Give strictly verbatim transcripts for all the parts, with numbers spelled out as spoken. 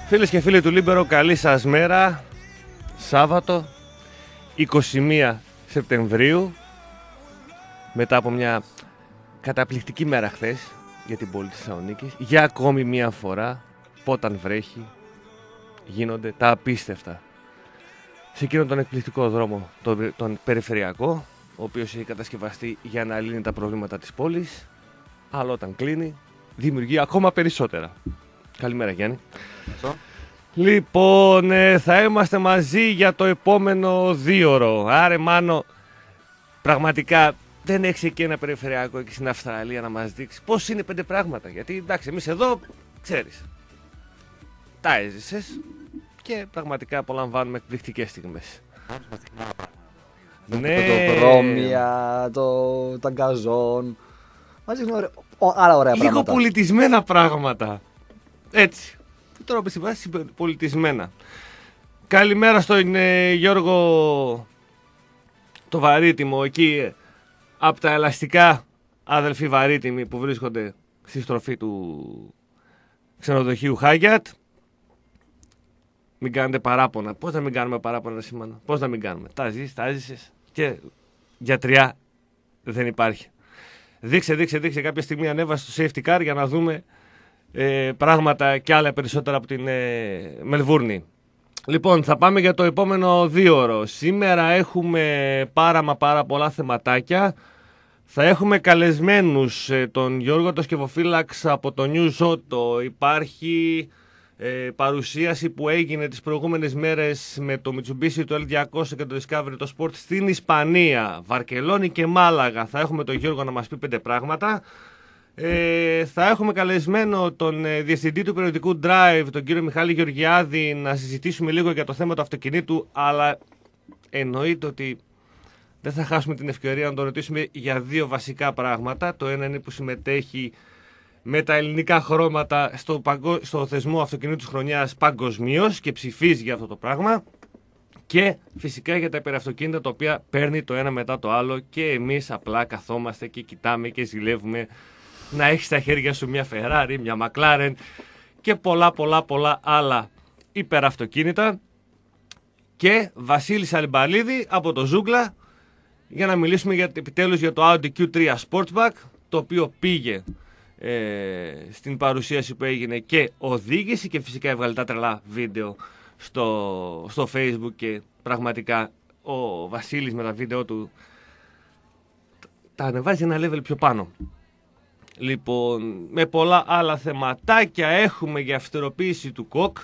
Φίλες και φίλοι του Λίμπερο, καλή σας μέρα. Σάββατο, είκοσι μία Σεπτεμβρίου. Μετά από μια καταπληκτική μέρα χθες για την πόλη της Θεσσαλονίκης. Για ακόμη μία φορά, όταν βρέχει, γίνονται τα απίστευτα. Σε εκείνον τον εκπληκτικό δρόμο, τον, τον περιφερειακό, ο οποίος έχει κατασκευαστεί για να λύνει τα προβλήματα της πόλης, αλλά όταν κλείνει, δημιουργεί ακόμα περισσότερα. Καλημέρα, Γιάννη. Ευχαριστώ. Λοιπόν, ε, θα είμαστε μαζί για το επόμενο δίωρο. Άρε Μάνο, πραγματικά δεν έχεις εκεί ένα περιφερειακό εκεί στην Αυστραλία να μας δείξει πώς είναι πέντε πράγματα. Γιατί εντάξει, εμείς εδώ, ξέρεις, τα έζησες και πραγματικά απολαμβάνουμε εκπληκτικές στιγμές. Ναι. Το δρόμια, το, τα γκαζόν. Μαζί είναι άλλα ωραία λίγο πράγματα. πολιτισμένα πράγματα. Έτσι. Τώρα που συμβάσει πολιτισμένα. Καλημέρα στον ε, Γιώργο το Βαρύτιμο, εκεί από τα ελαστικά αδελφοί Βαρύτιμοι που βρίσκονται στη στροφή του ξενοδοχείου Χάγιατ. Μην κάνετε παράπονα. Πώς να μην κάνουμε παράπονα, Σίμωνα? Πώς να μην κάνουμε? Τα ζεις, τα έζησες και γιατριά δεν υπάρχει. Δείξε, δείξε, δείξε. Κάποια στιγμή ανέβασε το safety car για να δούμε ε, πράγματα και άλλα περισσότερα από την ε, Μελβούρνη. Λοιπόν, θα πάμε για το επόμενο δίωρο. Σήμερα έχουμε πάρα μα πάρα πολλά θεματάκια. Θα έχουμε καλεσμένους ε, τον Γιώργο το Σκευοφύλαξ από το News Auto. Υπάρχει ε, παρουσίαση που έγινε τις προηγούμενες μέρες με το Mitsubishi, το ελ διακόσια και το Discovery, το Sport στην Ισπανία, Βαρκελόνη και Μάλαγα. Θα έχουμε τον Γιώργο να μας πει πέντε πράγματα. Ε, θα έχουμε καλεσμένο τον ε, διευθυντή του περιοδικού Drive, τον κύριο Μιχάλη Γεωργιάδη, να συζητήσουμε λίγο για το θέμα του αυτοκινήτου, αλλά εννοείται ότι δεν θα χάσουμε την ευκαιρία να τον ρωτήσουμε για δύο βασικά πράγματα. Το ένα είναι που συμμετέχει με τα ελληνικά χρώματα στο, παγκο... στο θεσμό αυτοκινήτου χρονιάς παγκοσμίως και ψηφίζει για αυτό το πράγμα. Και φυσικά για τα υπεραυτοκίνητα τα οποία παίρνει το ένα μετά το άλλο και εμείς απλά καθόμαστε και κοιτάμε και ζηλεύουμε να έχεις στα χέρια σου μια Ferrari, μια McLaren και πολλά πολλά πολλά άλλα υπεραυτοκίνητα. Και Βασίλη Αλιμπαλίδη από το Ζούγκλα για να μιλήσουμε για, επιτέλους για το Audi κιου τρία Sportback, το οποίο πήγε ε, στην παρουσίαση που έγινε και οδήγηση και φυσικά έβγαλε τα τρελά βίντεο στο, στο Facebook και πραγματικά ο Βασίλης με τα βίντεο του τα ανεβάζει ένα level πιο πάνω. Λοιπόν, με πολλά άλλα θεματάκια έχουμε για αυστηροποίηση του κοκ,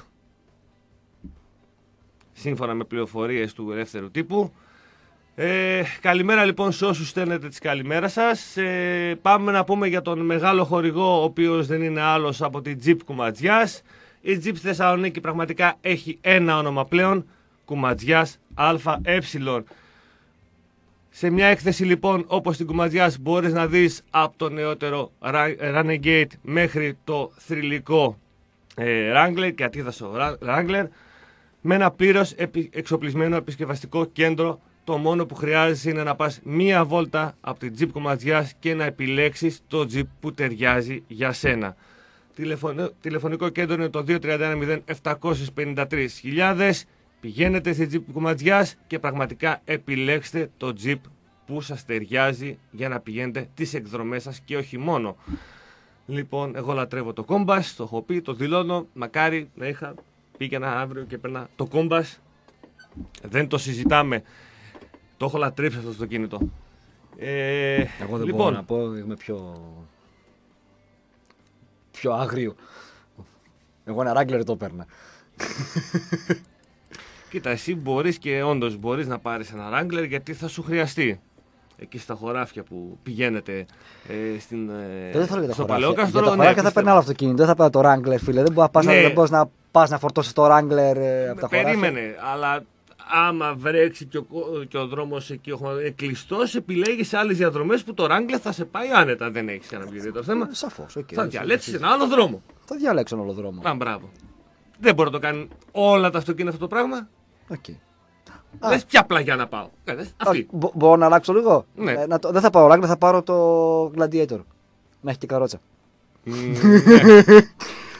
σύμφωνα με πληροφορίες του ελεύθερου τύπου. Ε, καλημέρα λοιπόν σε όσους στέλνετε τις καλημέρα σας. Ε, πάμε να πούμε για τον μεγάλο χορηγό, ο οποίος δεν είναι άλλος από την Jeep Κουματζιάς. Η Jeep Θεσσαλονίκη πραγματικά έχει ένα όνομα πλέον, Κουματζιάς ΑΕ. Σε μια έκθεση λοιπόν όπως την Κουματζιάς μπορείς να δεις από το νεότερο Renegade μέχρι το θρυλικό ε, Wrangler και αντίθασο Wrangler, με ένα πλήρως εξοπλισμένο επισκευαστικό κέντρο. Το μόνο που χρειάζεσαι είναι να πας μία βόλτα από την Jeep Κουματζιάς και να επιλέξεις το Jeep που ταιριάζει για σένα. Τηλεφωνικό, τηλεφωνικό κέντρο είναι το δύο τρία ένα μηδέν επτά πέντε τρία χιλιάδες. Πηγαίνετε στη Jeep Κουματζιάς και πραγματικά επιλέξτε το Jeep που σας ταιριάζει για να πηγαίνετε τις εκδρομές σας και όχι μόνο. Λοιπόν, εγώ λατρεύω το Compass, το έχω πει, το δηλώνω. Μακάρι να είχα πήγαινα αύριο και παίρνα το Compass. Δεν το συζητάμε. Το έχω λατρέψει αυτό το κίνητο. Ε, εγώ δεν λοιπόν, μπορώ να πω, είμαι πιο, πιο άγριο. Εγώ ένα Wrangler το παίρνα. Κοίτα, εσύ μπορείς και όντως μπορείς να πάρεις ένα Wrangler γιατί θα σου χρειαστεί. Εκεί στα χωράφια που πηγαίνετε ε, στην, ε, δεν θέλω για τα στο χωράφια. Παλαιόκαστρο. Για τα χωράφια ναι, θα παίρνει άλλο αυτοκίνητο, δεν θα παίρνει το Wrangler, φίλε. Δεν μπορεί να, ναι. να, να πας να φορτώσεις το Wrangler ε, από τα χωράφια. Περίμενε, αλλά άμα βρέξει και ο, και ο δρόμος εκεί είναι κλειστός, επιλέγεις άλλες διαδρομές που το Wrangler θα σε πάει άνετα. Δεν έχεις κανένα ιδιαίτερο θέμα. Ε, σαφώς, okay, θα διαλέξεις ένα άλλο δρόμο. Θα διαλέξω ένα άλλο δρόμο. Α, μπράβο. Δεν μπορεί να το κάνει όλα τα αυτοκίνητα αυτό το πράγμα. Okay. Λες ποια πλαγιά να πάω. Ε, αυτή. Μπο- μπορώ να αλλάξω λίγο. Ναι. Ε, να το, δεν θα πάω Wrangler, θα πάρω το Gladiator. Να έχει και καρότσα. Mm, ναι.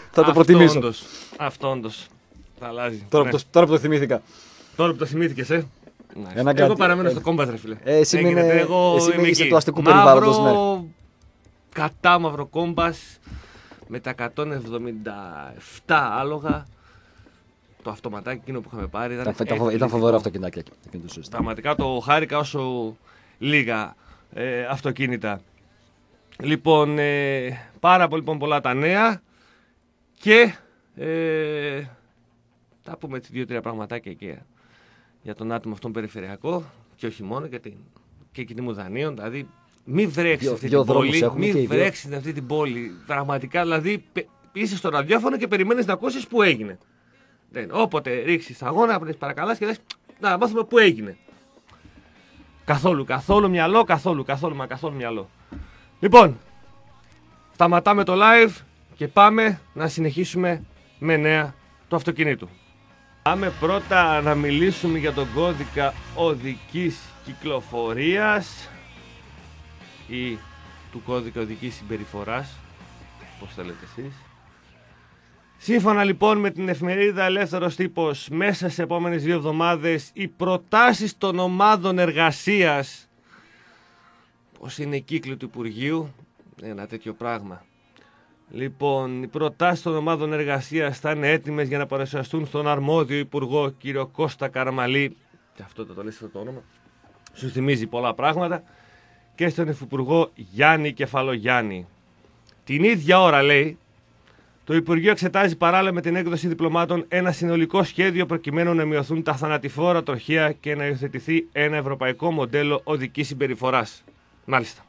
Θα το προτιμήσω. Όντως, αυτό όντως. Θα αλλάζει. Τώρα, Ναι. που το, τώρα που το θυμήθηκα. Τώρα που το θυμήθηκες, ε. Ένα Εγώ κάτι- παραμένω ε, στο κόμβατ, ρε φίλε. Ε, εσύ Έγινε, μείνε- εγώ εσύ είμαι μείνεις εκεί. του αστικού Μαύρο, περιβάλλοντος, ναι. Κατάμαυρο κόμπας με τα εκατόν εβδομήντα επτά άλογα. Το αυτοματάκι εκείνο που είχαμε πάρει ήταν, Ήταν, ήταν, εκπληκτικό. ήταν φοβερό αυτοκινητάκι εκείνο το σύστημα. Πραγματικά το χάρηκα όσο λίγα ε, αυτοκίνητα. Λοιπόν, ε, πάρα πολύ λοιπόν, πολλά τα νέα και ε, θα πούμε έτσι δύο-τρία πραγματάκια και για τον άτομο αυτόν περιφερειακό και όχι μόνο και, την, και κοινή μου δανείων. Δηλαδή, μη βρέξει Δυο- αυτή δυο την δρόμους πόλη. έχουμε Μη και οι δύο. βρέξει αυτή την πόλη. Πραγματικά, δηλαδή, πε- είσαι στο ραδιόφωνο και περιμένεις να ακούσεις που έγινε. Δεν, όποτε ρίξεις αγώνα, πρέπει παρακαλάς και λες να μάθουμε που έγινε. Καθόλου, καθόλου μυαλό, καθόλου, καθόλου, μα καθόλου μυαλό. Λοιπόν, σταματάμε το live και πάμε να συνεχίσουμε με νέα του αυτοκινήτου. Πάμε πρώτα να μιλήσουμε για τον κώδικα οδικής κυκλοφορίας ή του κώδικα οδικής συμπεριφοράς, πώς θέλετε εσείς. Σύμφωνα λοιπόν με την εφημερίδα Ελεύθερος Τύπος, μέσα σε επόμενες δύο εβδομάδες οι προτάσεις των ομάδων εργασίας, πώς είναι οι κύκλοι του Υπουργείου, ένα τέτοιο πράγμα. Λοιπόν, οι προτάσεις των ομάδων εργασίας θα είναι έτοιμες για να παρουσιαστούν στον αρμόδιο Υπουργό κύριο Κώστα Καραμαλή, και αυτό το, το λες αυτό το όνομα, σου θυμίζει πολλά πράγματα, και στον Υφυπουργό Γιάννη Κεφαλογιάννη. Την ίδια ώρα, λέει, το Υπουργείο εξετάζει παράλληλα με την έκδοση διπλωμάτων ένα συνολικό σχέδιο προκειμένου να μειωθούν τα θανατηφόρα τροχαία και να υιοθετηθεί ένα ευρωπαϊκό μοντέλο οδικής συμπεριφοράς. Μάλιστα.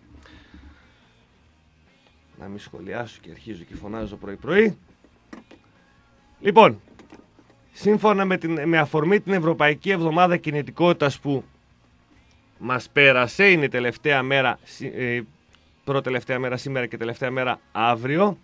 Να μην σχολιάσω και αρχίζω και φωνάζω πρωί-πρωί. Λοιπόν, σύμφωνα με, την, με αφορμή την Ευρωπαϊκή Εβδομάδα Κινητικότητας που μας πέρασε, είναι η τελευταία μέρα, ε, πρώτη-τελευταία μέρα σήμερα και τελευταία μέρα αύριο,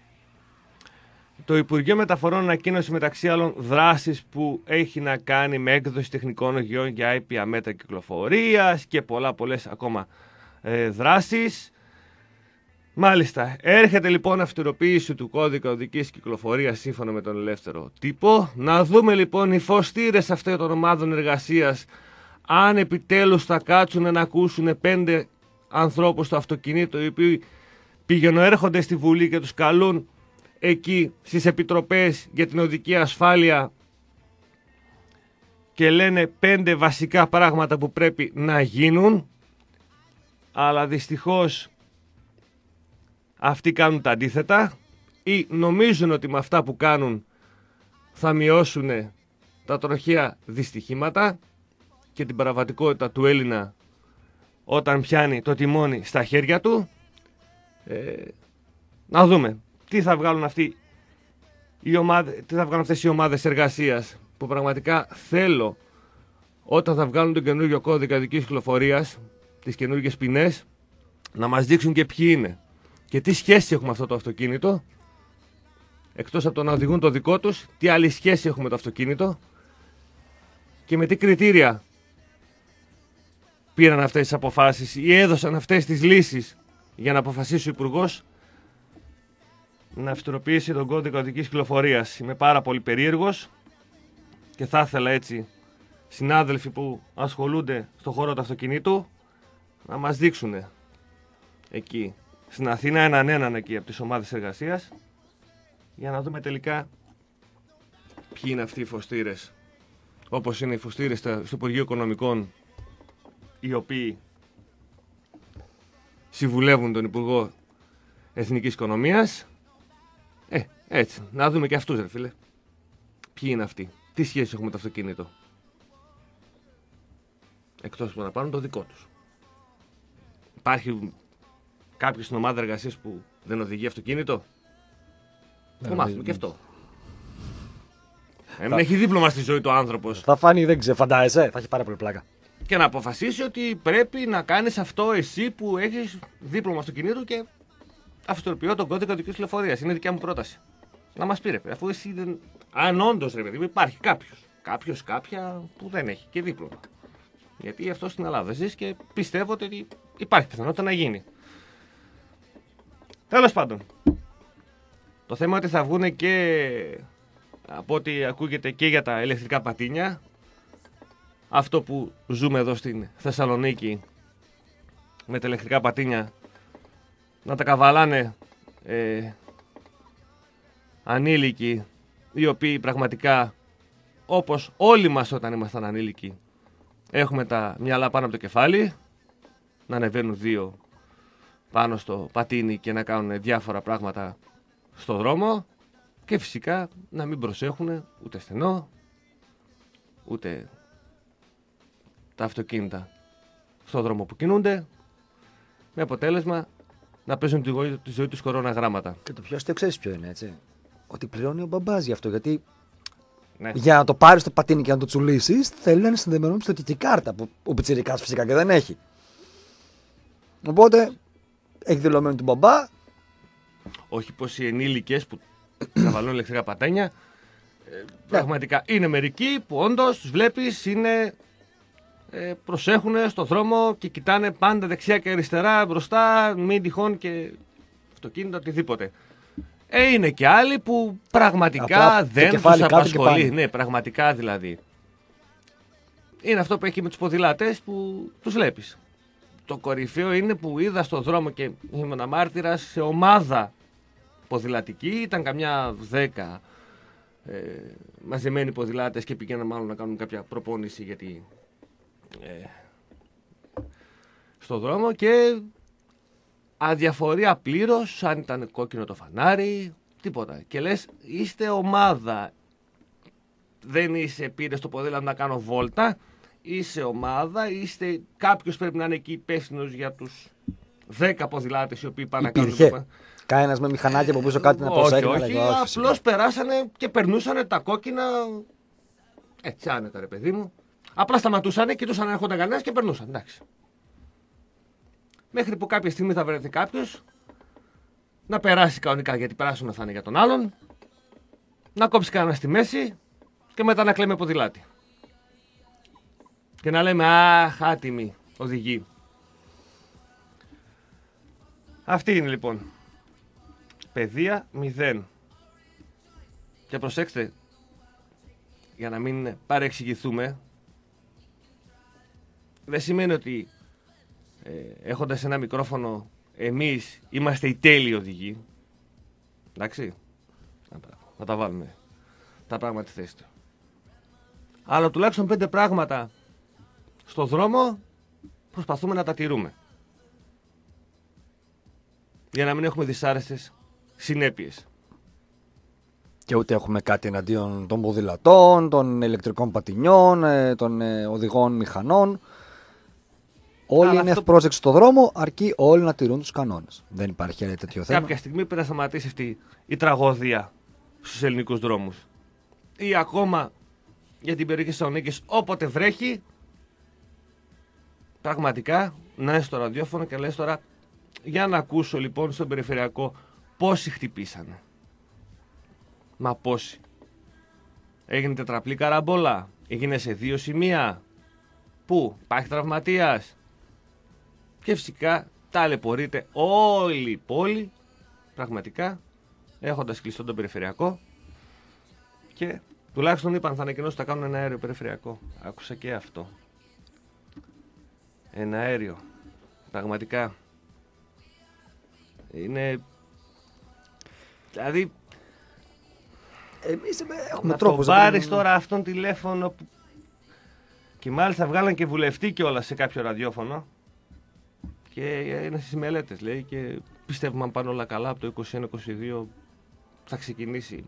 το Υπουργείο Μεταφορών ανακοίνωσε μεταξύ άλλων δράσεις που έχει να κάνει με έκδοση τεχνικών οδηγιών για ήπια μέτρα κυκλοφορίας και πολλά πολλές ακόμα ε, δράσεις. Μάλιστα, έρχεται λοιπόν αυτηροποίηση του κώδικα οδικής κυκλοφορίας σύμφωνα με τον Ελεύθερο Τύπο. Να δούμε λοιπόν οι φωστήρες αυτών των ομάδων εργασίας αν επιτέλους θα κάτσουν να ακούσουν πέντε ανθρώπους στο αυτοκινήτο οι οποίοι πηγαινοέρχονται στη Βουλή και τους καλούν εκεί στις επιτροπές για την οδική ασφάλεια και λένε πέντε βασικά πράγματα που πρέπει να γίνουν, αλλά δυστυχώς αυτοί κάνουν τα αντίθετα ή νομίζουν ότι με αυτά που κάνουν θα μειώσουν τα τροχαία δυστυχήματα και την παραβατικότητα του Έλληνα όταν πιάνει το τιμόνι στα χέρια του. Ε, να δούμε τι θα βγάλουν αυτοί οι ομάδες, τι θα βγάλουν αυτές οι ομάδες εργασίας που πραγματικά θέλω όταν θα βγάλουν τον καινούργιο κώδικα οδικής κυκλοφορίας, τις καινούργιες ποινές, να μας δείξουν και ποιοι είναι και τι σχέση έχουμε αυτό το αυτοκίνητο, εκτός από το να οδηγούν το δικό τους, τι άλλη σχέση έχουμε το αυτοκίνητο και με τι κριτήρια πήραν αυτές τις αποφάσεις ή έδωσαν αυτές τις λύσεις για να αποφασίσει ο Υπουργός να αυστηροποιήσει τον κώδικα οδικής κυκλοφορίας. Είμαι πάρα πολύ περίεργος και θα ήθελα έτσι συνάδελφοι που ασχολούνται στον χώρο του αυτοκινήτου να μας δείξουν εκεί στην Αθήνα έναν έναν εκεί από τις ομάδες εργασίας για να δούμε τελικά ποιοι είναι αυτοί οι φωστήρες, όπως είναι οι φωστήρες στο Υπουργείο Οικονομικών οι οποίοι συμβουλεύουν τον Υπουργό Εθνικής Οικονομίας. Ε, έτσι, να δούμε και αυτούς ρε φίλε. Ποιοι είναι αυτοί, τι σχέση έχουμε με το αυτοκίνητο. Εκτός που να πάρουν το δικό τους. Υπάρχει κάποιος στην ομάδα εργασίας που δεν οδηγεί αυτοκίνητο. Ναι, το μάθουμε ναι. και αυτό. Ε, θα... Έχει δίπλωμα στη ζωή του άνθρωπος. Θα φάνει, δεν ξέρω, φαντάζεσαι, θα έχει πάρα πολύ πλάκα. Και να αποφασίσει ότι πρέπει να κάνεις αυτό εσύ που έχεις δίπλωμα αυτοκινήτου και αυστηροποιώ τον κώδικα οδικής κυκλοφορίας. Είναι δικιά μου πρόταση. Να μας πει ρε παιδί, αφού εσύ δεν. Αν όντως ρε παιδί, υπάρχει κάποιος. Κάποιος, κάποια που δεν έχει και δίπλωμα. Γιατί αυτό στην Ελλάδα ζεις και πιστεύω ότι υπάρχει πιθανότητα να γίνει. Τέλος πάντων. Το θέμα είναι ότι θα βγουν και, από ό,τι ακούγεται, και για τα ηλεκτρικά πατίνια. Αυτό που ζούμε εδώ στην Θεσσαλονίκη με τα ηλεκτρικά πατίνια, να τα καβαλάνε ε, ανήλικοι, οι οποίοι πραγματικά, όπως όλοι μας όταν ήμασταν ανήλικοι, έχουμε τα μυαλά πάνω από το κεφάλι, να ανεβαίνουν δύο πάνω στο πατίνι και να κάνουν διάφορα πράγματα στο δρόμο, και φυσικά να μην προσέχουν ούτε στενό, ούτε τα αυτοκίνητα στο δρόμο που κινούνται, με αποτέλεσμα να παίζουν τη ζωή, τη ζωή τους κοροναγράμματα. Και το πιο αστείο ξέρεις ποιο είναι, έτσι. Ότι πληρώνει ο μπαμπάς γι' αυτό. Γιατί Ναι. για να το πάρεις το πατίνι και να το τσουλήσεις, θέλει να είναι συνδεμένο με πιστωτική κάρτα. Που ο πιτσιρικάς φυσικά και δεν έχει. Οπότε έχει δηλωμένο τον μπαμπά. Όχι πως οι ενήλικες που καβαλούν ηλεκτρικά πατένια, ε, πραγματικά είναι μερικοί που όντως τους βλέπεις, είναι, ε, προσέχουν στον δρόμο και κοιτάνε πάντα δεξιά και αριστερά, μπροστά, μην τυχόν και αυτοκίνητα, οτιδήποτε. Ε, είναι και άλλοι που πραγματικά Απλά δεν το τους κεφάλι κάτω και απασχολεί. πάνε. Ναι, πραγματικά δηλαδή. Είναι αυτό που έχει με τους ποδηλάτες που τους βλέπεις. Το κορυφαίο είναι που είδα στον δρόμο και ήμουν μάρτυρας σε ομάδα ποδηλατική, ήταν καμιά δέκα ε, μαζεμένοι ποδηλάτες και πήγαιναν μάλλον να κάνουν κάποια προπόνηση γιατί, ε, στο δρόμο, και αδιαφορία πλήρως αν ήταν κόκκινο το φανάρι, τίποτα. Και λες, είστε ομάδα, δεν είσαι, πήρε το ποδήλατο να κάνω βόλτα, είσαι ομάδα, είστε, κάποιος πρέπει να είναι εκεί υπεύθυνος για τους δέκα ποδηλάτες οι οποίοι πάνε να Υπήρχε κάνουν. κανένας με μηχανάκι από πίσω κάτι να προσέχει. Όχι, να όχι, λέγει, όχι, απλώς περάσανε και περνούσανε τα κόκκινα έτσι άνετα, ρε παιδί μου. Απλά σταματούσανε, κοιτούσαν να έρχονταν κανένας και περνούσαν, εντάξει. Μέχρι που κάποια στιγμή θα βρεθεί κάποιος να περάσει κανονικά, γιατί περάσουν θα είναι για τον άλλον, να κόψει κανένα στη μέση και μετά να κλαίμε ποδηλάτη. Και να λέμε, αχ, άτιμοι οδηγοί. Αυτή είναι λοιπόν. Παιδεία μηδέν. Και προσέξτε, για να μην παρεξηγηθούμε, δεν σημαίνει ότι ε, έχοντας ένα μικρόφωνο εμείς είμαστε οι τέλειοι οδηγοί. Εντάξει, να τα βάλουμε τα πράγματα στη θέση του. Αλλά τουλάχιστον πέντε πράγματα στο δρόμο προσπαθούμε να τα τηρούμε, για να μην έχουμε δυσάρεστες συνέπειες. Και ούτε έχουμε κάτι εναντίον των ποδηλατών, των ηλεκτρικών πατινιών, ε, των ε, οδηγών μηχανών. Όλοι Αλλά είναι αυτό... ευπρόσδεκτοι στο δρόμο, αρκεί όλοι να τηρούν τους κανόνες. Δεν υπάρχει ένα τέτοιο θέμα. Κάποια στιγμή πρέπει να σταματήσει αυτή η τραγωδία στους ελληνικούς δρόμους. Ή ακόμα για την περιοχή της Θεσσαλονίκης, όποτε βρέχει, πραγματικά να είσαι στο ραδιόφωνο και λες τώρα, για να ακούσω λοιπόν στον περιφερειακό πόσοι χτυπήσανε. Μα πόσοι. Έγινε τετραπλή καραμπόλα. Έγινε σε δύο σημεία. Πού υπάρχει τραυματίας. Και φυσικά ταλαιπωρείται όλη η πόλη, πραγματικά, έχοντας κλειστό τον περιφερειακό. Και τουλάχιστον είπαν θα ανακοινώσουν ότι θα κάνουν ένα αέριο περιφερειακό. Άκουσα και αυτό. Ένα αέριο. Πραγματικά. Είναι... Δηλαδή... Εμείς έχουμε να τρόπους. το πάρεις πρέπει... τώρα αυτόν τηλέφωνο που... Και μάλιστα βγάλαν και βουλευτή κιόλας σε κάποιο ραδιόφωνο. Και είναι στις μελέτες λέει και πιστεύουμε αν πάνε όλα καλά από το είκοσι ένα είκοσι δύο θα ξεκινήσει.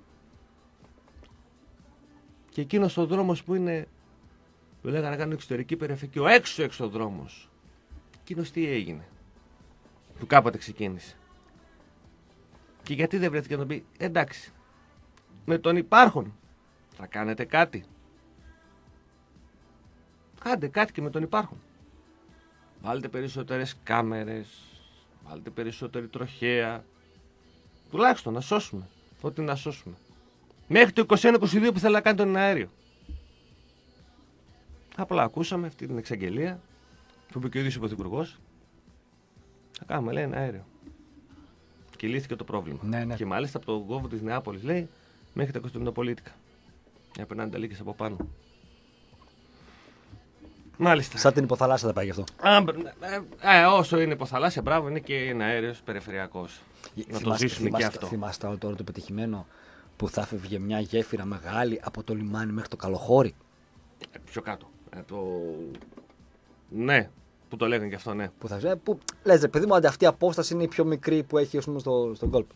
Και εκείνος ο δρόμος που είναι, που λέγανε να κάνουν εξωτερική περιφέρεια και ο έξω έξω δρόμος. Εκείνος τι έγινε που κάποτε ξεκίνησε. Και γιατί δεν βρέθηκε να τον πει εντάξει, με τον υπάρχον θα κάνετε κάτι. Κάντε κάτι και με τον υπάρχον. Βάλτε περισσότερες κάμερες, βάλτε περισσότερη τροχέα. Τουλάχιστον να σώσουμε ό,τι να σώσουμε. Μέχρι το είκοσι ένα είκοσι δύο που θέλει να κάνει τον αέριο. Απλά ακούσαμε αυτή την εξαγγελία που είπε και ο ίδιος ο Πρωθυπουργός. Θα κάνουμε λέει ένα αέριο. και λύθηκε το πρόβλημα. Ναι, ναι. Και μάλιστα από τον κόβο της Νεάπολης, λέει, μέχρι τα Κωνσταντινοπολίτικα. Για περνάνε τα λύκες από πάνω. Μάλιστα. Σαν την υποθαλάσσια θα πάει γι' αυτό. Α, ε, ε, όσο είναι υποθαλάσσια, μπράβο, είναι και ένα αέριος περιφερειακός. Να το ζήσουμε και αυτό. Θυμάστε όλο τώρα το πετυχημένο που θα φεύγε μια γέφυρα μεγάλη από το λιμάνι μέχρι το Καλοχώρι. Ε, πιο κάτω. Ε, το... Ναι, που το λέγανε και αυτό, ναι. Που θα που λες, ρε παιδί μου, αυτή η απόσταση είναι η πιο μικρή που έχει, ας πούμε, στο, στον κόλπο.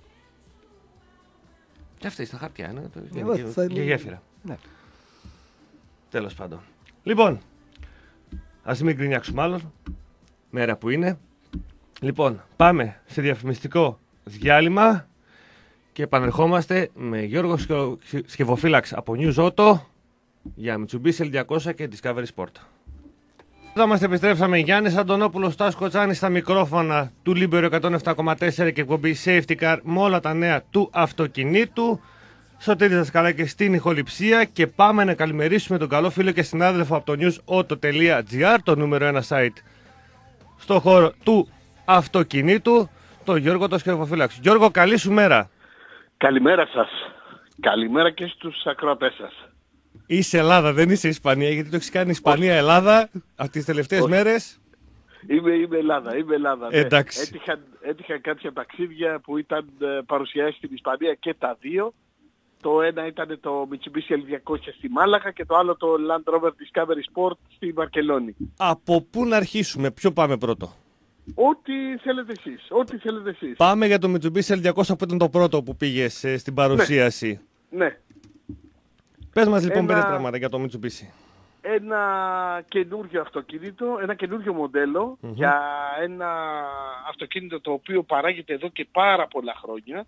Και αυτή στα χαρτιά είναι. Το... Εγώ, και, θα... και γέφυρα. Ναι. Τέλος πάντων. Λοιπόν, ας μην γκρινιάξουμε άλλον. Μέρα που είναι. Λοιπόν, πάμε σε διαφημιστικό διάλειμμα και επανερχόμαστε με Γιώργο Σκευοφύλαξ από News Auto για Mitsubishi ελ διακόσια και Discovery Sport. Εδώ μας επιστρέψαμε. Γιάννης Αντωνόπουλος, Τάσος Κοτσάνης στα μικρόφωνα του Libero εκατόν επτά κόμμα τέσσερα και εκπομπή Safety Car με όλα τα νέα του αυτοκινήτου. Σωτήρης Δασκαλάκης στην ηχοληψία και πάμε να καλημερίσουμε τον καλό φίλο και συνάδελφο από το newsauto τελεία gr, το νούμερο ένα site στο χώρο του αυτοκινήτου, τον Γιώργο το Σκευοφύλαξ. Γιώργο, καλή σου μέρα. Καλημέρα σας. Καλημέρα και στους ακροατές σας. Είσαι Ελλάδα, δεν είσαι Ισπανία, γιατί το έχεις κάνει Ισπανία-Ελλάδα από τις τελευταίες μέρες. Είμαι, είμαι Ελλάδα, είμαι Ελλάδα. Ναι. Εντάξει. Έτυχαν, έτυχαν κάποια ταξίδια που ήταν παρουσιάσει στην Ισπανία και τα δύο. Το ένα ήταν το Mitsubishi ελ διακόσια στη Μάλαγα και το άλλο το Land Rover Discovery Sport στη Βαρκελόνη. Από πού να αρχίσουμε, ποιο πάμε πρώτο? Ό,τι θέλετε εσείς, ό,τι θέλετε εσείς. Πάμε για το Mitsubishi ελ διακόσια που ήταν το πρώτο που πήγες ε, στην παρουσίαση. Ναι. ναι. Πες μας λοιπόν ένα... πέντε πράγματα για το Mitsubishi. Ένα καινούριο αυτοκίνητο, ένα καινούριο μοντέλο mm-hmm. για ένα αυτοκίνητο το οποίο παράγεται εδώ και πάρα πολλά χρόνια.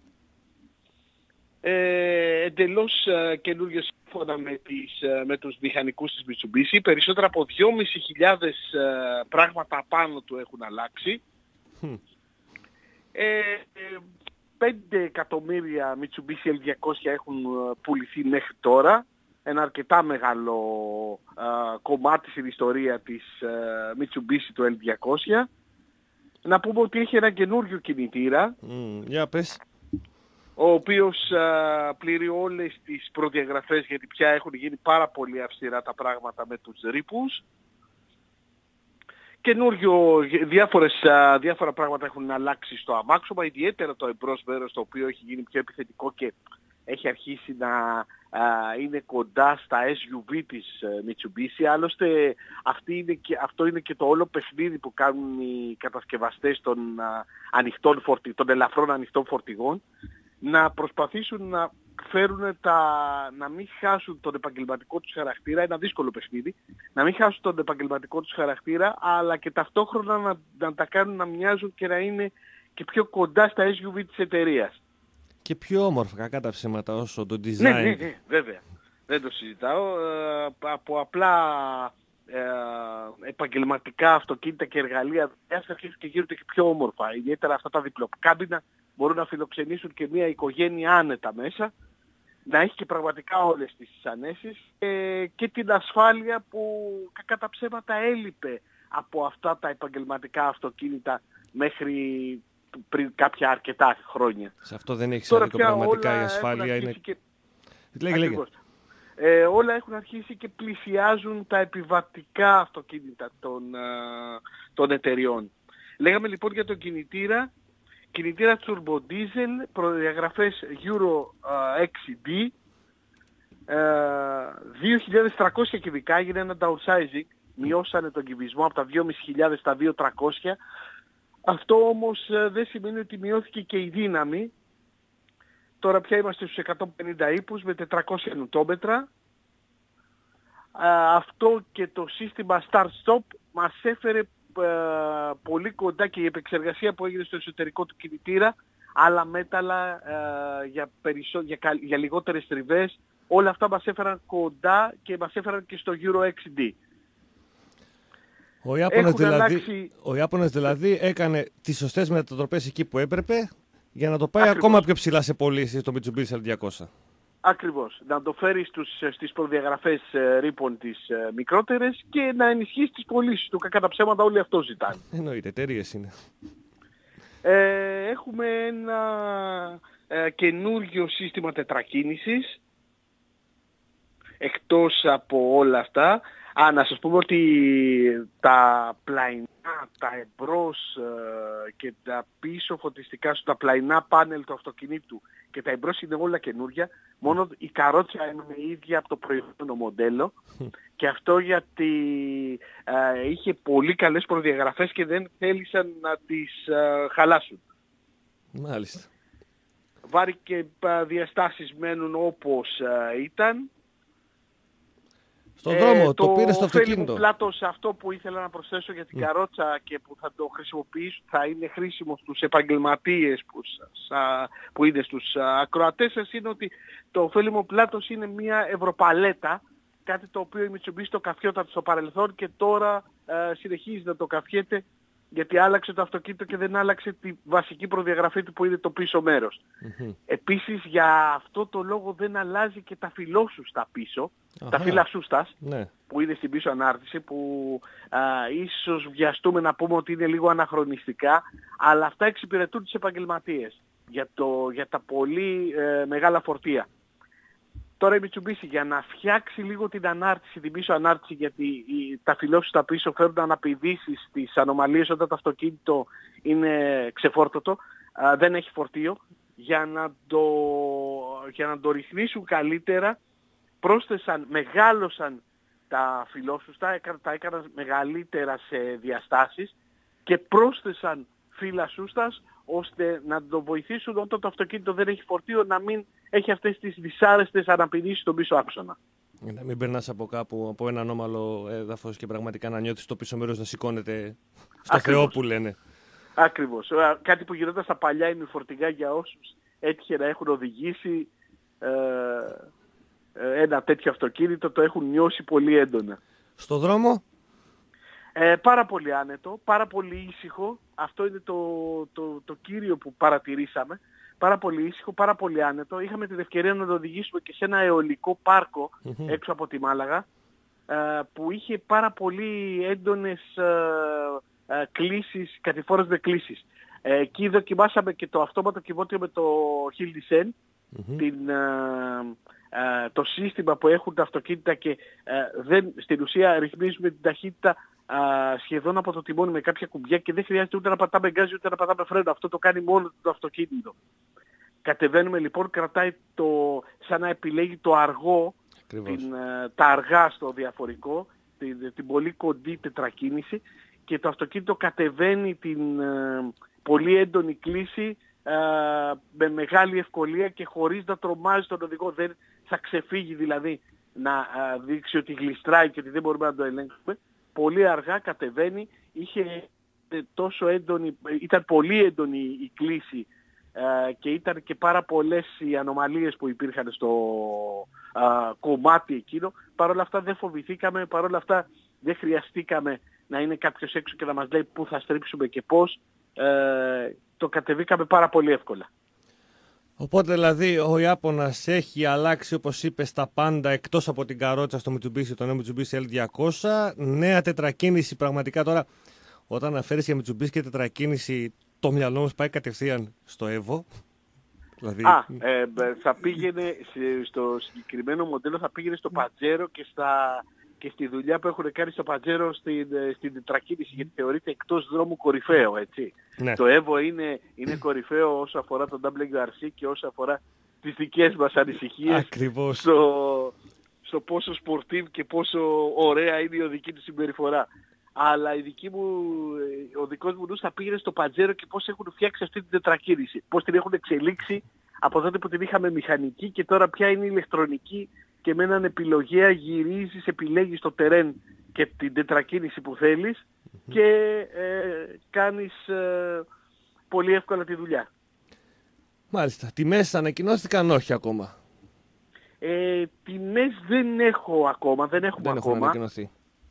Ε, εντελώς ε, καινούριο σύμφωνα με, τις, ε, με τους μηχανικούς της Mitsubishi. Περισσότερα από δυόμισι χιλιάδες ε, πράγματα πάνω του έχουν αλλάξει. Mm. Ε, ε, πέντε εκατομμύρια Mitsubishi ελ διακόσια έχουν πουληθεί μέχρι τώρα. Ένα αρκετά μεγάλο ε, κομμάτι στην ιστορία της ε, Mitsubishi του ελ διακόσια. Να πούμε ότι έχει ένα καινούριο κινητήρα. Mm, για πες. Ο οποίος α, πληρεί όλες τις προδιαγραφές, γιατί πια έχουν γίνει πάρα πολύ αυστηρά τα πράγματα με τους ρήπους. Καινούριο, διάφορες, α, διάφορα πράγματα έχουν αλλάξει στο αμάξωμα, ιδιαίτερα το εμπρός μέρος, το οποίο έχει γίνει πιο επιθετικό και έχει αρχίσει να α, είναι κοντά στα ες γιου βι της Mitsubishi. Άλλωστε αυτή είναι και, αυτό είναι και το όλο παιχνίδι που κάνουν οι κατασκευαστές των, α, ανοιχτών φορτι, των ελαφρών ανοιχτών φορτηγών, να προσπαθήσουν να φέρουν τα, να μην χάσουν τον επαγγελματικό τους χαρακτήρα, ένα δύσκολο παιχνίδι, να μην χάσουν τον επαγγελματικό τους χαρακτήρα, αλλά και ταυτόχρονα να, να τα κάνουν να μοιάζουν και να είναι και πιο κοντά στα ες γιου βι της εταιρείας. Και πιο όμορφα, κακά τα ψέματα, όσο το design. Ναι, ναι, ναι, βέβαια. Δεν το συζητάω. Ε, από απλά ε, επαγγελματικά αυτοκίνητα και εργαλεία αρχίζουν και γίνονται και πιο όμορφα. Ιδιαίτερα αυτά τα διπλοκάμπινα μπορούν να φιλοξενήσουν και μια οικογένεια άνετα μέσα, να έχει και πραγματικά όλες τις ανέσεις ε, και την ασφάλεια που κακά τα ψέματα έλειπε από αυτά τα επαγγελματικά αυτοκίνητα μέχρι πριν κάποια αρκετά χρόνια. Σε αυτό δεν έχει άδικο, πραγματικά η ασφάλεια είναι... Και... Λέγε, λέγε. Ε, όλα έχουν αρχίσει και πλησιάζουν τα επιβατικά αυτοκίνητα των, α, των εταιριών. Λέγαμε λοιπόν για τον κινητήρα, κινητήρα Turbo Diesel, προδιαγραφές Euro έξι ντι, δύο χιλιάδες τριακόσια κυβικά, έγινε ένα downsizing, μειώσανε τον κυβισμό από τα δύο χιλιάδες πεντακόσια στα δύο χιλιάδες τριακόσια. Αυτό όμως δεν σημαίνει ότι μειώθηκε και η δύναμη. Τώρα πια είμαστε στους εκατόν πενήντα ύπους με τετρακόσια νουτόμετρα. Αυτό και το σύστημα Start-Stop μας έφερε ε, πολύ κοντά και η επεξεργασία που έγινε στο εσωτερικό του κινητήρα, άλλα μέταλλα ε, για, περισσό, για, για λιγότερες τριβές, όλα αυτά μας έφεραν κοντά και μας έφεραν και στο Euro έξι ντι. Ο Ιάπωνας, δηλαδή, αλλάξει... ο Ιάπωνας δηλαδή έκανε τις σωστές μετατροπές εκεί που έπρεπε για να το πάει Ακριβώς. ακόμα πιο ψηλά σε πωλήσεις το Mitsubishi ελ διακόσια. Ακριβώς. Να το φέρει στους, στις προδιαγραφές ε, ρήπων τις ε, μικρότερες και να ενισχύσει τις πωλήσεις του. Κακά τα ψέματα όλοι αυτό ζητάνε. Εννοείται, εταιρείες είναι. Ε, έχουμε ένα ε, καινούργιο σύστημα τετρακίνησης, εκτός από όλα αυτά. Α, να σας πούμε ότι τα πλαϊνά, τα εμπρός ε, και τα πίσω φωτιστικά σου, τα πλαϊνά πάνελ του αυτοκινήτου και τα εμπρός είναι όλα καινούρια. Μόνο η καρότσα είναι η ίδια από το προηγούμενο μοντέλο και αυτό γιατί ε, είχε πολύ καλές προδιαγραφές και δεν θέλησαν να τις ε, χαλάσουν. Μάλιστα. Βάρη και ε, διαστάσεις μένουν όπως ε, ήταν. Στον δρόμο, ε, το, το πήρε στο αυτοκίνητο. Το πλάτος αυτό που ήθελα να προσθέσω για την mm. καρότσα και που θα το χρησιμοποιήσω, θα είναι χρήσιμο στους επαγγελματίες που, σας, που είναι στους ακροατές σας, είναι ότι το ωφέλιμο πλάτος είναι μια ευρωπαλέτα, κάτι το οποίο η Mitsubishi το καφιόταν στο παρελθόν και τώρα ε, συνεχίζει να το καφιέται γιατί άλλαξε το αυτοκίνητο και δεν άλλαξε τη βασική προδιαγραφή του που είναι το πίσω μέρος. Mm-hmm. Επίσης για αυτό το λόγο δεν αλλάζει και τα φιλόσουστα πίσω, Αχα. τα φύλλα σούστας ναι. που είναι στην πίσω ανάρτηση που α, ίσως βιαστούμε να πούμε ότι είναι λίγο αναχρονιστικά, αλλά αυτά εξυπηρετούν τις επαγγελματίες για, το, για τα πολύ ε, μεγάλα φορτία. Τώρα η Mitsubishi για να φτιάξει λίγο την ανάρτηση, την πίσω ανάρτηση, γιατί οι, τα φιλόσουστα πίσω φέρνουν αναπηδήσεις στις ανομαλίες όταν το αυτοκίνητο είναι ξεφόρτωτο, α, δεν έχει φορτίο, για να, το, για να το ρυθμίσουν καλύτερα πρόσθεσαν, μεγάλωσαν τα φιλόσουστα, τα έκαναν μεγαλύτερα σε διαστάσεις και πρόσθεσαν φύλλα σούστας ώστε να το βοηθήσουν όταν το αυτοκίνητο δεν έχει φορτίο να μην έχει αυτές τις δυσάρεστες αναπηδήσεις στον πίσω άξονα. Να μην περνάς από κάπου, από ένα ανώμαλο έδαφος και πραγματικά να νιώθεις το πίσω μέρος να σηκώνεται στο Ακριβώς. Θεό που λένε. Ακριβώς. Κάτι που γινόταν στα παλιά ημιφορτηγά για όσους έτυχε να έχουν οδηγήσει ε, ένα τέτοιο αυτοκίνητο, το έχουν νιώσει πολύ έντονα. Στο δρόμο? Ε, πάρα πολύ άνετο, πάρα πολύ ήσυχο. Αυτό είναι το, το, το κύριο που παρατηρήσαμε. Πάρα πολύ ήσυχο, πάρα πολύ άνετο. Είχαμε την ευκαιρία να το οδηγήσουμε και σε ένα αιωλικό πάρκο mm-hmm. έξω από τη Μάλαγα, ε, που είχε πάρα πολύ έντονες ε, ε, κλήσεις, κατηφόρες με κλήσεις. Ε, εκεί δοκιμάσαμε και το αυτόματο κυβότιο με το Hill Descent, mm-hmm. την, ε, ε, το σύστημα που έχουν τα αυτοκίνητα και ε, δεν, στην ουσία ρυθμίζουμε την ταχύτητα α, σχεδόν από το τιμόνι με κάποια κουμπιά και δεν χρειάζεται ούτε να πατάμε γκάζι ούτε να πατάμε φρένο. Αυτό το κάνει μόνο το αυτοκίνητο. Κατεβαίνουμε λοιπόν, κρατάει το, σαν να επιλέγει το αργό, την, τα αργά στο διαφορικό, την, την πολύ κοντή τετρακίνηση και το αυτοκίνητο κατεβαίνει την ε, πολύ έντονη κλίση ε, με μεγάλη ευκολία και χωρίς να τρομάζει τον οδηγό. Δεν θα ξεφύγει δηλαδή να ε, δείξει ότι γλιστράει και ότι δεν μπορούμε να το ελέγξουμε. Πολύ αργά κατεβαίνει, είχε τόσο έντονη, ήταν πολύ έντονη η κλίση ε, και ήταν και πάρα πολλές οι ανομαλίες που υπήρχαν στο ε, κομμάτι εκείνο. Παρ' όλα αυτά δεν φοβηθήκαμε, παρ' όλα αυτά δεν χρειαστήκαμε να είναι κάποιος έξω και να μας λέει πού θα στρίψουμε και πώς. Ε, το κατεβήκαμε πάρα πολύ εύκολα. Οπότε δηλαδή ο Ιάπωνας έχει αλλάξει όπως είπες τα πάντα εκτός από την καρότσα στο Mitsubishi, το νέο Mitsubishi ελ διακόσια. Νέα τετρακίνηση πραγματικά τώρα όταν αναφέρεις για Mitsubishi και τετρακίνηση το μυαλό μας πάει κατευθείαν στο Evo. Δηλαδή... Α, ε, θα πήγαινε στο συγκεκριμένο μοντέλο, θα πήγαινε στο Pajero και, στα, και στη δουλειά που έχουν κάνει στο Pajero στην, στην τετρακίνηση, γιατί θεωρείται εκτός δρόμου κορυφαίο, έτσι. Ναι. Το Evo είναι, είναι κορυφαίο όσο αφορά το ντάμπλιου αρ σι και όσο αφορά τις δικές μας ανησυχίες στο, στο πόσο σπορτίβ και πόσο ωραία είναι η οδική του συμπεριφορά. Αλλά η δική μου, ο δικός μου νους θα πήγαινε στο Pajero και πώς έχουν φτιάξει αυτή την τετρακίνηση. Πώς την έχουν εξελίξει από τότε που την είχαμε μηχανική και τώρα πια είναι ηλεκτρονική και με έναν επιλογέα γυρίζεις, επιλέγεις το τερέν και την τετρακίνηση που θέλεις mm-hmm. και ε, κάνεις ε, πολύ εύκολα τη δουλειά. Μάλιστα. Τιμές ανακοινώθηκαν όχι ακόμα? Ε, τιμές δεν έχω ακόμα, δεν έχουμε δεν ακόμα. Ανακοινωθεί.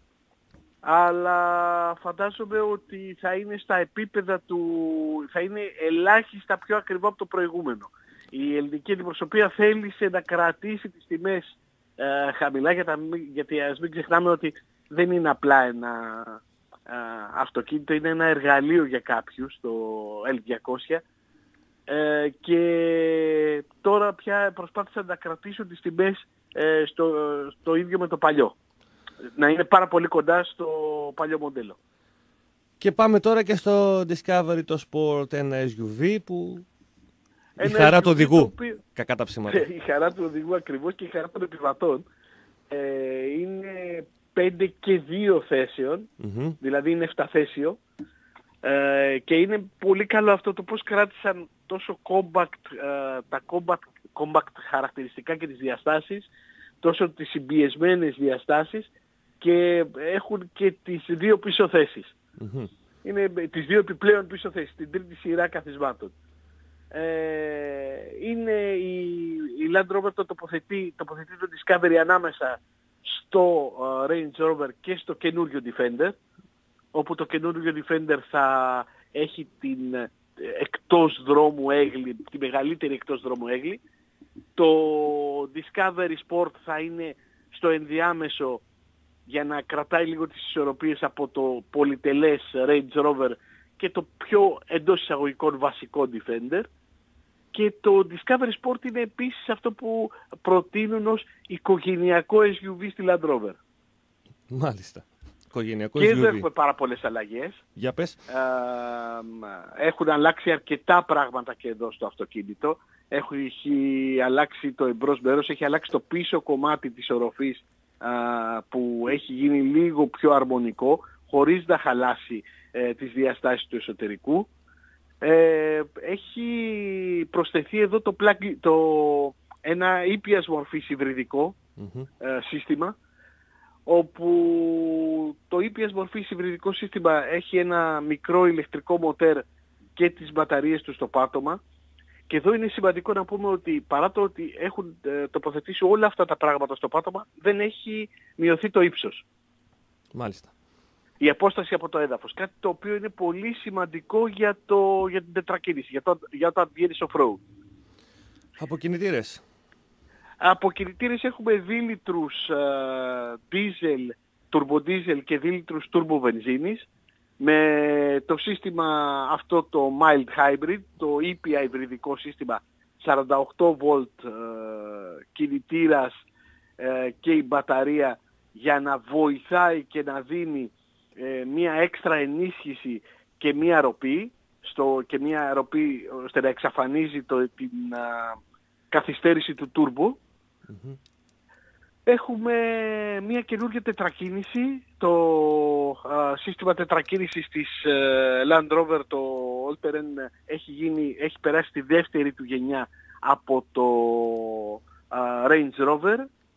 Αλλά φαντάζομαι ότι θα είναι στα επίπεδα του, θα είναι ελάχιστα πιο ακριβό από το προηγούμενο. Η ελληνική αντιπροσωπεία θέλησε να κρατήσει τις τιμές ε, χαμηλά, για τα, γιατί ας μην ξεχνάμε ότι δεν είναι απλά ένα, αυτοκίνητο, είναι ένα εργαλείο για κάποιους το ελ διακόσια ε, και τώρα πια προσπάθησαν να κρατήσουν τις τιμές ε, στο, στο ίδιο με το παλιό. Να είναι πάρα πολύ κοντά στο παλιό μοντέλο. Και πάμε τώρα και στο Discovery, το Sport, ένα ες γιου βι που ένα η χαρά ες γιου βι του οδηγού, το οποίο... κακά τα ψήματα. Η χαρά του οδηγού ακριβώς και η χαρά των επιβατών. Ε, είναι πέντε και δύο θέσεων, Mm-hmm. δηλαδή είναι επταθέσιο. Ε, και είναι πολύ καλό αυτό το πώς κράτησαν τόσο compact, ε, τα compact, compact χαρακτηριστικά και τις διαστάσεις, τόσο τις συμπιεσμένες διαστάσεις και έχουν και τις δύο πίσω θέσεις. Mm-hmm. Είναι τις δύο επιπλέον πίσω θέσεις, την τρίτη σειρά καθισμάτων. Ε, είναι η, η Land Rover το τοποθετεί, τοποθετεί το Discovery ανάμεσα στο uh, Range Rover και στο καινούριο Defender, όπου το καινούριο Defender θα έχει την ε, εκτός δρόμου έγλη, τη μεγαλύτερη εκτός δρόμου έγλη. Το Discovery Sport θα είναι στο ενδιάμεσο για να κρατάει λίγο τις ισορροπίες από το πολυτελές Range Rover και το πιο εντός εισαγωγικών βασικό Defender. Και το Discovery Sport είναι επίσης αυτό που προτείνουν ως οικογενειακό ες γιου βι στη Land Rover. Μάλιστα. Οικογενειακό Και ες γιου βι. εδώ έχουμε πάρα πολλές αλλαγές. Για πες. Ε, έχουν αλλάξει αρκετά πράγματα και εδώ στο αυτοκίνητο. Έχει αλλάξει το εμπρός μέρος, έχει αλλάξει το πίσω κομμάτι της οροφής α, που έχει γίνει λίγο πιο αρμονικό, χωρίς να χαλάσει ε, τις διαστάσεις του εσωτερικού. Ε, έχει προσθεθεί εδώ το, plug, το ένα ήπιας μορφής υβριδικό Mm-hmm. ε, σύστημα, όπου το ήπιας μορφής υβριδικό σύστημα έχει ένα μικρό ηλεκτρικό μοτέρ και τις μπαταρίες του στο πάτωμα. Και εδώ είναι σημαντικό να πούμε ότι παρά το ότι έχουν ε, τοποθετήσει όλα αυτά τα πράγματα στο πάτωμα, δεν έχει μειωθεί το ύψος. Μάλιστα. Η απόσταση από το έδαφος. Κάτι το οποίο είναι πολύ σημαντικό για, το, για την τετρακίνηση, για, το, για όταν βγαίνεις off-road. Από κινητήρες. Από κινητήρες έχουμε δύο λίτρους uh, diesel, turbo diesel και δύο λίτρους turbo βενζίνης με το σύστημα αυτό το mild hybrid, το ήπια υβριδικό σύστημα σαράντα οκτώ βολτ uh, κινητήρας uh, και η μπαταρία για να βοηθάει και να δίνει uh, μια έξτρα ενίσχυση και μια ροπή, στο, και μια ροπή ώστε να εξαφανίζει το, την uh, καθυστέρηση του turbo. Mm-hmm. Έχουμε μια καινούργια τετρακίνηση, το α, σύστημα τετρακίνησης της uh, Land Rover, το All Terrain, έχει, γίνει, έχει περάσει τη δεύτερη του γενιά από το uh, Range Rover.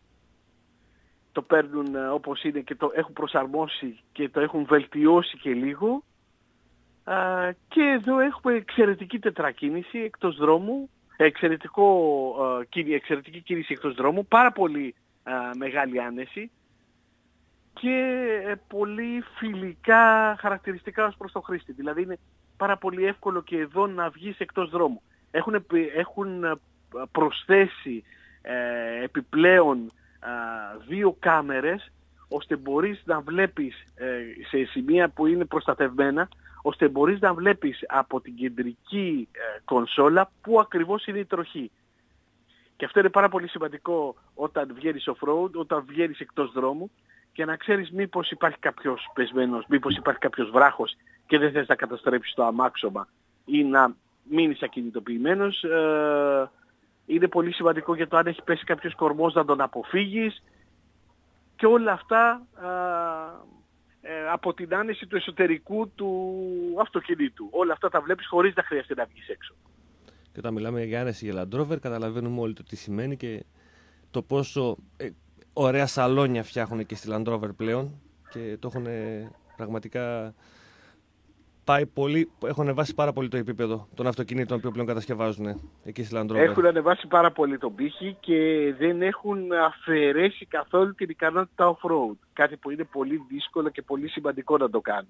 Το παίρνουν uh, όπως είναι και το έχουν προσαρμόσει και το έχουν βελτιώσει και λίγο. Uh, και εδώ έχουμε εξαιρετική τετρακίνηση εκτός δρόμου. Εξαιρετικό, uh, εξαιρετική κίνηση εκτός δρόμου, πάρα πολύ uh, μεγάλη άνεση και uh, πολύ φιλικά χαρακτηριστικά ως προς το χρήστη. Δηλαδή είναι πάρα πολύ εύκολο και εδώ να βγεις εκτός δρόμου. Έχουν, έχουν προσθέσει uh, επιπλέον uh, δύο κάμερες ώστε μπορείς να βλέπεις uh, σε σημεία που είναι προστατευμένα, ώστε μπορείς να βλέπεις από την κεντρική ε, κονσόλα πού ακριβώς είναι η τροχή. Και αυτό είναι πάρα πολύ σημαντικό όταν βγαίνεις off-road, όταν βγαίνεις εκτός δρόμου και να ξέρεις μήπως υπάρχει κάποιος πεσμένος, μήπως υπάρχει κάποιος βράχος και δεν θες να καταστρέψεις το αμάξωμα ή να μείνεις ακινητοποιημένος. Ε, είναι πολύ σημαντικό για το αν έχει πέσει κάποιος κορμός να τον αποφύγεις και όλα αυτά ε, από την άνεση του εσωτερικού του αυτοκινήτου. Όλα αυτά τα βλέπεις χωρίς να χρειαστεί να βγεις έξω. Και όταν μιλάμε για άνεση για Land Rover, καταλαβαίνουμε όλοι το τι σημαίνει και το πόσο ε, ωραία σαλόνια φτιάχνουν και στη Land Rover πλέον και το έχουν πραγματικά πάει πολύ, έχουν ανεβάσει πάρα πολύ το επίπεδο των αυτοκινήτων που πλέον κατασκευάζουν εκεί στη Land Rover. Έχουν ανεβάσει πάρα πολύ τον πύχη και δεν έχουν αφαιρέσει καθόλου την ικανότητα off-road. Κάτι που είναι πολύ δύσκολο και πολύ σημαντικό να το κάνουν.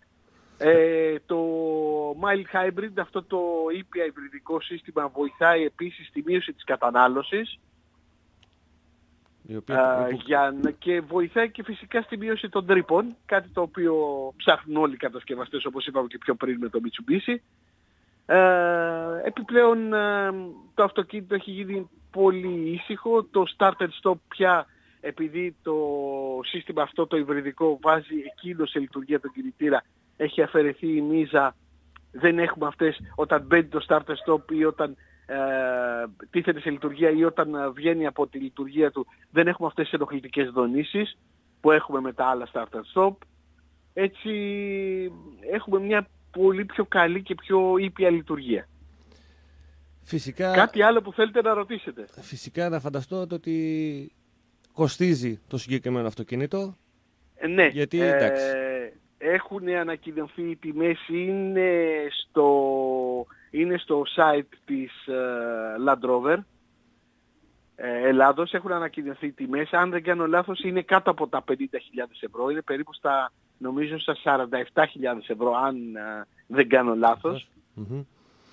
Ε, το mild hybrid, αυτό το ήπια υβριδικό σύστημα βοηθάει επίσης στη μείωση της κατανάλωσης. οποία... Uh, για, και βοηθάει και φυσικά στη μείωση των τρύπων, κάτι το οποίο ψάχνουν όλοι οι κατασκευαστές, όπως είπαμε και πιο πριν με το Mitsubishi. Uh, επιπλέον uh, το αυτοκίνητο έχει γίνει πολύ ήσυχο, το start and stop πια, επειδή το σύστημα αυτό το υβριδικό βάζει εκείνο σε λειτουργία τον κινητήρα, έχει αφαιρεθεί η μίζα, δεν έχουμε αυτές όταν μπαίνει το start and stop ή όταν ε, τίθεται σε λειτουργία ή όταν βγαίνει από τη λειτουργία του, δεν έχουμε αυτές τις ενοχλητικές δονήσεις που έχουμε με τα άλλα start and stop. Έτσι έχουμε μια πολύ πιο καλή και πιο ήπια λειτουργία. Φυσικά, κάτι άλλο που θέλετε να ρωτήσετε? Φυσικά να φανταστώ το ότι κοστίζει το συγκεκριμένο αυτοκίνητο. Ε, ναι, γιατί, εντάξει. Ε, έχουν ανακοινωθεί οι τιμές, είναι στο, είναι στο site της uh, Land Rover ε, Ελλάδος, έχουν ανακοινωθεί οι τιμές. Αν δεν κάνω λάθος είναι κάτω από τα πενήντα χιλιάδες ευρώ, είναι περίπου στα, νομίζω στα σαράντα επτά χιλιάδες ευρώ, αν uh, δεν κάνω λάθος. Mm-hmm.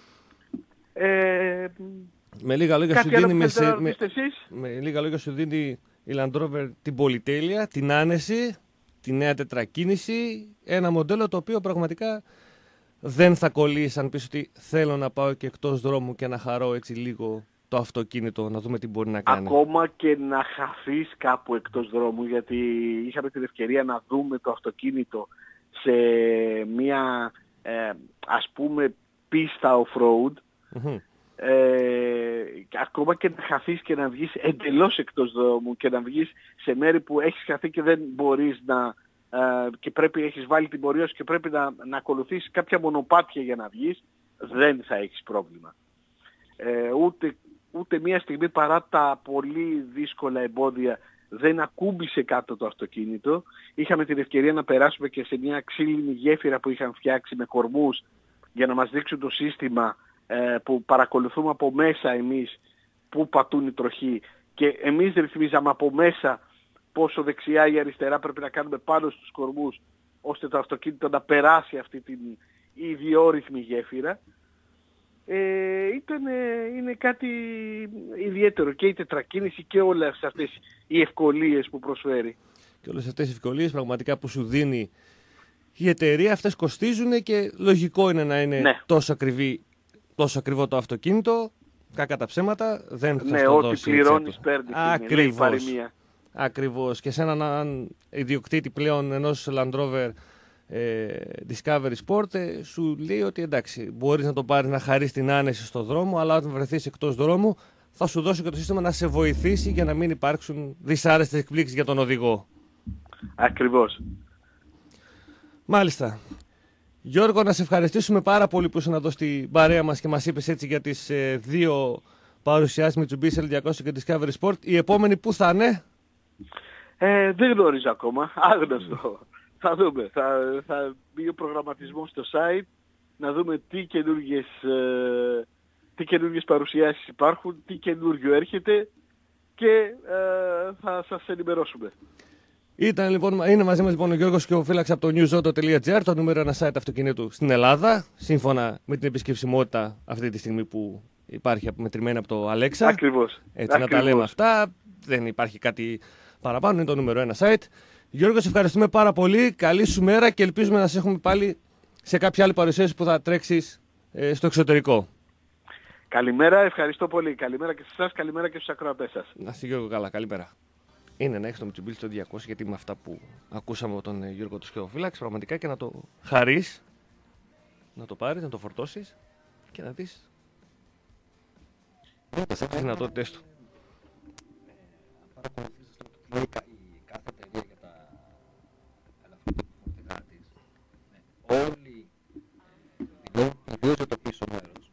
Ε, με λίγα λόγια σου δίνει, με, σε, με, με λίγα λόγια σου δίνει η Land Rover την πολυτέλεια, την άνεση, τη νέα τετρακίνηση, ένα μοντέλο το οποίο πραγματικά δεν θα κολλήσει αν πεις ότι θέλω να πάω και εκτός δρόμου και να χαρώ έτσι λίγο το αυτοκίνητο, να δούμε τι μπορεί να κάνει. Ακόμα και να χαθείς κάπου εκτός δρόμου, γιατί είχαμε την ευκαιρία να δούμε το αυτοκίνητο σε μια ε, ας πούμε πίστα off-road. Mm-hmm. Ε, ακόμα και να χαθείς και να βγεις εντελώς εκτός δρόμου και να βγεις σε μέρη που έχεις χαθεί και δεν μπορείς να ε, και πρέπει, έχεις βάλει την πορεία σου και πρέπει να, να ακολουθήσεις κάποια μονοπάτια για να βγεις, δεν θα έχεις πρόβλημα. Ε, ούτε, ούτε μία στιγμή, παρά τα πολύ δύσκολα εμπόδια, δεν ακούμπησε κάτω το αυτοκίνητο. Είχαμε την ευκαιρία να περάσουμε και σε μια ξύλινη γέφυρα που είχαν φτιάξει με κορμούς για να μας δείξουν το σύστημα, που παρακολουθούμε από μέσα εμείς που πατούν οι τροχοί και εμείς ρυθμίζαμε από μέσα πόσο δεξιά ή αριστερά πρέπει να κάνουμε πάνω στους κορμούς ώστε το αυτοκίνητο να περάσει αυτή την ιδιόρυθμη γέφυρα. Ε, ήταν, είναι κάτι ιδιαίτερο και η τετρακίνηση και όλες αυτές οι ευκολίες που προσφέρει. Και όλες αυτές οι ευκολίες πραγματικά που σου δίνει η εταιρεία, αυτές κοστίζουν και λογικό είναι να είναι ναι. τόσο ακριβή. Τόσο ακριβό το αυτοκίνητο, κακά τα ψέματα, δεν θα ναι, στο ό,τι δώσει. Ναι, ό,τι πληρώνεις παίρνεις. Ακριβώς. Ακριβώς. Και σε έναν ιδιοκτήτη πλέον ενός Land Rover ε, Discovery Sport ε, σου λέει ότι εντάξει, μπορείς να το πάρεις να χαρείς την άνεση στο δρόμο, αλλά όταν βρεθείς εκτός δρόμου θα σου δώσει και το σύστημα να σε βοηθήσει για να μην υπάρξουν δυσάρεστες εκπλήξεις για τον οδηγό. Ακριβώς. Μάλιστα. Γιώργο, να σε ευχαριστήσουμε πάρα πολύ που ήσουν εδώ στην παρέα μας και μας είπες έτσι για τις ε, δύο παρουσιάσεις Mitsubishi ελ διακόσια και Discovery Sport. Η επόμενη πού θα είναι? Ε, δεν γνωρίζω ακόμα. Άγνωστο. Θα δούμε. Θα, θα μπει ο προγραμματισμός στο site, να δούμε τι καινούργιες, ε, τι καινούργιες παρουσιάσεις υπάρχουν, τι καινούργιο έρχεται και ε, θα σας ενημερώσουμε. Ήταν, λοιπόν, είναι μαζί μας λοιπόν ο Γιώργος Σκυφοφύλαξας από το newsauto τελεία gr, το νούμερο ένα site αυτοκινήτου στην Ελλάδα, σύμφωνα με την επισκεψιμότητα αυτή τη στιγμή που υπάρχει μετρημένη από το Alexa. Ακριβώς. Έτσι, Ακριβώς. Να τα λέμε αυτά, δεν υπάρχει κάτι παραπάνω, είναι το νούμερο ένα site. Γιώργο, σε ευχαριστούμε πάρα πολύ, καλή σου μέρα και ελπίζουμε να σε έχουμε πάλι σε κάποια άλλη παρουσίαση που θα τρέξεις ε, στο εξωτερικό. Καλημέρα, ευχαριστώ πολύ. Καλημέρα και σε εσάς, καλημέρα και στους ακροατές σας. Να είσαι Γιώργο καλά, καλημέρα. Είναι να έχεις το Mitsubishi το διακόσια, γιατί με αυτά που ακούσαμε από τον Γιώργο του Σκυφοφύλαξη, πραγματικά και να το χαρείς, να το πάρεις, να το φορτώσεις και να δεις τις δυνατότητες του. Κάθε εταιρεία για τα ελαφρύτερα φορτηγά της, όλοι δηλώνουν ιδίως για το πίσω μέρος.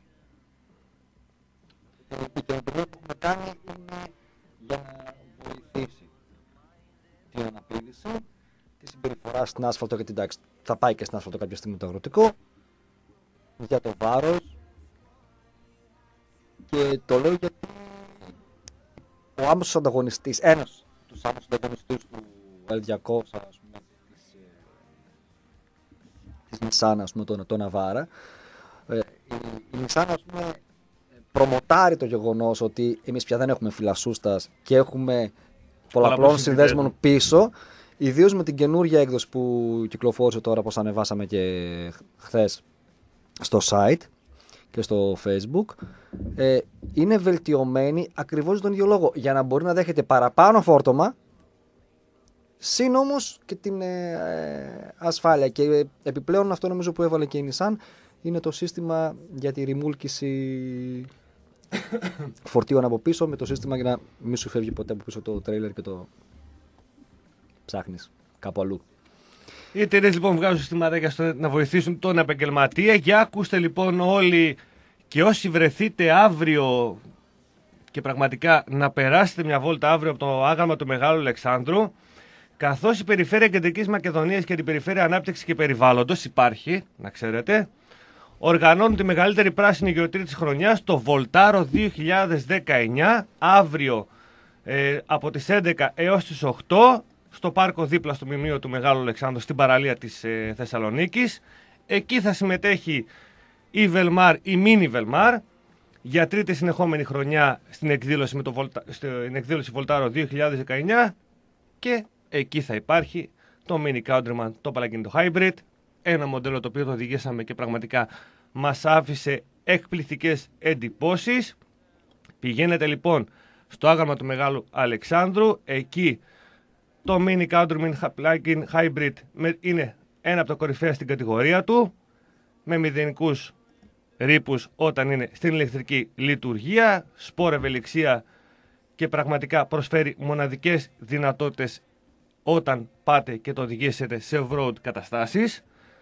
Η καινοτομία που έχουμε κάνει είναι για να βοηθήσει την αναπήλυση τη συμπεριφορά στην άσφαλτο, γιατί εντάξει, θα πάει και στην άσφαλτο κάποια στιγμή το αγροτικό, για το βάρος, και το λέω γιατί ο άμεσος ανταγωνιστής, ένας τους άμεσους ανταγωνιστές του ελ διακόσια, ας πούμε, της, της Nissan, ας πούμε, το, το Navara, ε, η, η Nissan, ας πούμε, προμοτάρει το γεγονός ότι εμείς πια δεν έχουμε φυλασούστας και έχουμε πολλαπλών συνδέσμων πίσω. Ιδίως με την καινούργια έκδοση που κυκλοφόρησε τώρα, όπως ανεβάσαμε και χθες στο site και στο Facebook, ε, είναι βελτιωμένη ακριβώς τον ίδιο λόγο, για να μπορεί να δέχεται παραπάνω φόρτωμα, συν όμως και την ε, ασφάλεια. Και ε, επιπλέον αυτό νομίζω που έβαλε και η Nissan είναι το σύστημα για τη ρημούλκηση φορτίων από πίσω, με το σύστημα για να μην σου φεύγει ποτέ από πίσω το τρέιλερ και το ψάχνεις κάπου αλλού. Οι εταιρείες λοιπόν βγάζουν συστηματάκια στο να βοηθήσουν τον επαγγελματία. Για ακούστε λοιπόν όλοι και όσοι βρεθείτε αύριο και πραγματικά να περάσετε μια βόλτα αύριο από το άγαλμα του Μεγάλου Αλεξάνδρου, καθώς η Περιφέρεια Κεντρικής Μακεδονίας και την Περιφέρεια Ανάπτυξης και Περιβάλλοντος υπάρχει, να ξέρετε, οργανώνουν τη μεγαλύτερη πράσινη γιορτή της χρονιάς, το Βολτάρο δύο χιλιάδες δεκαεννιά, αύριο ε, από τις έντεκα έως τις οκτώ, στο πάρκο δίπλα στο μνημείο του Μεγάλου Αλεξάνδρου, στην παραλία της ε, Θεσσαλονίκης. Εκεί θα συμμετέχει η Βελμάρ, η Μίνι Βελμάρ, για τρίτη συνεχόμενη χρονιά στην εκδήλωση, με το Βολτα... στην εκδήλωση Βολτάρο δύο χιλιάδες δεκαεννιά, και εκεί θα υπάρχει το Mini Countryman, το παλακίνητο Hybrid, ένα μοντέλο το οποίο το οδηγήσαμε και πραγματικά μας άφησε εκπληκτικές εντυπώσεις. Πηγαίνετε λοιπόν στο άγαλμα του Μεγάλου Αλεξάνδρου, εκεί το Mini Countryman Plug-in Hybrid είναι ένα από τα κορυφαία στην κατηγορία του, με μηδενικούς ρήπους όταν είναι στην ηλεκτρική λειτουργία, σπορ ευελιξία και πραγματικά προσφέρει μοναδικές δυνατότητες όταν πάτε και το οδηγήσετε σε off-road καταστάσεις.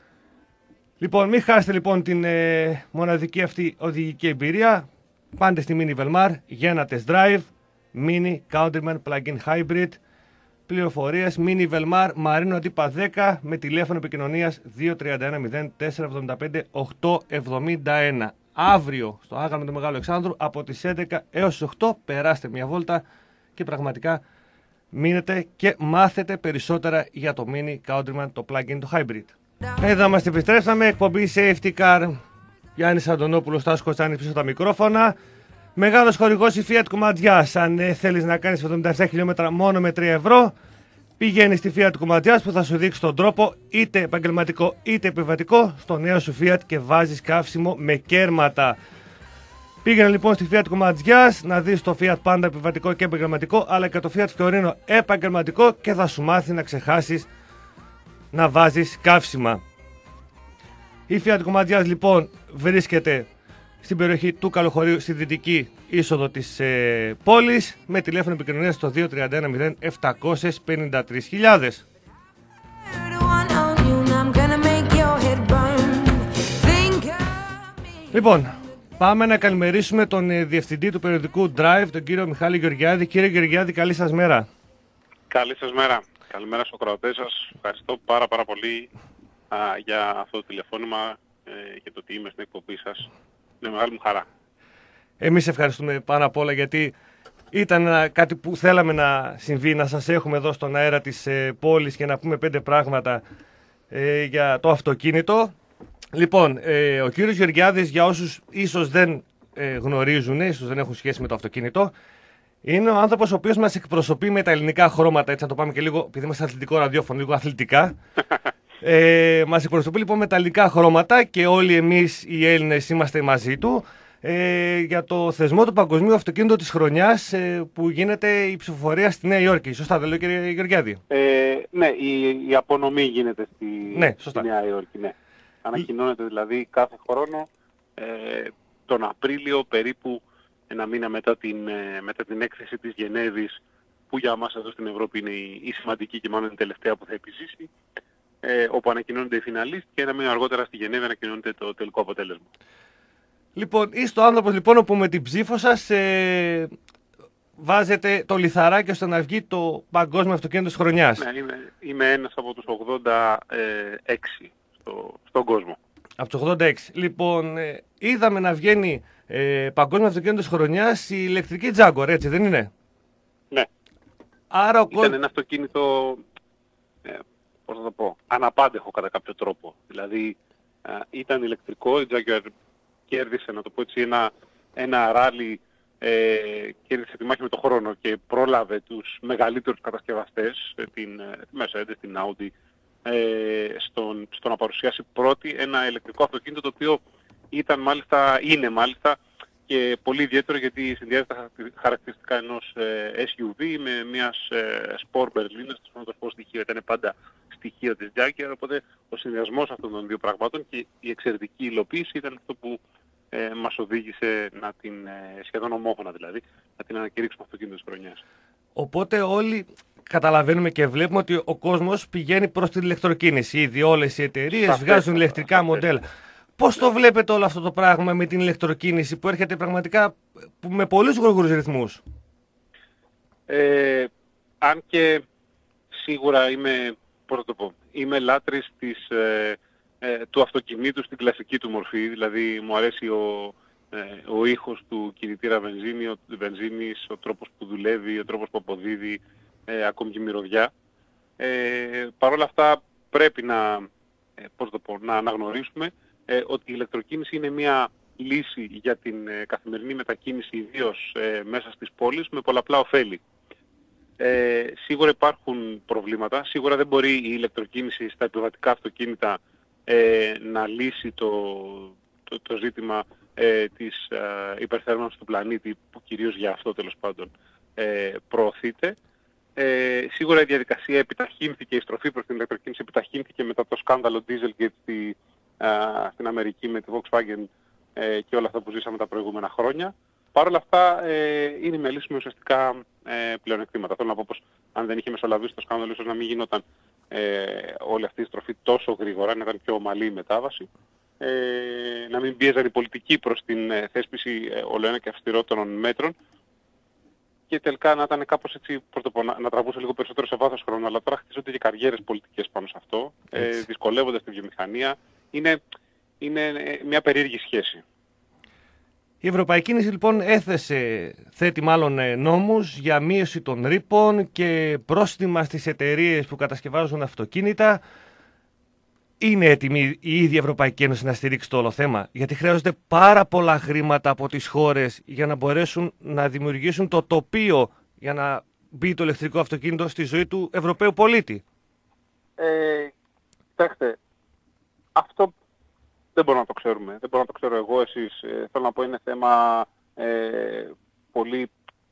Λοιπόν, μην χάσετε λοιπόν την ε, μοναδική αυτή οδηγική εμπειρία. Πάντε στη Mini Velmar για ένα test drive. Mini Countryman Plug-in Hybrid. Πληροφορίες Mini Velmar Μαρίνο Αντίπα δέκα με τηλέφωνο επικοινωνίας δύο τρία ένα μηδέν τέσσερα εβδομήντα πέντε οκτώ εβδομήντα ένα. Αύριο στο άγαλμα του Μεγάλου Αλεξάνδρου από τις έντεκα έως τις οκτώ περάστε μια βόλτα και πραγματικά μείνετε και μάθετε περισσότερα για το Mini Countryman, το plug-in, το hybrid. Εδώ μας επιστρέψαμε, εκπομπή Safety Car, Γιάννης Αντωνόπουλος, Τάσος Κοτσάνης πίσω τα μικρόφωνα. Μεγάλος χορηγός η Fiat Κουματζιάς. Αν ε, θέλεις να κάνεις εβδομήντα επτά χιλιόμετρα μόνο με τρία ευρώ, πηγαίνεις στη Fiat Κουματζιάς που θα σου δείξει τον τρόπο, είτε επαγγελματικό είτε επιβατικό, στο νέο σου Fiat και βάζεις καύσιμο με κέρματα. Πήγαινε λοιπόν στη Fiat Κουματζιάς να δεις το Fiat Panda επιβατικό και επαγγελματικό, αλλά και το Fiat Fiorino επαγγελματικό, και θα σου μάθει να ξεχάσεις να βάζεις καύσιμα. Η Fiat Κουματζιάς λοιπόν βρίσκεται στην περιοχή του Καλοχωρίου, στη δυτική είσοδο της ε, πόλης, με τηλέφωνο επικοινωνίας στο δύο τρία ένα μηδέν επτακόσια πενήντα τρεις χιλιάδες. Λοιπόν, πάμε να καλημερίσουμε τον ε, διευθυντή του περιοδικού Drive, τον κύριο Μιχάλη Γεωργιάδη. Κύριε Γεωργιάδη, καλή σας μέρα. Καλή σας μέρα. Καλημέρα στους ακροατές σας. Ευχαριστώ πάρα πάρα πολύ α, για αυτό το τηλεφώνημα ε, και το ότι είμαι στην εκπομπή σας. Είναι μεγάλη μου χαρά. Εμείς ευχαριστούμε πάνω απ' όλα, γιατί ήταν α, κάτι που θέλαμε να συμβεί, να σας έχουμε εδώ στον αέρα της ε, πόλης και να πούμε πέντε πράγματα ε, για το αυτοκίνητο. Λοιπόν, ε, ο κύριος Γεωργιάδης, για όσους ίσως δεν ε, γνωρίζουν, ίσως δεν έχουν σχέση με το αυτοκίνητο, είναι ο άνθρωπος ο οποίος μας εκπροσωπεί με τα ελληνικά χρώματα, έτσι να το πάμε και λίγο, επειδή είμαστε αθλητικό ραδιόφωνο, λίγο αθλητικά. Ε, μας εκπροσωπεί λοιπόν με τα ελληνικά χρώματα και όλοι εμείς οι Έλληνες είμαστε μαζί του ε, για το θεσμό του Παγκοσμίου Αυτοκίνητου της Χρονιάς ε, που γίνεται η ψηφοφορία στη Νέα Υόρκη. Σωστά δεν λέω, κύριε Γεωργιάδη? Ε, ναι, η, η απονομή γίνεται στη, ναι, στη Νέα Υόρκη. Ναι. Ανακοινώνεται δηλαδή κάθε χρόνο ε, τον Απρίλιο, περίπου ένα μήνα μετά την, μετά την έκθεση της Γενέβης, που για μας εδώ στην Ευρώπη είναι η, η σημαντική και μάλλον η τελευταία που θα επιζήσει, ε, όπου ανακοινώνονται οι φιναλίστ και ένα μήνα αργότερα στη Γενέβη ανακοινώνεται το τελικό αποτέλεσμα. Λοιπόν, είστε ο άνθρωπος λοιπόν όπου με την ψήφο σας ε, βάζετε το λιθαράκι ώστε να βγει το Παγκόσμιο Αυτοκίνητο της Χρονιάς. Ναι, είμαι, είμαι ένας από τους ογδόντα έξι στο, στον κόσμο. Από τους ογδόντα έξι. Λοιπόν, ε, είδαμε να βγαίνει ε, Παγκόσμιο Αυτοκίνητο της Χρονιάς η ηλεκτρική Jaguar, έτσι δεν είναι? Ναι. Άρα ο Ήταν ένα αυτοκίνητο, ε, πώς θα το πω, αναπάντεχο κατά κάποιο τρόπο. Δηλαδή ε, ήταν ηλεκτρικό, η Jaguar κέρδισε, να το πω έτσι, ένα, ένα ράλι ε, κέρδισε τη μάχη με τον χρόνο και πρόλαβε τους μεγαλύτερους κατασκευαστές, ε, την, ε, τη Mercedes, την Audi, ε, στον, στο να παρουσιάσει πρώτη ένα ηλεκτρικό αυτοκίνητο, το οποίο ήταν μάλιστα, είναι μάλιστα και πολύ ιδιαίτερο, γιατί συνδυάζει τα χαρακτηριστικά ενός ε, ες γιου βι με μιας ε, Sport Berliner. Το πρώτο στοιχείο ήταν πάντα στοιχείο της Jaguar, οπότε ο συνδυασμός αυτών των δύο πραγμάτων και η εξαιρετική υλοποίηση ήταν αυτό που ε, μας οδήγησε να την, ε, σχεδόν ομόφωνα δηλαδή, να την ανακηρύξουμε αυτοκίνητο της χρονιάς. Οπότε όλοι καταλαβαίνουμε και βλέπουμε ότι ο κόσμος πηγαίνει προς την ηλεκτροκίνηση. Ήδη όλες οι εταιρείες βγάζουν ηλεκτρικά μοντέλα. Πώς το βλέπετε όλο αυτό το πράγμα με την ηλεκτροκίνηση που έρχεται πραγματικά με πολλούς γρήγορους ρυθμούς? Ε, αν και σίγουρα είμαι, πώς θα το πω, είμαι λάτρης της, ε, ε, του αυτοκινήτου στην κλασική του μορφή. Δηλαδή μου αρέσει ο, ε, ο ήχος του κινητήρα βενζίνη, ο, βενζίνης, ο τρόπος που δουλεύει, ο τρόπος που αποδίδει, ε, ακόμη και η μυρωδιά. Ε, Παρ' όλα αυτά πρέπει να, ε, πώς το πω, να αναγνωρίσουμε ε, ότι η ηλεκτροκίνηση είναι μια λύση για την ε, καθημερινή μετακίνηση, ιδίως ε, μέσα στις πόλεις, με πολλαπλά ωφέλη. Ε, σίγουρα υπάρχουν προβλήματα. Σίγουρα δεν μπορεί η ηλεκτροκίνηση στα επιβατικά αυτοκίνητα ε, να λύσει το, το, το ζήτημα ε, της ε, υπερθέρμανσης του πλανήτη, που κυρίως για αυτό τέλος πάντων ε, προωθείται. Ε, σίγουρα η διαδικασία επιταχύνθηκε, η στροφή προς την ηλεκτροκίνηση επιταχύνθηκε μετά το σκάνδαλο Dieselgate στη, α, στην Αμερική με τη Volkswagen ε, και όλα αυτά που ζήσαμε τα προηγούμενα χρόνια. Παρ' όλα αυτά ε, είναι με λύσιμο ουσιαστικά ε, πλεονεκτήματα. Θέλω να πω πως αν δεν είχε μεσολαβήσει το σκάνδαλο, ίσως να μην γινόταν ε, όλη αυτή η στροφή τόσο γρήγορα, να ήταν πιο ομαλή η μετάβαση. Ε, να μην πίεζαν οι πολιτικοί προς την ε, θέσπιση ε, ολοένα και αυστηρότερων μέτρων, και τελικά να ήταν κάπως έτσι, πώς το πω, να, να τραβούσε λίγο περισσότερο σε βάθος χρόνου. Αλλά τώρα χτίζονται και καριέρες πολιτικές πάνω σε αυτό, ε, δυσκολεύοντας τη βιομηχανία. Είναι, είναι μια περίεργη σχέση. Η Ευρωπαϊκή Ένωση λοιπόν έθεσε, θέτει μάλλον νόμους για μείωση των ρήπων και πρόστιμα στις εταιρείες που κατασκευάζουν αυτοκίνητα. Είναι έτοιμη η ίδια Ευρωπαϊκή Ένωση να στηρίξει το όλο θέμα? Γιατί χρειάζονται πάρα πολλά χρήματα από τις χώρες για να μπορέσουν να δημιουργήσουν το τοπίο για να μπει το ηλεκτρικό αυτοκίνητο στη ζωή του Ευρωπαίου πολίτη. Ε, κοιτάξτε, αυτό δεν μπορούμε να το ξέρουμε. Δεν μπορώ να το ξέρω εγώ, εσείς. Ε, θέλω να πω, είναι θέμα ε, πολύ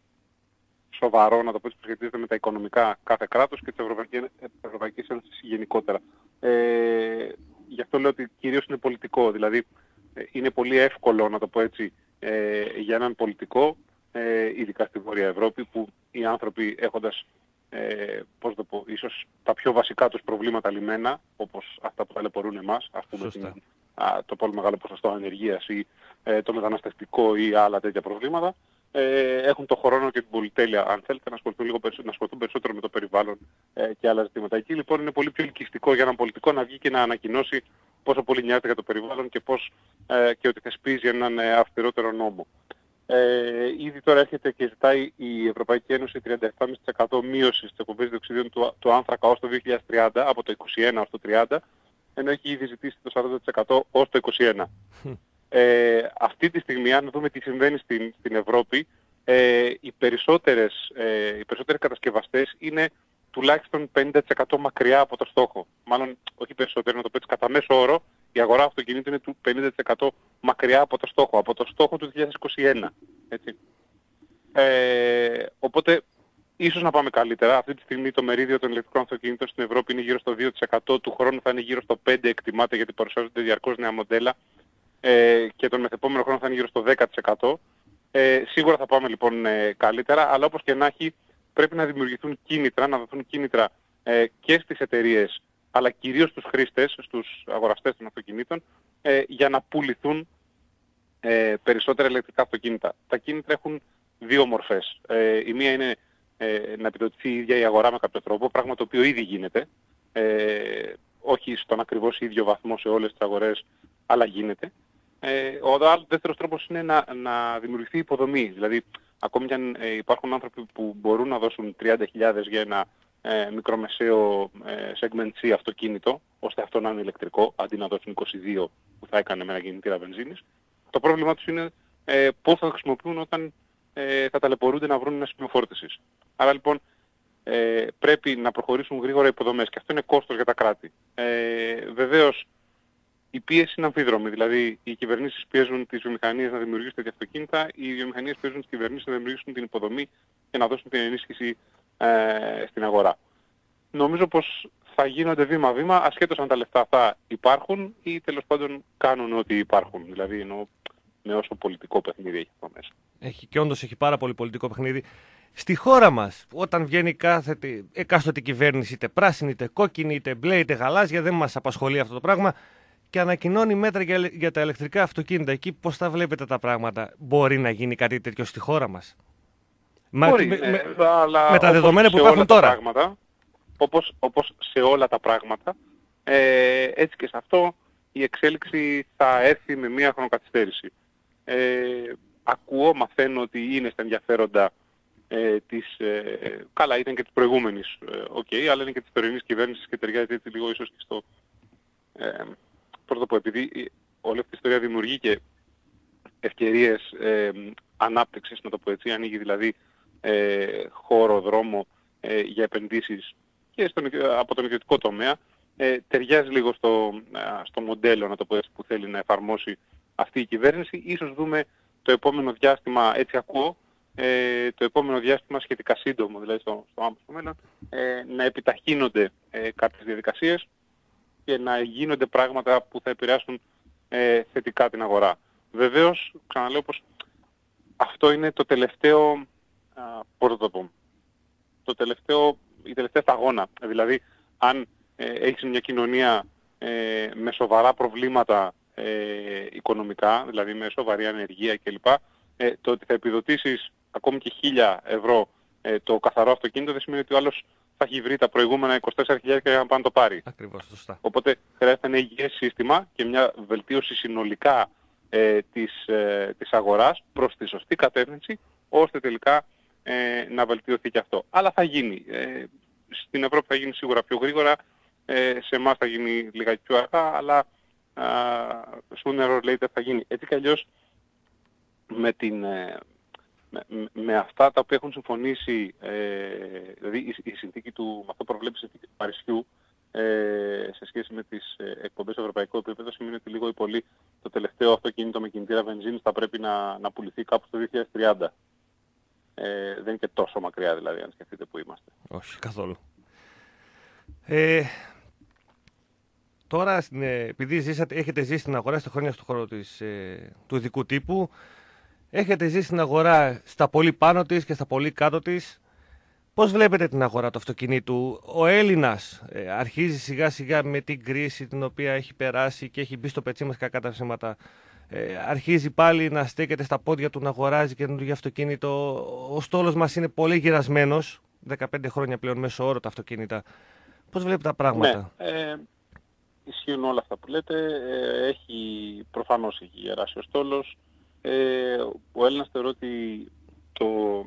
σοβαρό, να το πω έτσι, που σχετίζεται με τα οικονομικά κάθε κράτος και της Ευρωπαϊκής, Ευρωπαϊκής Ένωσης γενικότερα. Ε, γι' αυτό λέω ότι κυρίως είναι πολιτικό. Δηλαδή ε, είναι πολύ εύκολο, να το πω έτσι, ε, για έναν πολιτικό, ε, ειδικά στη Βόρεια Ευρώπη, που οι άνθρωποι έχοντας, ε, πώς το πω, ίσως τα πιο βασικά τους προβλήματα λυμμένα, όπως αυτά που ταλαιπωρούν εμάς, ας πούμε την, α, το πολύ μεγάλο ποσοστό ανεργίας ή ε, το μεταναστευτικό ή άλλα τέτοια προβλήματα, ε, έχουν το χρόνο και την πολυτέλεια, αν θέλετε, να ασχοληθούν, λίγο περισσότερο, να ασχοληθούν περισσότερο με το περιβάλλον ε, και άλλα ζητήματα. Εκεί λοιπόν είναι πολύ πιο ελκυστικό για έναν πολιτικό να βγει και να ανακοινώσει πόσο πολύ νοιάζεται για το περιβάλλον και, πώς, ε, και ότι θεσπίζει έναν ε, αυστηρότερο νόμο. Ε, ήδη τώρα έρχεται και ζητάει η Ευρωπαϊκή Ένωση τριάντα επτά κόμμα πέντε τοις εκατό μείωση στις εκπομπές διοξιδίων του, του άνθρακα ως το δύο χιλιάδες τριάντα, από το είκοσι ένα ως το τριάντα, ενώ έχει ήδη ζητήσει το σαράντα τοις εκατό ως το είκοσι ένα. Ε, αυτή τη στιγμή, αν δούμε τι συμβαίνει στην, στην Ευρώπη, ε, οι, περισσότερες, ε, οι περισσότεροι κατασκευαστές είναι τουλάχιστον πενήντα τοις εκατό μακριά από το στόχο. Μάλλον, όχι περισσότερο, να το πω έτσι, κατά μέσο όρο, η αγορά αυτοκινήτων είναι του πενήντα τοις εκατό μακριά από το στόχο, από το στόχο του δύο χιλιάδες είκοσι ένα. Έτσι. Ε, οπότε, ίσως να πάμε καλύτερα. Αυτή τη στιγμή το μερίδιο των ηλεκτρικών αυτοκινήτων στην Ευρώπη είναι γύρω στο δύο τοις εκατό, του χρόνου θα είναι γύρω στο πέντε τοις εκατό, εκτιμάται, γιατί παρουσιάζονται διαρκώς νέα μοντέλα, ε, και τον μεθεπόμενο χρόνο θα είναι γύρω στο δέκα τοις εκατό. Ε, σίγουρα θα πάμε λοιπόν ε, καλύτερα, αλλά όπως και να έχει, πρέπει να δημιουργηθούν κίνητρα, να δοθούν κίνητρα ε, και στις εταιρείες, αλλά κυρίως στους χρήστες, στους αγοραστές των αυτοκινήτων, ε, για να πουληθούν ε, περισσότερα ηλεκτρικά αυτοκίνητα. Τα κίνητρα έχουν δύο μορφές. Ε, η μία είναι ε, να επιδοτηθεί η ίδια η αγορά με κάποιο τρόπο, πράγμα το οποίο ήδη γίνεται, ε, όχι στον ακριβώς ίδιο βαθμό σε όλες τις αγορές, αλλά γίνεται. Ε, ο άλλος δεύτερος τρόπος είναι να, να δημιουργηθεί υποδομή. Δηλαδή, ακόμη κι αν ε, υπάρχουν άνθρωποι που μπορούν να δώσουν τριάντα χιλιάδες για ένα ε, μικρομεσαίο ε, segment C αυτοκίνητο, ώστε αυτό να είναι ηλεκτρικό, αντί να δώσουν είκοσι δύο που θα έκανε με ένα κινητήρα βενζίνης, το πρόβλημά τους είναι ε, πώς θα το χρησιμοποιούν όταν ε, θα ταλαιπωρούνται να βρουν ένα σημείο φόρτισης. Άρα λοιπόν ε, πρέπει να προχωρήσουν γρήγορα υποδομές και αυτό είναι κόστος για τα κράτη. Ε, βεβαίως η πίεση είναι αμφίδρομη, δηλαδή οι κυβερνήσεις πιέζουν τις βιομηχανίες να δημιουργήσουν τέτοια αυτοκίνητα, οι βιομηχανίες πιέζουν τις κυβερνήσεις να δημιουργήσουν την υποδομή και να δώσουν την ενίσχυση ε, στην αγορά. Νομίζω πως θα γίνονται βήμα-βήμα, ασχέτως αν τα λεφτά θα υπάρχουν ή τέλος πάντων κάνουν ό,τι υπάρχουν. Δηλαδή εννοώ με όσο πολιτικό παιχνίδι έχει αυτό μέσα. Έχει και όντως έχει πάρα πολύ πολιτικό παιχνίδι. Στη χώρα μας, όταν βγαίνει κάθε εκάστοτε κυβέρνηση, είτε πράσινη, είτε κόκκινη, είτε μπλε, είτε γαλάζια, δεν μας απασχολεί αυτό το πράγμα και ανακοινώνει μέτρα για, για τα ηλεκτρικά αυτοκίνητα. Εκεί πώς τα βλέπετε τα πράγματα, μπορεί να γίνει κάτι τέτοιο στη χώρα μας? Μπορεί, με, ναι, με, αλλά με τα δεδομένα που υπάρχουν τώρα. Πράγματα, όπως, όπως σε όλα τα πράγματα, ε, έτσι και σε αυτό η εξέλιξη θα έρθει με μία χρονοκαθυστέρηση. Ε, ακούω, μαθαίνω ότι είναι στα ενδιαφέροντα ε, της, ε, καλά ήταν και της προηγούμενης, οκ, ε, okay, αλλά είναι και της τωρινής κυβέρνησης και ταιριάζει έτσι λίγο ίσως και στο, ε, πώς το πω, επειδή όλη αυτή η ιστορία δημιουργεί και ευκαιρίες ε, ανάπτυξης, να το πω έτσι, ανοίγει δηλαδή ε, χώρο, δρόμο ε, για επενδύσεις και στον, από τον ιδιωτικό τομέα, ε, ταιριάζει λίγο στο, στο μοντέλο, να το πω έτσι, που θέλει να εφαρμόσει αυτή η κυβέρνηση. Ίσως δούμε το επόμενο διάστημα, έτσι ακούω, ε, το επόμενο διάστημα σχετικά σύντομο, δηλαδή στο, στο άμεσο μέλλον, ε, να επιταχύνονται ε, κάποιες διαδικασίες και να γίνονται πράγματα που θα επηρεάσουν ε, θετικά την αγορά. Βεβαίως, ξαναλέω πως αυτό είναι το τελευταίο, α, πώς θα το πω, το τελευταίο, η τελευταία σταγόνα. Δηλαδή, αν ε, έχεις μια κοινωνία ε, με σοβαρά προβλήματα ε, οικονομικά, δηλαδή με σοβαρή ανεργία κλπ, ε, το ότι θα επιδοτήσεις ακόμη και χίλια ευρώ ε, το καθαρό αυτοκίνητο δεν σημαίνει ότι ο άλλος θα έχει βρει τα προηγούμενα είκοσι τέσσερα χιλιάδες για να πάει να το πάρει. Ακριβώς, σωστά. Οπότε χρειάζεται ένα υγιές σύστημα και μια βελτίωση συνολικά ε, της, ε, της αγοράς προς τη σωστή κατεύθυνση, ώστε τελικά ε, να βελτιωθεί και αυτό. Αλλά θα γίνει. Ε, στην Ευρώπη θα γίνει σίγουρα πιο γρήγορα, ε, σε εμάς θα γίνει λίγα πιο αργά, αλλά sooner or later θα γίνει. Έτσι κι αλλιώς με, την, ε, με, με αυτά τα οποία έχουν συμφωνήσει, ε, δηλαδή η, η συνθήκη του, με αυτό προβλέπει η συνθήκη του Παρισιού, ε, σε σχέση με τις ε, εκπομπές σε ευρωπαϊκό επίπεδο, σημαίνει ότι λίγο ή πολύ το τελευταίο αυτοκίνητο με κινητήρα βενζίνης θα πρέπει να, να πουληθεί κάπου στο δύο χιλιάδες τριάντα. Ε, δεν είναι και τόσο μακριά δηλαδή, αν σκεφτείτε που είμαστε. Όχι, καθόλου. Ε, τώρα, επειδή ζήσατε, έχετε ζήσει στην αγορά, στα χρόνια στον χώρο της, ε, του ειδικού τύπου, έχετε ζήσει στην αγορά στα πολύ πάνω της και στα πολύ κάτω της. Πώς βλέπετε την αγορά του αυτοκινήτου? Ο Έλληνας ε, αρχίζει σιγά σιγά με την κρίση την οποία έχει περάσει και έχει μπει στο πετσί μας κακά τα ψέματα. Ε, αρχίζει πάλι να στέκεται στα πόδια του, να αγοράζει καινούργιο αυτοκίνητο. Ο στόλος μας είναι πολύ γυρασμένος, δεκαπέντε χρόνια πλέον μέσω όρο τα αυτοκίνητα. Πώς βλέπετε τα πράγματα? Ναι, ε, ισχύουν όλα αυτά που λέτε. Ε, έχει, προφανώς έχει γεράσει ο στόλος. Ε, ο Έλληνας θεωρώ ότι το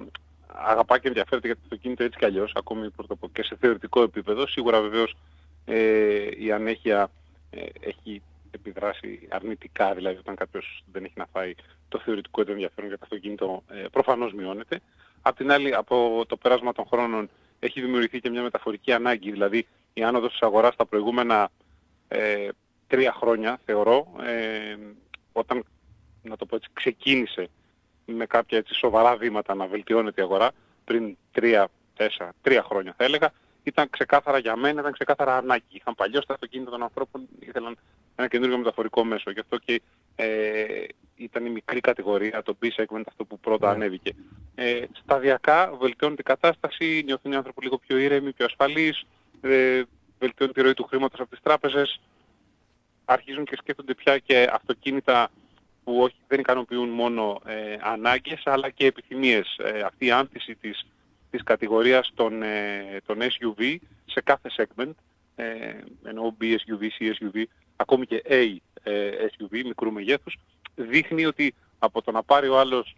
αγαπά και ενδιαφέρεται για το αυτοκίνητο έτσι κι αλλιώς, ακόμη και σε θεωρητικό επίπεδο. Σίγουρα βεβαίως ε, η ανέχεια ε, έχει επιδράσει αρνητικά, δηλαδή όταν κάποιος δεν έχει να φάει, το θεωρητικό του ενδιαφέρον για το αυτοκίνητο ε, προφανώς μειώνεται. Απ' την άλλη, από το πέρασμα των χρόνων έχει δημιουργηθεί και μια μεταφορική ανάγκη, δηλαδή η άνοδος της αγοράς τα προηγούμενα ε, τρία χρόνια, θεωρώ, ε, όταν, να το πω έτσι, ξεκίνησε με κάποια έτσι σοβαρά βήματα να βελτιώνεται η αγορά, πριν τρία, τέσσερα, τρία χρόνια θα έλεγα, ήταν ξεκάθαρα για μένα, ήταν ξεκάθαρα ανάγκη. Είχαν παλιώς τα αυτοκίνητα των ανθρώπων, ήθελαν ένα καινούργιο μεταφορικό μέσο. Γι' αυτό και ε, ήταν η μικρή κατηγορία, το B-segment, αυτό που πρώτα yeah. ανέβηκε. Ε, σταδιακά βελτιώνεται η κατάσταση, νιώθουν οι άνθρωποι λίγο πιο ήρεμοι, πιο ασφαλείς, ε, βελτιώνεται η ροή του χρήματος από τις τράπεζες, αρχίζουν και σκέφτονται πια και αυτοκίνητα που όχι, δεν ικανοποιούν μόνο ε, ανάγκες αλλά και επιθυμίες. Ε, αυτή η άνθηση της, της κατηγορίας των, ε, των ες γιου βι σε κάθε segment, ε, ενώ B ες γιου βι, C ες γιου βι, ακόμη και A ε, ες γιου βι μικρού μεγέθους, δείχνει ότι από το να πάρει ο άλλος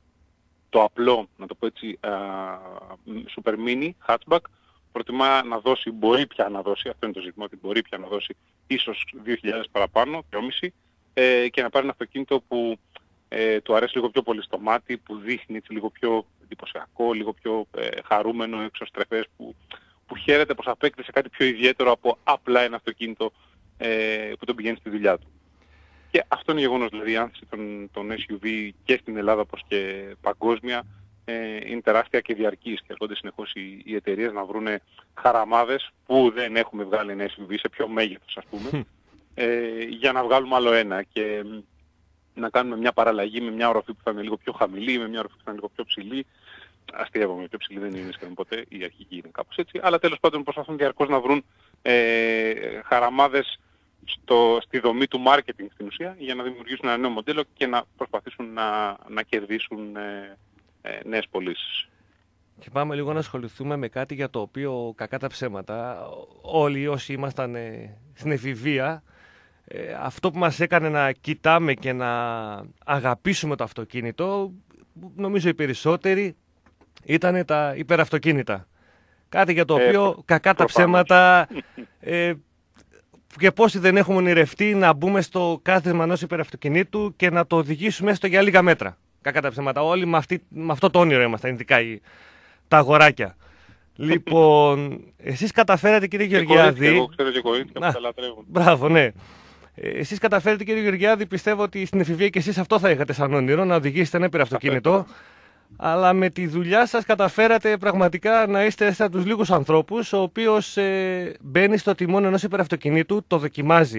το απλό, να το πω έτσι, α, super mini, hatchback, προτιμά να δώσει, μπορεί πια να δώσει, αυτό είναι το ζήτημα, ότι μπορεί πια να δώσει ίσως δύο χιλιάδες παραπάνω, δυόμισι, ε, και να πάρει ένα αυτοκίνητο που ε, του αρέσει λίγο πιο πολύ στο μάτι, που δείχνει έτσι λίγο πιο εντυπωσιακό, λίγο πιο ε, χαρούμενο, εξωστρεφές, που, που χαίρεται πως απέκτησε κάτι πιο ιδιαίτερο από απλά ένα αυτοκίνητο ε, που τον πηγαίνει στη δουλειά του. Και αυτό είναι γεγονός, δηλαδή η άνθηση των, των ες γιου βι και στην Ελλάδα όπως και παγκόσμια ε, είναι τεράστια και διαρκής και έρχονται συνεχώς οι, οι εταιρείες να βρουν χαραμάδες που δεν έχουμε βγάλει ένα ες γιου βι σε πιο μέγεθος, ας πούμε, ε, για να βγάλουμε άλλο ένα και να κάνουμε μια παραλλαγή με μια οροφή που θα είναι λίγο πιο χαμηλή, με μια οροφή που θα είναι λίγο πιο ψηλή. Αστείευομαι, πιο ψηλή δεν είναι σχεδόν ποτέ, η αρχική είναι κάπως έτσι, αλλά τέλος πάντων προσπαθούν διαρκώς να βρουν ε, χαραμάδες στο, στη δομή του marketing στην ουσία για να δημιουργήσουν ένα νέο μοντέλο και να προσπαθήσουν να, να κερδίσουν ε, ε, νέες πωλήσεις. Και πάμε λίγο να ασχοληθούμε με κάτι για το οποίο, κακά τα ψέματα, όλοι όσοι ήμασταν ε, στην εφηβεία, ε, αυτό που μας έκανε να κοιτάμε και να αγαπήσουμε το αυτοκίνητο, νομίζω οι περισσότεροι, ήταν τα υπεραυτοκίνητα. Κάτι για το οποίο, ε, κακά τα ψέματα, ε, και πόσοι δεν έχουμε ονειρευτεί να μπούμε στο κάθισμα ενός υπεραυτοκινήτου και να το οδηγήσουμε έστω για λίγα μέτρα. Κακά τα ψέματα. Όλοι με, αυτή, με αυτό το όνειρο ήμασταν, ειδικά οι, τα αγοράκια. Λοιπόν, εσείς καταφέρατε, κύριε Γεωργιάδη. Εγώ ξέρω και κορίτσια που τα λατρεύουν. Μπράβο, ναι. Εσείς καταφέρετε, κύριε Γεωργιάδη, πιστεύω ότι στην εφηβεία και εσείς αυτό θα είχατε σαν όνειρο, να οδηγήσετε ένα υπεραυτοκίνητο. Αλλά με τη δουλειά σας καταφέρατε πραγματικά να είστε σαν τους λίγους ανθρώπους ο οποίος ε, μπαίνει στο τιμόνι ενός υπεραυτοκινήτου, το δοκιμάζει.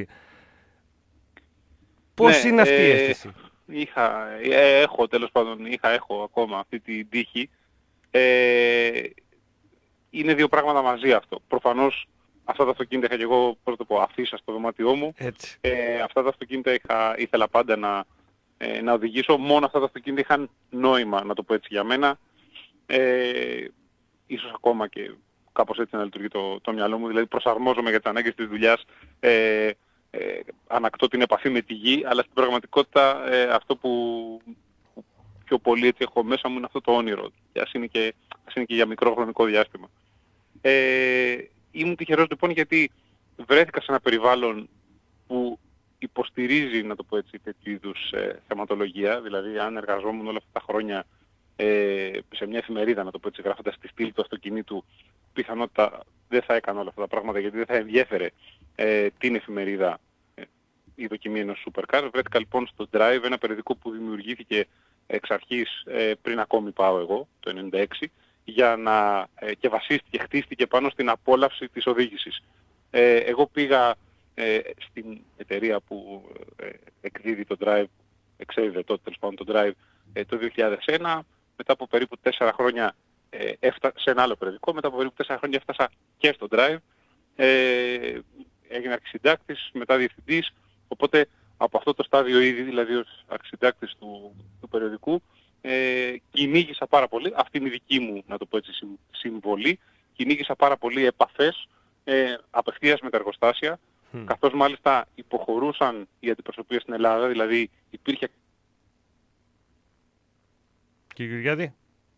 Πώς ναι, είναι αυτή ε, η αίσθηση? Είχα, ε, έχω τέλος πάντων, είχα, έχω ακόμα αυτή την τύχη. Ε, είναι δύο πράγματα μαζί αυτό. Προφανώς αυτά τα αυτοκίνητα είχα και εγώ, πώς το πω, αφήσα στο δωμάτιό μου. Έτσι. Ε, αυτά τα αυτοκίνητα είχα, ήθελα πάντα να, ε, να οδηγήσω. Μόνο αυτά τα αυτοκίνητα είχαν νόημα, να το πω έτσι για μένα. Ε, ίσως ακόμα και κάπως έτσι να λειτουργεί το, το μυαλό μου. Δηλαδή προσαρμόζομαι για τις ανάγκες της δουλειάς. Ε, ε, ανακτώ την επαφή με τη γη, αλλά στην πραγματικότητα ε, αυτό που, που πιο πολύ έτσι έχω μέσα μου είναι αυτό το όνειρο. Και ας είναι και, ας είναι και για μικρό χρονικό διάστημα. Ε, ήμουν τυχερός λοιπόν γιατί βρέθηκα σε ένα περιβάλλον που υποστηρίζει, να το πω έτσι, τέτοιου είδους ε, θεματολογία. Δηλαδή αν εργαζόμουν όλα αυτά τα χρόνια ε, σε μια εφημερίδα, να το πω έτσι, γράφοντας τη στήλη του αυτοκινήτου, πιθανότητα δεν θα έκανα όλα αυτά τα πράγματα γιατί δεν θα ενδιέφερε ε, την εφημερίδα ε, η δοκιμή ενός supercar. Βρέθηκα λοιπόν στο Drive, ένα περιοδικό που δημιουργήθηκε εξ αρχής ε, πριν ακόμη πάω εγώ, το ενενήντα έξι, για να, ε, και βασίστηκε, χτίστηκε πάνω στην απόλαυση της οδήγησης. Ε, εγώ πήγα ε, στην εταιρεία που ε, εκδίδει το Drive, εξέδιδε τότε τέλος πάντων το Drive, ε, το δύο χιλιάδες ένα, μετά από περίπου τέσσερα χρόνια ε, έφτα, σε ένα άλλο περιοδικό, μετά από περίπου τέσσερα χρόνια έφτασα και στο Drive, ε, έγινα αρχισυντάκτης, μετά διευθυντής, οπότε από αυτό το στάδιο ήδη, δηλαδή ως αρχισυντάκτης του, του περιοδικού, ε, κυνήγησα πάρα πολύ, αυτή είναι η δική μου, να το πω έτσι, συμβολή, κυνήγησα πάρα πολύ επαφές ε, απευθείας με τα εργοστάσια, mm. καθώς μάλιστα υποχωρούσαν οι αντιπροσωπείες στην Ελλάδα, δηλαδή υπήρχε... Κύριε Γεωργιάδη.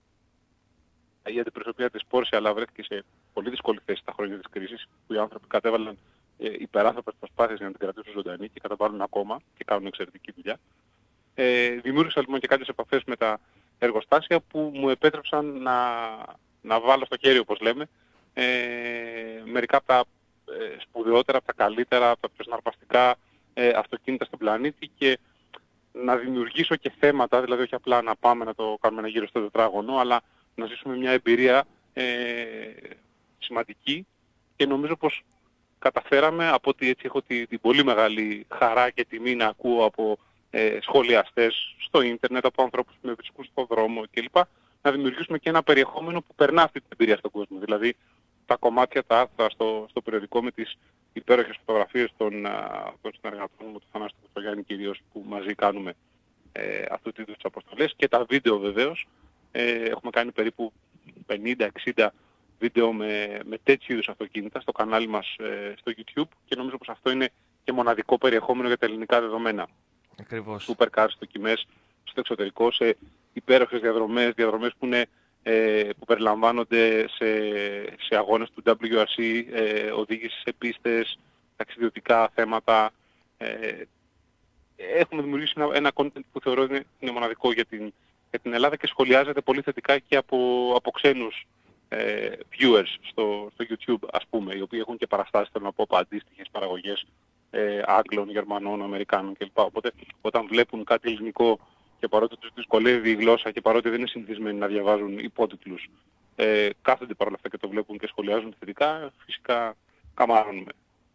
Η αντιπροσωπεία της Porsche, αλλά βρέθηκε σε πολύ δύσκολη θέση τα χρόνια της κρίσης, που οι άνθρωποι κατέβαλαν ε, υπεράνθρωπες προσπάθειες για να την κρατήσουν ζωντανή και καταβάλουν ακόμα και κάνουν εξαιρετική δουλειά. Ε, δημιούργησα λοιπόν και κάποιες επαφές με τα εργοστάσια που μου επέτρεψαν να, να βάλω στο χέρι, όπως λέμε, ε, μερικά από τα ε, σπουδαιότερα, από τα καλύτερα, από τα πιο συναρπαστικά ε, αυτοκίνητα στον πλανήτη και να δημιουργήσω και θέματα, δηλαδή όχι απλά να πάμε να το κάνουμε ένα γύρο στο τετράγωνο, αλλά να ζήσουμε μια εμπειρία ε, σημαντική και νομίζω πως καταφέραμε, από ότι έτσι έχω την, την πολύ μεγάλη χαρά και τιμή να ακούω από ε, σχολιαστές στο ίντερνετ, από ανθρώπους που με βρίσκουν στον δρόμο κλπ. Να δημιουργήσουμε και ένα περιεχόμενο που περνά αυτή την εμπειρία στον κόσμο. Δηλαδή τα κομμάτια, τα άρθρα στο, στο περιοδικό με τις υπέροχες φωτογραφίες των, των συνεργατών μου, του Θανάση του Κουτσογιάννη κυρίως, που μαζί κάνουμε ε, αυτού του είδους τις αποστολές, και τα βίντεο βεβαίως. Ε, έχουμε κάνει περίπου πενήντα εξήντα βίντεο με, με τέτοιου είδους αυτοκίνητα στο κανάλι μας ε, στο YouTube και νομίζω πως αυτό είναι και μοναδικό περιεχόμενο για τα ελληνικά δεδομένα. Ακριβώς. Supercars, δοκιμές στο εξωτερικό, σε υπέροχες διαδρομές, διαδρομές που, είναι, ε, που περιλαμβάνονται σε, σε αγώνες του ντάμπλιου αρ σι, ε, οδήγηση σε πίστες, ταξιδιωτικά θέματα, ε, έχουμε δημιουργήσει ένα, ένα content που θεωρώ είναι, είναι μοναδικό για την, για την Ελλάδα και σχολιάζεται πολύ θετικά και από, από ξένους ε, viewers στο, στο YouTube, ας πούμε, οι οποίοι έχουν και παραστάσεις, θέλω να πω, από αντίστοιχες παραγωγές ε, Άγγλων, Γερμανών, Αμερικάνων κλπ. Οπότε όταν βλέπουν κάτι ελληνικό και παρότι τους δυσκολεύει η γλώσσα και παρότι δεν είναι συνηθισμένοι να διαβάζουν υπότιτλους, ε, κάθονται παρόλα αυτά και το βλέπουν και σχολιάζουν θετικά, φυσικά καμαρώνουμε.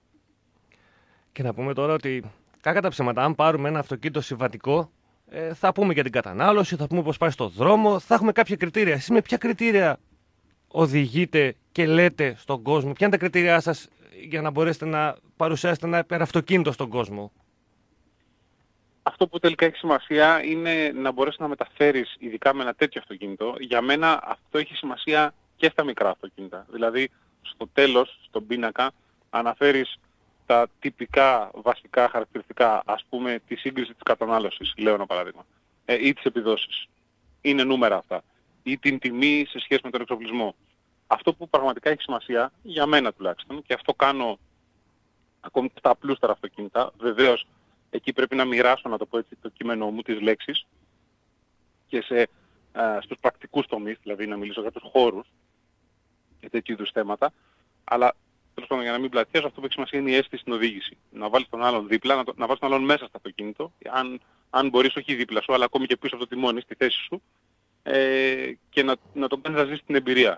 Και να πούμε τώρα ότι, κακά τα ψέματα, αν πάρουμε ένα αυτοκίνητο συμβατικό, ε, θα πούμε για την κατανάλωση, θα πούμε πώς πάει στο δρόμο, θα έχουμε κάποια κριτήρια. Εσείς με ποια κριτήρια οδηγείτε και λέτε στον κόσμο, ποια είναι τα κριτήριά σας για να μπορέσετε να παρουσιάσετε ένα υπεραυτοκίνητο στον κόσμο? Αυτό που τελικά έχει σημασία είναι να μπορέσεις να μεταφέρεις, ειδικά με ένα τέτοιο αυτοκίνητο. Για μένα αυτό έχει σημασία και στα μικρά αυτοκίνητα. Δηλαδή, στο τέλος, στον πίνακα, αναφέρεις τα τυπικά βασικά χαρακτηριστικά, ας πούμε τη σύγκριση της κατανάλωσης, λέω ένα παράδειγμα, ε, ή τις επιδόσεις. Είναι νούμερα αυτά. Ή την τιμή σε σχέση με τον εξοπλισμό. Αυτό που πραγματικά έχει σημασία, για μένα τουλάχιστον, και αυτό κάνω ακόμη και στα απλούστερα αυτοκίνητα, βεβαίως εκεί πρέπει να μοιράσω, να το πω έτσι, το κείμενό μου, τις λέξεις και σε, α, στους πρακτικούς τομείς, δηλαδή να μιλήσω για τους χώρους και τέτοιου είδους θέματα, αλλά τέλος πάντων, για να μην πλατιάζω, αυτό που έχει σημασία είναι η αίσθηση στην οδήγηση. Να βάλεις τον άλλον δίπλα, να, το, να βάλεις τον άλλον μέσα στο αυτοκίνητο, αν, αν μπορείς όχι δίπλα σου, αλλά ακόμη και πίσω από το τιμόνι, στη θέση σου, ε, και να, να τον κάνεις να ζήσεις την εμπειρία.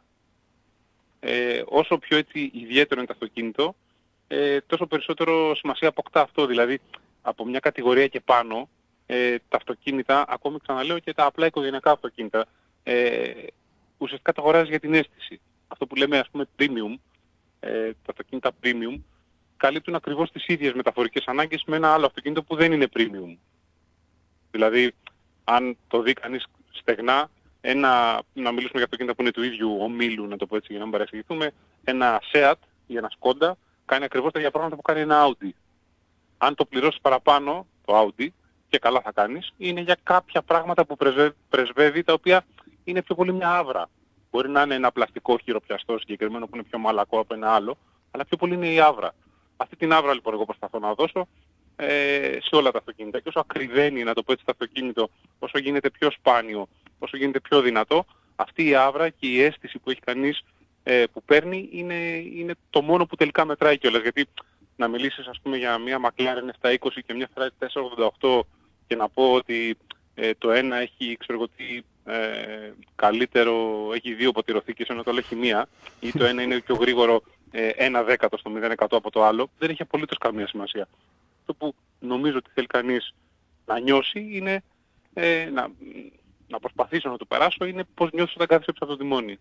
Ε, όσο πιο έτσι ιδιαίτερο είναι το αυτοκίνητο, ε, τόσο περισσότερο σημασία αποκτά αυτό. Δηλαδή, από μια κατηγορία και πάνω, ε, τα αυτοκίνητα, ακόμη ξαναλέω και τα απλά οικογενειακά αυτοκίνητα, ε, ουσιαστικά τα αγοράζεις για την αίσθηση. Αυτό που λέμε, ας πούμε, premium, ε, τα αυτοκίνητα premium, καλύπτουν ακριβώς τις ίδιες μεταφορικές ανάγκες με ένα άλλο αυτοκίνητο που δεν είναι premium. Δηλαδή, αν το δει κανείς στεγνά, ένα, να μιλήσουμε για αυτοκίνητα που είναι του ίδιου ομίλου, να το πω έτσι για να μην παρεξηγηθούμε, ένα Seat ή ένα Skoda κάνει ακριβώς τα ίδια πράγματα που κάνει ένα Audi. Αν το πληρώσεις παραπάνω, το Audi, και καλά θα κάνεις, είναι για κάποια πράγματα που πρεσβεύει, τα οποία είναι πιο πολύ μια άβρα. Μπορεί να είναι ένα πλαστικό χειροπιαστό συγκεκριμένο που είναι πιο μαλακό από ένα άλλο, αλλά πιο πολύ είναι η άβρα. Αυτή την άβρα λοιπόν εγώ προσπαθώ να δώσω ε, σε όλα τα αυτοκίνητα. Και όσο ακριβένει, να το πω έτσι, το αυτοκίνητο, όσο γίνεται πιο σπάνιο, όσο γίνεται πιο δυνατό, αυτή η άβρα και η αίσθηση που έχει κανείς ε, που παίρνει είναι, είναι το μόνο που τελικά μετράει κιόλας. Γιατί να μιλήσεις ας πούμε για μια McLaren επτακόσια είκοσι και μια Ferrari τετρακόσια ογδόντα οκτώ και να πω ότι ε, το ένα έχει, ξέρω εγώ τι, ε, καλύτερο, έχει δύο ποτηροθήκες ενώ το άλλο έχει μία, ή το ένα είναι πιο γρήγορο ε, ένα δέκατο στο μηδέν εκατό από το άλλο, δεν έχει απολύτως καμία σημασία. Αυτό που νομίζω ότι θέλει κανείς να νιώσει είναι, ε, να, να προσπαθήσω να το περάσω, είναι πώς νιώθεις όταν κάθεσαι από το τιμόνι.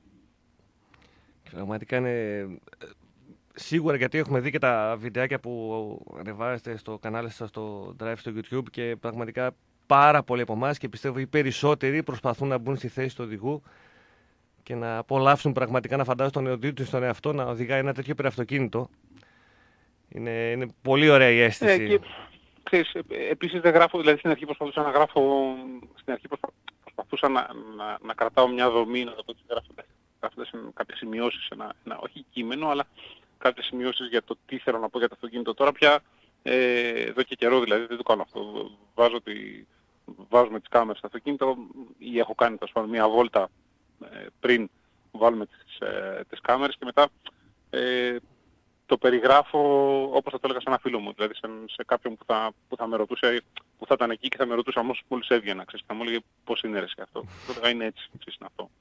Πραγματικά είναι... Σίγουρα, γιατί έχουμε δει και τα βιντεάκια που ανεβάζετε στο κανάλι σας στο Drive στο YouTube και πραγματικά πάρα πολλοί από εμάς και πιστεύω οι περισσότεροι προσπαθούν να μπουν στη θέση του οδηγού και να απολαύσουν πραγματικά να φαντάζουν τον οδηγό του στον εαυτό να οδηγάει ένα τέτοιο υπεραυτοκίνητο. Είναι, είναι πολύ ωραία η αίσθηση. Ε, και, ξέρεις, επίσης δεν γράφω, δηλαδή στην αρχή προσπαθούσα να γράφω, στην αρχή προσπα, προσπαθούσα να, να, να κρατάω μια δομή, να το πω έτσι, γράφοντας, γράφοντας κάποιες σημειώσεις, ένα, ένα, όχι κείμενο, αλλά κάποιες σημειώσεις για το τι θέλω να πω για το αυτοκίνητο. Τώρα πια, ε, εδώ και καιρό δηλαδή, δεν το κάνω αυτό. Βάζω τη, βάζουμε τις κάμερες στο αυτοκίνητο ή έχω κάνει τόσο πάνω μια βόλτα ε, πριν βάλουμε τις, ε, τις κάμερες και μετά ε, το περιγράφω όπως θα το έλεγα σε ένα φίλο μου, δηλαδή σε, σε κάποιον που θα, που θα με ρωτούσε, που θα ήταν εκεί και θα με ρωτούσε αμέσως μόλις έβγαινα, ξέρεις, θα μου έλεγε πώς είναι ρε αυτό. Τότε είναι έτσι, ξέρεις, είναι αυτό.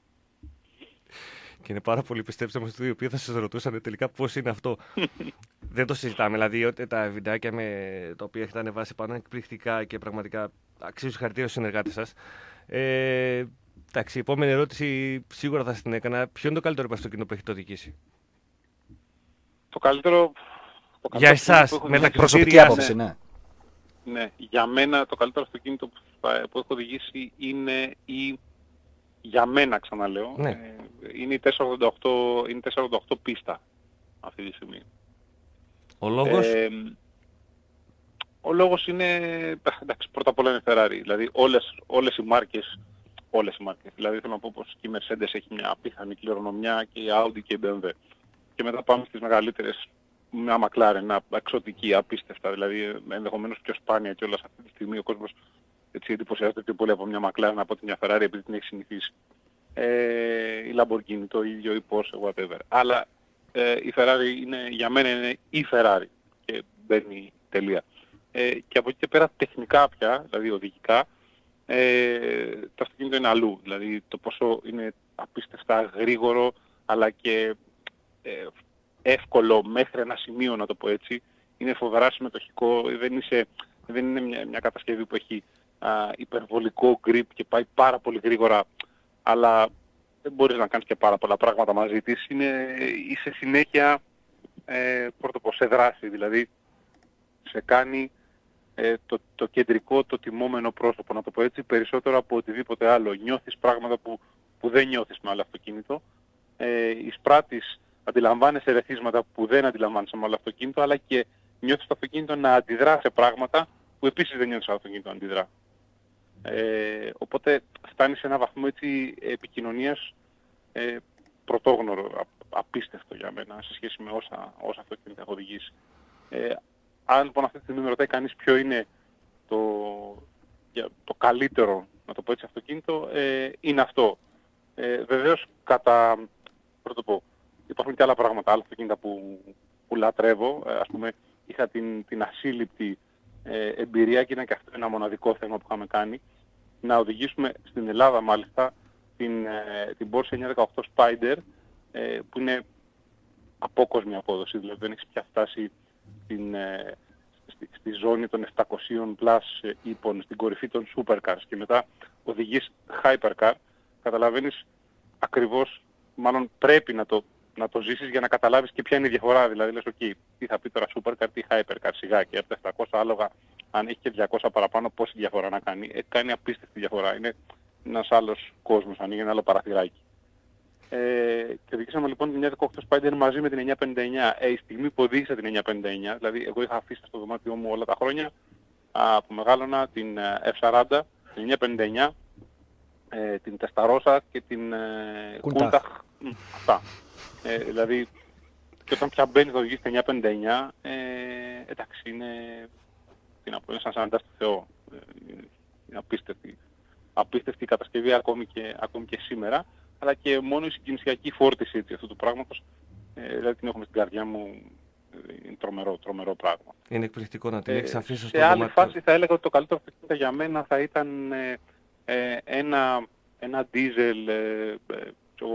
Και είναι πάρα πολύ, πιστέψτε μου, οι οποίοι θα σας ρωτούσαν τελικά πώς είναι αυτό. Δεν το συζητάμε. Δηλαδή, τα βιντεάκια με τα οποία έχετε ανεβάσει πάνω είναι εκπληκτικά και πραγματικά αξίζουν συγχαρητήρια στους συνεργάτες σας. Ε, εντάξει, η επόμενη ερώτηση σίγουρα θα σας την έκανα. Ποιο είναι το καλύτερο αυτοκίνητο που έχετε οδηγήσει? Το καλύτερο. Το για εσάς, με τα προσωπική άποψη, ναι. Ναι, για μένα το καλύτερο αυτοκίνητο που, που έχω οδηγήσει είναι η. Για μένα, ξαναλέω, ναι. ε, είναι η τετρακόσια ογδόντα οκτώ, είναι τετρακόσια ογδόντα οκτώ πίστα αυτή τη στιγμή. Ο λόγος? Ε, ο λόγος είναι, εντάξει, πρώτα απ' όλα είναι Ferrari. Δηλαδή όλες, όλες οι μάρκες, όλες οι μάρκες. Δηλαδή θέλω να πω πως και η Mercedes έχει μια πιθανή κληρονομιά και η Audi και η μπι εμ ντάμπλιου. Και μετά πάμε στις μεγαλύτερες μια McLaren, μια εξωτική, απίστευτα, δηλαδή ενδεχομένως πιο σπάνια κιόλας αυτή τη στιγμή ο κόσμος έτσι εντυπωσιάζεται πιο πολύ από μια McLaren από την μια Ferrari επειδή την έχει συνηθίσει. Ε, η Lamborghini το ίδιο, η Porsche, whatever. Αλλά ε, η Ferrari είναι, για μένα είναι η Ferrari και μπαίνει τελεία. Ε, και από εκεί και πέρα τεχνικά πια, δηλαδή οδηγικά, ε, το αυτοκίνητο είναι αλλού. Δηλαδή το πόσο είναι απίστευτα γρήγορο αλλά και ε, εύκολο μέχρι ένα σημείο, να το πω έτσι. Είναι φοβερά συμμετοχικό, δεν, είσαι, δεν είναι μια, μια κατασκευή που έχει α, υπερβολικό grip και πάει πάρα πολύ γρήγορα, αλλά δεν μπορείς να κάνεις και πάρα πολλά πράγματα μαζί της. Είναι, είσαι συνέχεια ε, πρώτο, σε δράση, δηλαδή σε κάνει ε, το, το κεντρικό, το τιμόμενο πρόσωπο, να το πω έτσι, περισσότερο από οτιδήποτε άλλο. Νιώθεις πράγματα που, που δεν νιώθεις με άλλο αυτοκίνητο. Ε, εισπράττεις, αντιλαμβάνεσαι ρεθίσματα που δεν αντιλαμβάνεσαι με άλλο αυτοκίνητο, αλλά και νιώθεις το αυτοκίνητο να αντιδρά σε πράγματα που επίσης δεν νιώθεις το αυτοκίνητο να αντιδρά. Ε, οπότε φτάνει σε ένα βαθμό έτσι επικοινωνίας ε, πρωτόγνωρο, α, απίστευτο για μένα σε σχέση με όσα, όσα αυτοκίνητα έχω οδηγήσει. Ε, αν λοιπόν αυτή τη στιγμή με ρωτάει κανείς ποιο είναι το, για, το καλύτερο, να το πω έτσι, αυτοκίνητο, ε, είναι αυτό. Ε, βεβαίως κατά, πρώτο πω, υπάρχουν και άλλα πράγματα, άλλα αυτοκίνητα που, που λατρεύω. Ε, ας πούμε είχα την, την ασύλληπτη ε, εμπειρία και ήταν και αυτό ένα μοναδικό θέμα που είχαμε κάνει, να οδηγήσουμε στην Ελλάδα μάλιστα την, ε, την Porsche εννιακόσια δεκαοκτώ Spider, ε, που είναι απόκοσμη απόδοση, δηλαδή δεν έχει πια φτάσει στην, ε, στη, στη ζώνη των επτακόσια plus ύπων, στην κορυφή των supercars και μετά οδηγείς hypercar. Καταλαβαίνεις ακριβώς, μάλλον πρέπει να το, να το ζήσεις για να καταλάβεις και ποια είναι η διαφορά. Δηλαδή λες, ok, τι θα πει τώρα supercar, τι hypercar, σιγά και από τα επτακόσια άλογα, αν έχει και διακόσια παραπάνω, πόση διαφορά να κάνει. Ε, κάνει απίστευτη διαφορά. Είναι ένας άλλος κόσμος, ανοίγει ένα άλλο παραθυράκι. Ε, και οδηγήσαμε λοιπόν την εννιακόσια δεκαοκτώ Spider μαζί με την εννιακόσια πενήντα εννιά. Ε, η στιγμή που οδήγησα την εννιακόσια πενήντα εννιά, δηλαδή εγώ είχα αφήσει στο δωμάτιό μου όλα τα χρόνια α, που μεγάλωνα την εφ σαράντα, την εννιακόσια πενήντα εννιά, ε, την Τεσταρόσα και την ε, Countach. Αυτά. Ε, δηλαδή, και όταν πια μπαίνεις να οδηγείς την εννιακόσια πενήντα εννιά, ε, εντάξει, είναι, τι να πω, είναι σαν συναντάς το Θεό. Ε, είναι απίστευτη. Απίστευτη κατασκευή ακόμη και, ακόμη και σήμερα, αλλά και μόνο η συγκινησιακή φόρτιση έτσι, αυτού του πράγματος, ε, δηλαδή την έχουμε στην καρδιά μου, είναι τρομερό, τρομερό πράγμα. Είναι εκπληκτικό να την έχεις αφήσει στο δωμάτιο. Σε άλλη δωμάτιο. φάση θα έλεγα ότι το καλύτερο αυτοκίνητο για μένα θα ήταν ε, ε, ένα, ένα diesel ε, ε,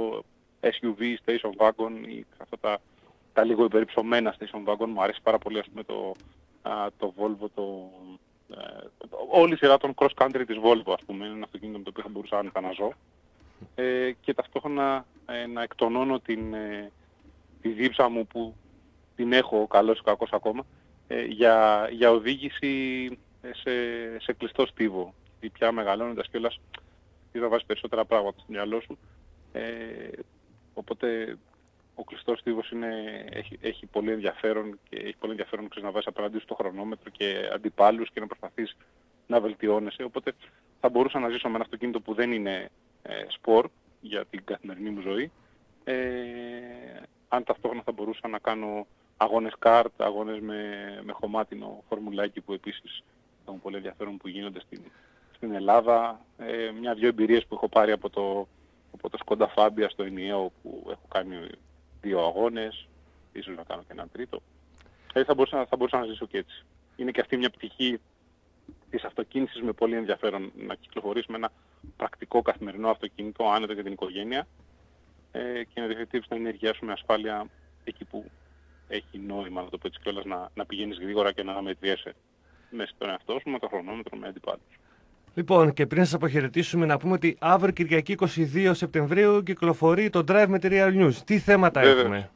ες γιου βι, station wagon ή αυτά τα, τα λίγο υπερυψωμένα station wagon. Μου αρέσει πάρα πολύ, ας πούμε, το, α, το Volvo, το, ε, όλη η σειρά των cross country της Volvo, ας πούμε, είναι ένα αυτοκίνητο με το οποίο θα μπορούσα άνετα να ζω. Ε, και ταυτόχρονα ε, να εκτονώνω την, ε, τη δίψα μου που την έχω καλώς ή κακώς ακόμα ε, για, για οδήγηση σε, σε κλειστό στίβο. Γιατί πια μεγαλώνοντας κιόλας θες να βάζεις περισσότερα πράγματα στο μυαλό σου. Ε, οπότε ο κλειστός στίβος είναι, έχει, έχει πολύ ενδιαφέρον και έχει πολύ ενδιαφέρον ξέρεις, να βάζεις απέναντι σου το χρονόμετρο και αντιπάλους και να προσπαθείς να βελτιώνεσαι. Οπότε θα μπορούσα να ζήσω με ένα αυτοκίνητο που δεν είναι ε, σπορ για την καθημερινή μου ζωή. Ε, αν ταυτόχρονα θα μπορούσα να κάνω αγώνες καρτ, αγώνες με, με χωμάτινο φορμουλάκι που επίσης έχουν πολύ ενδιαφέρον που γίνονται στην, στην Ελλάδα. Ε, μια-δυο εμπειρίες που έχω πάρει από το, από το Skoda Fabia στο ενιαίο που έχω κάνει δύο αγώνες, ίσως να κάνω και έναν τρίτο. Ε, θα, μπορούσα, θα μπορούσα να ζήσω και έτσι. Είναι και αυτή μια πτυχή της αυτοκίνησης με πολύ ενδιαφέρον να κυκλοφορείς με ένα πρακτικό καθημερινό αυτοκίνητο άνετα για την οικογένεια ε, και να διαθέτεις την ενέργειά σου με ασφάλεια εκεί που έχει νόημα, να το πω έτσι κιόλας, να, να πηγαίνεις γρήγορα και να μετριέσαι μέσα στον εαυτό σου με το χρονόμετρο, με αντιπάλους. Λοιπόν, και πριν σας αποχαιρετήσουμε, να πούμε ότι αύριο Κυριακή είκοσι δύο Σεπτεμβρίου κυκλοφορεί το Drive Material News. Τι θέματα Βέβαια. έχουμε?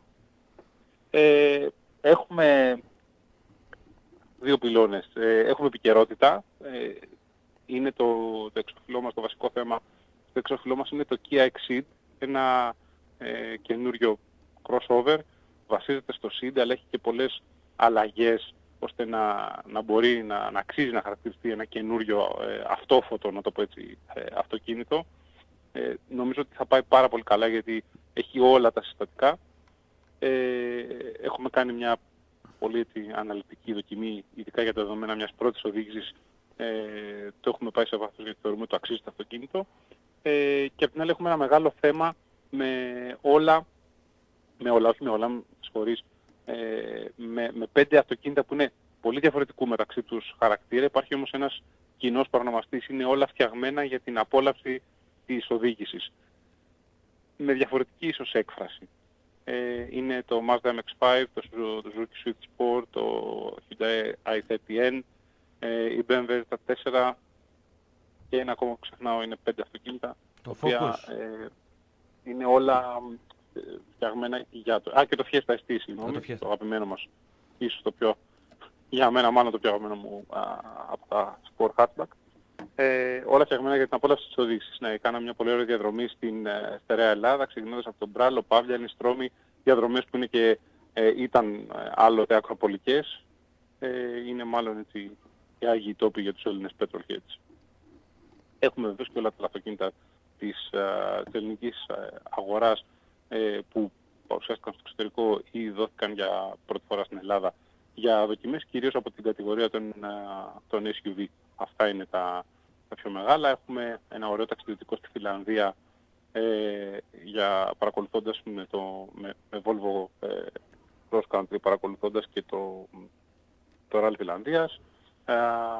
Ε, έχουμε δύο πυλώνες. Ε, έχουμε επικαιρότητα. Ε, είναι το, το εξώφυλλό μας, το βασικό θέμα. Το εξώφυλλό μας είναι το Kia Exceed, ένα ε, καινούριο crossover. Βασίζεται στο σι ντι, αλλά έχει και πολλές αλλαγές ώστε να, να μπορεί να, να αξίζει να χαρακτηριστεί ένα καινούριο ε, αυτόφωτο, να το πω έτσι, ε, αυτοκίνητο. Ε, νομίζω ότι θα πάει πάρα πολύ καλά γιατί έχει όλα τα συστατικά. Ε, έχουμε κάνει μια πολύ έτσι, αναλυτική δοκιμή, ειδικά για τα δεδομένα μιας πρώτης οδήγησης. Ε, το έχουμε πάει σε βάθος γιατί θεωρούμε το αξίζει το αυτοκίνητο. Ε, και απ' την άλλη έχουμε ένα μεγάλο θέμα με όλα, με όλα, όχι με όλα, συγχωρείς, ε, με, με πέντε αυτοκίνητα που είναι πολύ διαφορετικού μεταξύ τους χαρακτήρα. Υπάρχει όμως ένας κοινός παρονομαστής, είναι όλα φτιαγμένα για την απόλαυση της οδήγησης. Με διαφορετική ίσως έκφραση. Ε, είναι το Mazda εμ εξ φάιβ, το, το Suzuki Swift Sport, το Hyundai άι θέρτι εν, ε, η μπι εμ ντάμπλιου τέσσερα και ένα ακόμα που ξεχνάω, είναι πέντε αυτοκίνητα. Το οποία, ε, είναι όλα ε, φτιαγμένα για το... Α, και το Fiesta ες τι, συγγνώμη, το, το αγαπημένο μας. Ίσως το πιο, για μένα μάλλον το πιο αγαπημένο μου α, από τα Sport Hatchback. Ε, όλα φτιαγμένα για την απόλαυση της οδήγησης. Ναι, κάναμε μια πολύ ωραία διαδρομή στην ε, στερεά Ελλάδα, ξεκινώντας από τον Μπράλο, Παύλια, Νηστρόμη, διαδρομές που είναι και ε, ήταν ε, άλλοτε ακροπολικές. Ε, είναι μάλλον έτσι οι άγιοι τόποι για τους Έλληνες petrolheads. Έχουμε βεβαίως και όλα τα αυτοκίνητα της, ε, της ελληνικής ε, αγοράς ε, που παρουσιάστηκαν στο εξωτερικό ή δόθηκαν για πρώτη φορά στην Ελλάδα για δοκιμές, κυρίως από την κατηγορία των, ε, των ες γιου βι. Αυτά είναι τα, τα πιο μεγάλα. Έχουμε ένα ωραίο ταξιδιωτικό στη Φιλανδία ε, για παρακολουθώντας με, το, με, με Volvo ε, Cross Country, παρακολουθώντας και το, το Rally Φιλανδίας. Ε,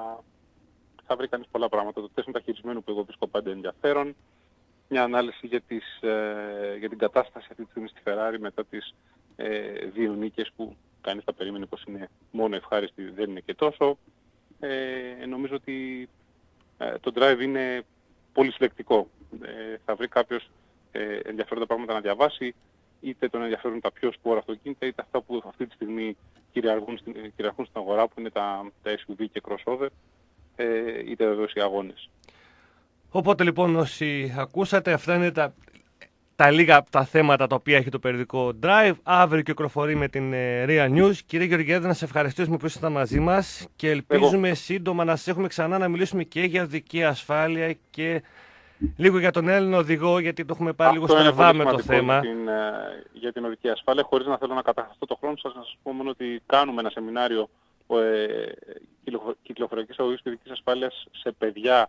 θα βρει κανείς πολλά πράγματα. Το τεστ μεταχειρισμένου που εγώ βρίσκω πάντα ενδιαφέρον. Μια ανάλυση για, τις, ε, για την κατάσταση αυτή τη στιγμή στη Ferrari μετά τις ε, δύο νίκες που κανείς θα περίμενε πως είναι μόνο ευχάριστη, δεν είναι και τόσο. Ε, νομίζω ότι ε, το drive είναι πολύ συλλεκτικό. Ε, θα βρει κάποιος ε, ενδιαφέροντα πράγματα να διαβάσει, είτε τον ενδιαφέρουν τα πιο σπόρα αυτοκίνητα, είτε αυτά που αυτή τη στιγμή κυριαρχούν στην, κυριαρχούν στην αγορά, που είναι τα, τα ες γιου βι και crossover, ε, είτε βεβαίως οι αγώνες. Οπότε λοιπόν όσοι ακούσατε, αυτά είναι τα, τα λίγα από τα θέματα τα οποία έχει το περιοδικό Drive. Αύριο κυκλοφορεί με την ε, Real News. Κύριε Γεωργιάδη, να σε ευχαριστήσουμε που ήσασταν μαζί μας και ελπίζουμε Εγώ. σύντομα να σας έχουμε ξανά να μιλήσουμε και για οδική ασφάλεια και λίγο για τον Έλληνο οδηγό, γιατί το έχουμε πάρει Αυτό λίγο στραβά με το θέμα. Για την, για την οδική ασφάλεια, χωρίς να θέλω να καταχαστώ το χρόνο σας, να σας πω μόνο ότι κάνουμε ένα σεμινάριο ε, κυκλοφοριακής αγωγής και οδικής ασφάλειας σε παιδιά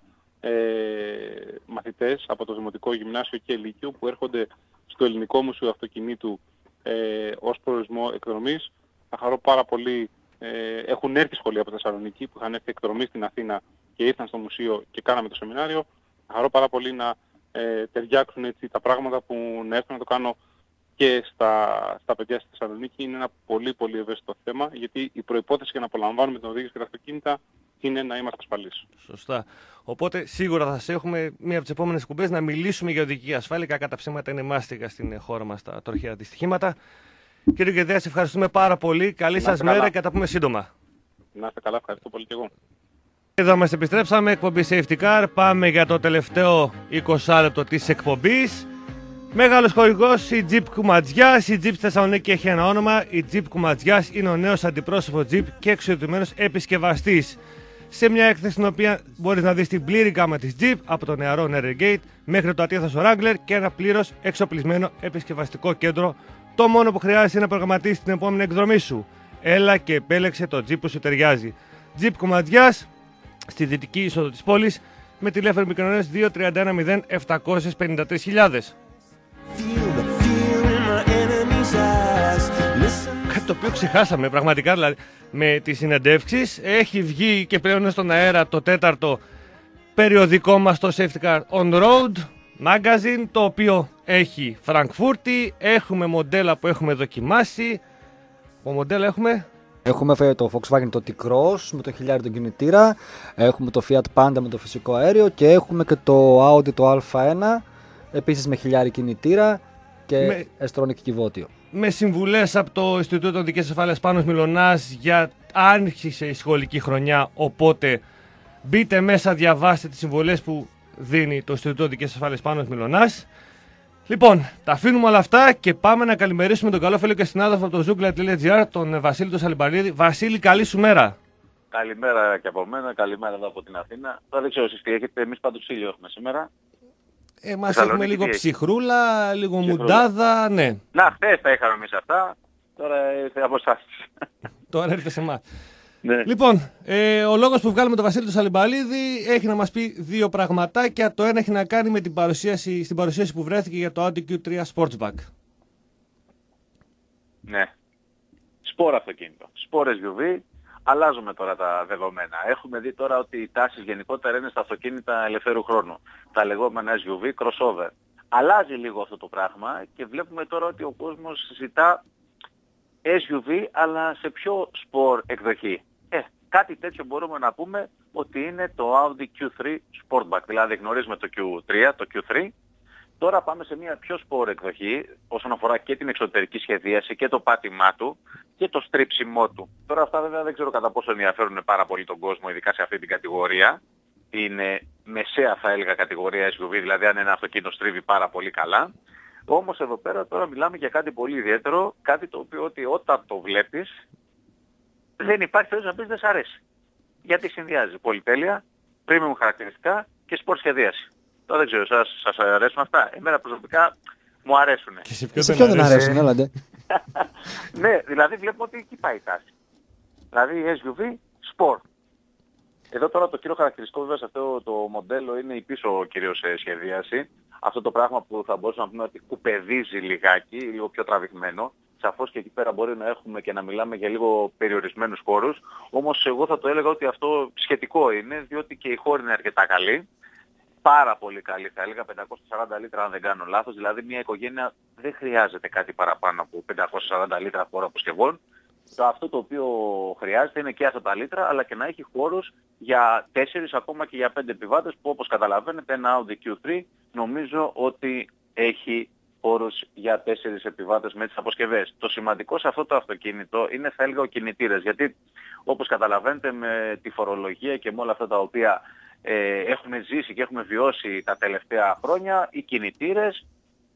Ε, μαθητές από το Δημοτικό Γυμνάσιο και Λύκειο που έρχονται στο Ελληνικό Μουσείο Αυτοκινήτου ε, ως προορισμό εκδρομής. Θα χαρώ πάρα πολύ. Ε, έχουν έρθει σχολεία από Θεσσαλονίκη που είχαν έρθει εκδρομή στην Αθήνα και ήρθαν στο μουσείο και κάναμε το σεμινάριο. Θα χαρώ πάρα πολύ να ε, ταιριάξουν έτσι τα πράγματα που να έρθουν να το κάνω και στα, στα παιδιά στη Θεσσαλονίκη. Είναι ένα πολύ πολύ ευαίσθητο θέμα, γιατί η προϋπόθεση για να απολαμβάνουμε την οδήγηση και τα αυτοκίνητα είναι να είμαστε ασφαλείς. Σωστά. Οπότε σίγουρα θα σας έχουμε μία από τις επόμενες εκπομπές να μιλήσουμε για οδική ασφάλεια. Κακά τα ψέματα είναι μάστιγα στην χώρα μας τα τροχαία δυστυχήματα. Κύριε Γεδέα, σε ευχαριστούμε πάρα πολύ. Καλή σας μέρα καλά. Και θα τα πούμε σύντομα. Να είστε καλά, ευχαριστώ πολύ και εγώ. Εδώ μας επιστρέψαμε, εκπομπή Safety Car. Πάμε για το τελευταίο είκοσι λεπτό της εκπομπής. Μεγάλος χορηγός, η Jeep Κουματζιάς. Η Jeep Θεσσαλονίκη έχει ένα όνομα. Η Jeep Κουματζιάς είναι ο νέος αντιπρόσωπο Jeep και εξοδοτημένος επισκευαστής. Σε μια έκθεση στην οποία μπορείς να δεις την πλήρη γκάμα της Jeep, από το νεαρό Renegade μέχρι το ατίθασο Wrangler και ένα πλήρως εξοπλισμένο επισκευαστικό κέντρο. Το μόνο που χρειάζεσαι είναι να προγραμματίσεις την επόμενη εκδρομή σου. Έλα και επέλεξε το Jeep που σου ταιριάζει. Jeep Κουματζιάς, στη δυτική είσοδο της πόλης, με τηλέφωνο επικοινωνίας δύο τρία ένα μηδέν επτακόσιες πενήντα τρεις χιλιάδες. Κάτι το οποίο ξεχάσαμε πραγματικά, δηλαδή, με τις συνεντεύξεις. Έχει βγει και πλέον στον αέρα το τέταρτο περιοδικό μας, το Safety Car On Road Magazine, το οποίο έχει Φραγκφούρτη. Έχουμε μοντέλα που έχουμε δοκιμάσει. Ο μοντέλα έχουμε... Έχουμε το Volkswagen το T-Cross με το χιλιάρι τον κινητήρα. Έχουμε το Fiat Panda με το φυσικό αέριο. Και έχουμε και το Audi το Α ένα, επίσης με χιλιάρι κινητήρα και με... εστρόνικ κυβότιο. Με συμβουλές από το Ινστιτούτο Οδικής Ασφάλειας Πάνος Μιλωνάς για άρχισε η σχολική χρονιά, οπότε μπείτε μέσα, διαβάστε τις συμβουλές που δίνει το Ινστιτούτο Οδικής Ασφάλειας Πάνος Μιλωνάς. Λοιπόν, τα αφήνουμε όλα αυτά και πάμε να καλημερίσουμε τον καλό φίλο και συνάδελφο από το zoogla.gr, τον Βασίλη τον Σαλιμπαρίδη. Βασίλη, καλή σου μέρα. Καλημέρα και από μένα, καλημέρα εδώ από την Αθήνα. Τώρα δεν ξέρω εσείς τι έχετε, εμείς πάντως ήλιο έχουμε σήμερα. Ε, μας έχουμε λίγο ψυχρούλα, λίγο ψυχρούλα. Μουντάδα, ναι. Να, χθες τα είχαμε εμείς αυτά, τώρα ήρθε από εσάς. Τώρα έρχεται σε εμάς. Ναι. Λοιπόν, ε, ο λόγος που βγάλουμε τον Βασίλη του Σαλιμπαλίδη έχει να μας πει δύο πραγματάκια. Το ένα έχει να κάνει με την παρουσίαση, στην παρουσίαση που βρέθηκε για το Audi κιου τρία Sportsback. Ναι. Σπορ αυτοκίνητο. Σπορ ες γιου βι. Αλλάζουμε τώρα τα δεδομένα. Έχουμε δει τώρα ότι οι τάσεις γενικότερα είναι στα αυτοκίνητα ελευθέρου χρόνου. Τα λεγόμενα ες γιου βι, crossover. Αλλάζει λίγο αυτό το πράγμα και βλέπουμε τώρα ότι ο κόσμος ζητά ες γιου βι αλλά σε πιο σπορ εκδοχή. Ε, κάτι τέτοιο μπορούμε να πούμε ότι είναι το Audi κιου θρι Sportback. Δηλαδή γνωρίζουμε το κιου τρία, το κιου θρι. Τώρα πάμε σε μια πιο σπορ εκδοχή όσον αφορά και την εξωτερική σχεδίαση και το πάτημά του και το στρίψιμό του. Τώρα αυτά βέβαια δεν ξέρω κατά πόσο ενδιαφέρουν πάρα πολύ τον κόσμο, ειδικά σε αυτή την κατηγορία. Είναι μεσαία θα έλεγα κατηγορία ες γιου βι, δηλαδή αν ένα αυτοκίνητο στρίβει πάρα πολύ καλά. Όμως εδώ πέρα τώρα μιλάμε για κάτι πολύ ιδιαίτερο, κάτι το οποίο ότι όταν το βλέπεις δεν υπάρχει περίπτωση να πεις δεν σ' αρέσει. Γιατί συνδυάζει πολυτέλεια, premium χαρακτηριστικά και σπορ σχεδίαση. Τώρα δεν ξέρω, σας, σας αρέσουν αυτά. Εμένα προσωπικά μου αρέσουν. Και σε Σε ποιον δεν αρέσουν, έλατε. Ναι, δηλαδή βλέπω ότι εκεί πάει η τάση. Δηλαδή ες γιου βι, σπορ. Εδώ τώρα το κύριο χαρακτηριστικό βέβαια σε αυτό το μοντέλο είναι η πίσω κυρίως σχεδίαση. Αυτό το πράγμα που θα μπορούσαμε να πούμε ότι κουπεδίζει λιγάκι, λίγο πιο τραβηγμένο. Σαφώς και εκεί πέρα μπορεί να έχουμε και να μιλάμε για λίγο περιορισμένους χώρους. Όμως εγώ θα το έλεγα ότι αυτό σχετικό είναι, διότι και η χώρη είναι αρκετά καλή. Πάρα πολύ καλή, θα έλεγα πεντακόσια σαράντα λίτρα αν δεν κάνω λάθος. Δηλαδή μια οικογένεια δεν χρειάζεται κάτι παραπάνω από πεντακόσια σαράντα λίτρα χώρο αποσκευών. Το αυτό το οποίο χρειάζεται είναι και αυτά τα λίτρα, αλλά και να έχει χώρους για τέσσερις ακόμα και για πέντε επιβάτες, που όπως καταλαβαίνετε ένα Audi κιου θρι νομίζω ότι έχει χώρους για τέσσερις επιβάτες με τις αποσκευές. Το σημαντικό σε αυτό το αυτοκίνητο είναι θα έλεγα ο κινητήρας, γιατί όπως καταλαβαίνετε με τη φορολογία και με όλα αυτά τα οποία ε, έχουμε ζήσει και έχουμε βιώσει τα τελευταία χρόνια, οι κινητήρες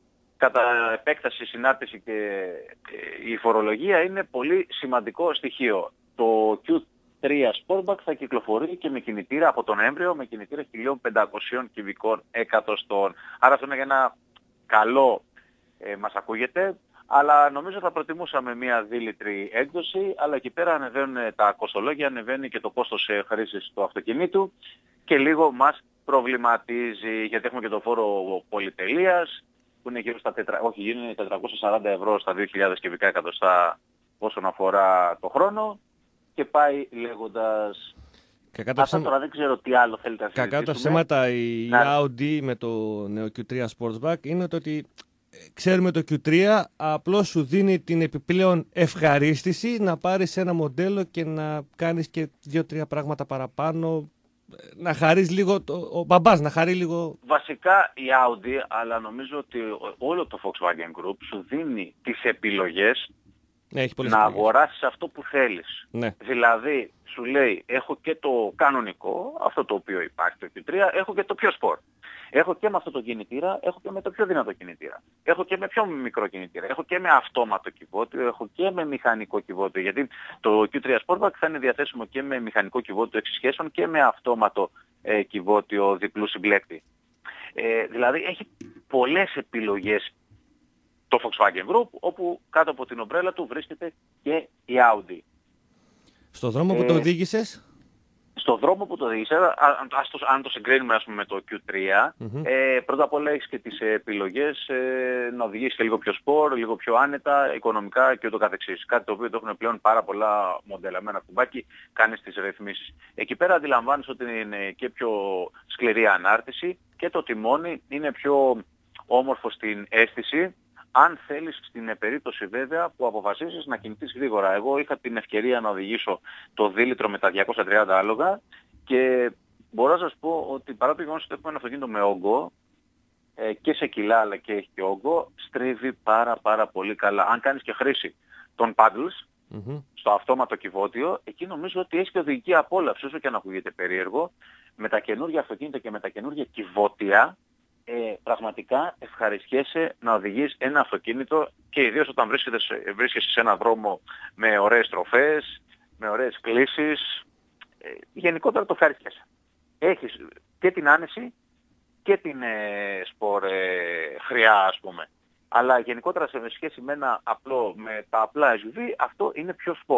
κατά επέκταση, συνάρτηση και η φορολογία είναι πολύ σημαντικό στοιχείο. Το κιου τρία Sportback θα κυκλοφορεί και με κινητήρα από τον Νοέμβριο, με κινητήρα χίλια πεντακόσια κυβικών εκατοστών. Άρα αυτό είναι για ένα καλό, ε, μας ακούγεται, αλλά νομίζω θα προτιμούσαμε μια δίλητρη έκδοση, αλλά εκεί πέρα ανεβαίνουν τα κοστολόγια, ανεβαίνει και το κόστος χρήσης του αυτοκινήτου και λίγο μας προβληματίζει, γιατί έχουμε και το φόρο πολυτελείας, που είναι γύρω στα τετρα... όχι, είναι τετρακόσια σαράντα ευρώ στα δύο χιλιάδες κυβικά εκατοστά όσον αφορά το χρόνο και πάει λέγοντας... Κακά Αυτά τώρα δεν ξέρω τι άλλο θέλετε να συζητήσουμε. Κακά τα ψέματα η να... Audi με το νέο κιου τρία Sportsback είναι το ότι ξέρουμε το κιου τρία απλώς σου δίνει την επιπλέον ευχαρίστηση να πάρεις ένα μοντέλο και να κάνεις και δύο-τρία πράγματα παραπάνω, να χαρείς λίγο, το, ο μπαμπάς να χαρεί λίγο. Βασικά η Audi, αλλά νομίζω ότι όλο το Volkswagen Group σου δίνει τις επιλογές ναι, έχει πολλές να επιλογές. αγοράσεις αυτό που θέλεις. Ναι. Δηλαδή σου λέει έχω και το κανονικό, αυτό το οποίο υπάρχει το κιου τρία, έχω και το πιο σπορ. Έχω και με αυτό το κινητήρα, έχω και με το πιο δυνατό κινητήρα. Έχω και με πιο μικρό κινητήρα, έχω και με αυτόματο κυβότιο, έχω και με μηχανικό κυβότιο. Γιατί το κιου τρία Sportback θα είναι διαθέσιμο και με μηχανικό κυβότιο έξι σχέσεων και με αυτόματο ε, κυβότιο διπλού συμπλέκτη. Ε, δηλαδή έχει πολλές επιλογές το Volkswagen Group, όπου κάτω από την ομπρέλα του βρίσκεται και η Audi. Στο δρόμο που Ε, το οδήγησες. Στο δρόμο που το οδήγησα, αν το συγκρίνουμε ας πούμε, με το κιου τρία, Mm-hmm. ε, πρώτα απ' όλα έχεις και τις επιλογές ε, να οδηγήσεις και λίγο πιο σπορ, λίγο πιο άνετα, οικονομικά και ούτω καθεξής. Κάτι το οποίο το έχουν πλέον πάρα πολλά μοντέλα. Με ένα κουμπάκι κάνεις τις ρυθμίσεις. Εκεί πέρα αντιλαμβάνεις ότι είναι και πιο σκληρή ανάρτηση και το τιμόνι είναι πιο όμορφο στην αίσθηση. Αν θέλεις στην περίπτωση βέβαια που αποφασίσεις να κινηθείς γρήγορα. Εγώ είχα την ευκαιρία να οδηγήσω το δίλητρο με τα διακόσια τριάντα άλογα και μπορώ να σας πω ότι παρά το γεγονός ότι έχουμε ένα αυτοκίνητο με όγκο ε, και σε κιλά αλλά και έχει και όγκο, στρίβει πάρα πάρα πολύ καλά. Αν κάνεις και χρήση των paddles mm-hmm. στο αυτόματο κυβότιο, εκεί νομίζω ότι έχει και οδηγική απόλαυση, όσο και αν ακούγεται περίεργο, με τα καινούργια αυτοκίνητα και με τα καινούργια κυβότια. Ε, πραγματικά ευχαριστιέσαι να οδηγείς ένα αυτοκίνητο και ιδίως όταν βρίσκεσαι, βρίσκεσαι σε ένα δρόμο με ωραίες στροφές, με ωραίες κλίσεις, ε, γενικότερα το ευχαριστιέσαι. Έχεις και την άνεση και την ε, σπορ ε, χρειά ας πούμε. Αλλά γενικότερα σε σχέση με ένα απλό, με τα απλά ες γιου βι, αυτό είναι πιο σπορ.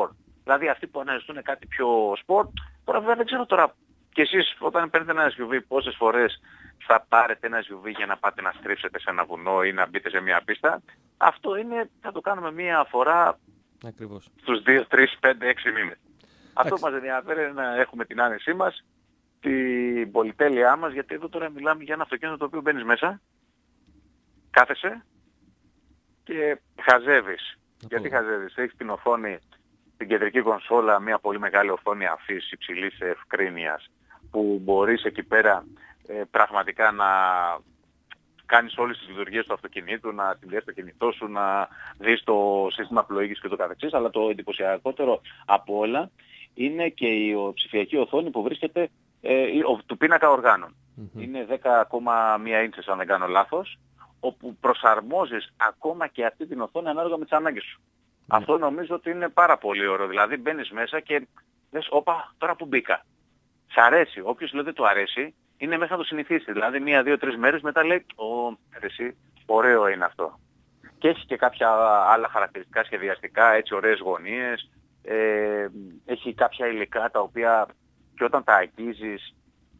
Δηλαδή αυτοί που αναζητούν κάτι πιο σπορτ, τώρα βέβαια δεν ξέρω τώρα, και εσείς όταν παίρνετε ένα ες γιου βι πόσες φορές θα πάρετε ένα ες γιου βι για να πάτε να στρίψετε σε ένα βουνό ή να μπείτε σε μια πίστα. Αυτό είναι, θα το κάνουμε μία φορά Ακριβώς. στους δύο, τρεις, πέντε, έξι μήνες. Αυτό που μας ενδιαφέρει είναι να έχουμε την άνεσή μας, την πολυτέλειά μας, γιατί εδώ τώρα μιλάμε για ένα αυτοκίνητο το οποίο μπαίνεις μέσα, κάθεσαι και χαζεύεις. Γιατί χαζεύεις? Έχεις την οθόνη, την κεντρική κονσόλα, μια πολύ μεγάλη οθόνη αφής υψηλής ευκρίνειας, που μπορείς εκεί πέρα ε, πραγματικά να κάνεις όλες τις λειτουργίες του αυτοκινήτου, να συνδέσεις το κινητό σου, να δεις το σύστημα πλοήγησης και το καθεξής, αλλά το εντυπωσιακότερο από όλα είναι και η ψηφιακή οθόνη που βρίσκεται ε, του πίνακα οργάνων. Mm-hmm. Είναι δέκα κόμμα ένα ίντσες αν δεν κάνω λάθος, όπου προσαρμόζεις ακόμα και αυτή την οθόνη ανάλογα με τις ανάγκες σου. Mm-hmm. Αυτό νομίζω ότι είναι πάρα πολύ ωραίο. Δηλαδή μπαίνεις μέσα και λες, όπα, τώρα που μπήκα. Σ' αρέσει. Όποιος λέει δεν του αρέσει, είναι μέχρι να το συνηθίσει. Δηλαδή μία, δύο, τρεις μέρες μετά λέει, ω, εσύ, ωραίο είναι αυτό. Και έχει και κάποια άλλα χαρακτηριστικά σχεδιαστικά, έτσι ωραίες γωνίες. Ε, έχει κάποια υλικά τα οποία και όταν τα αγγίζεις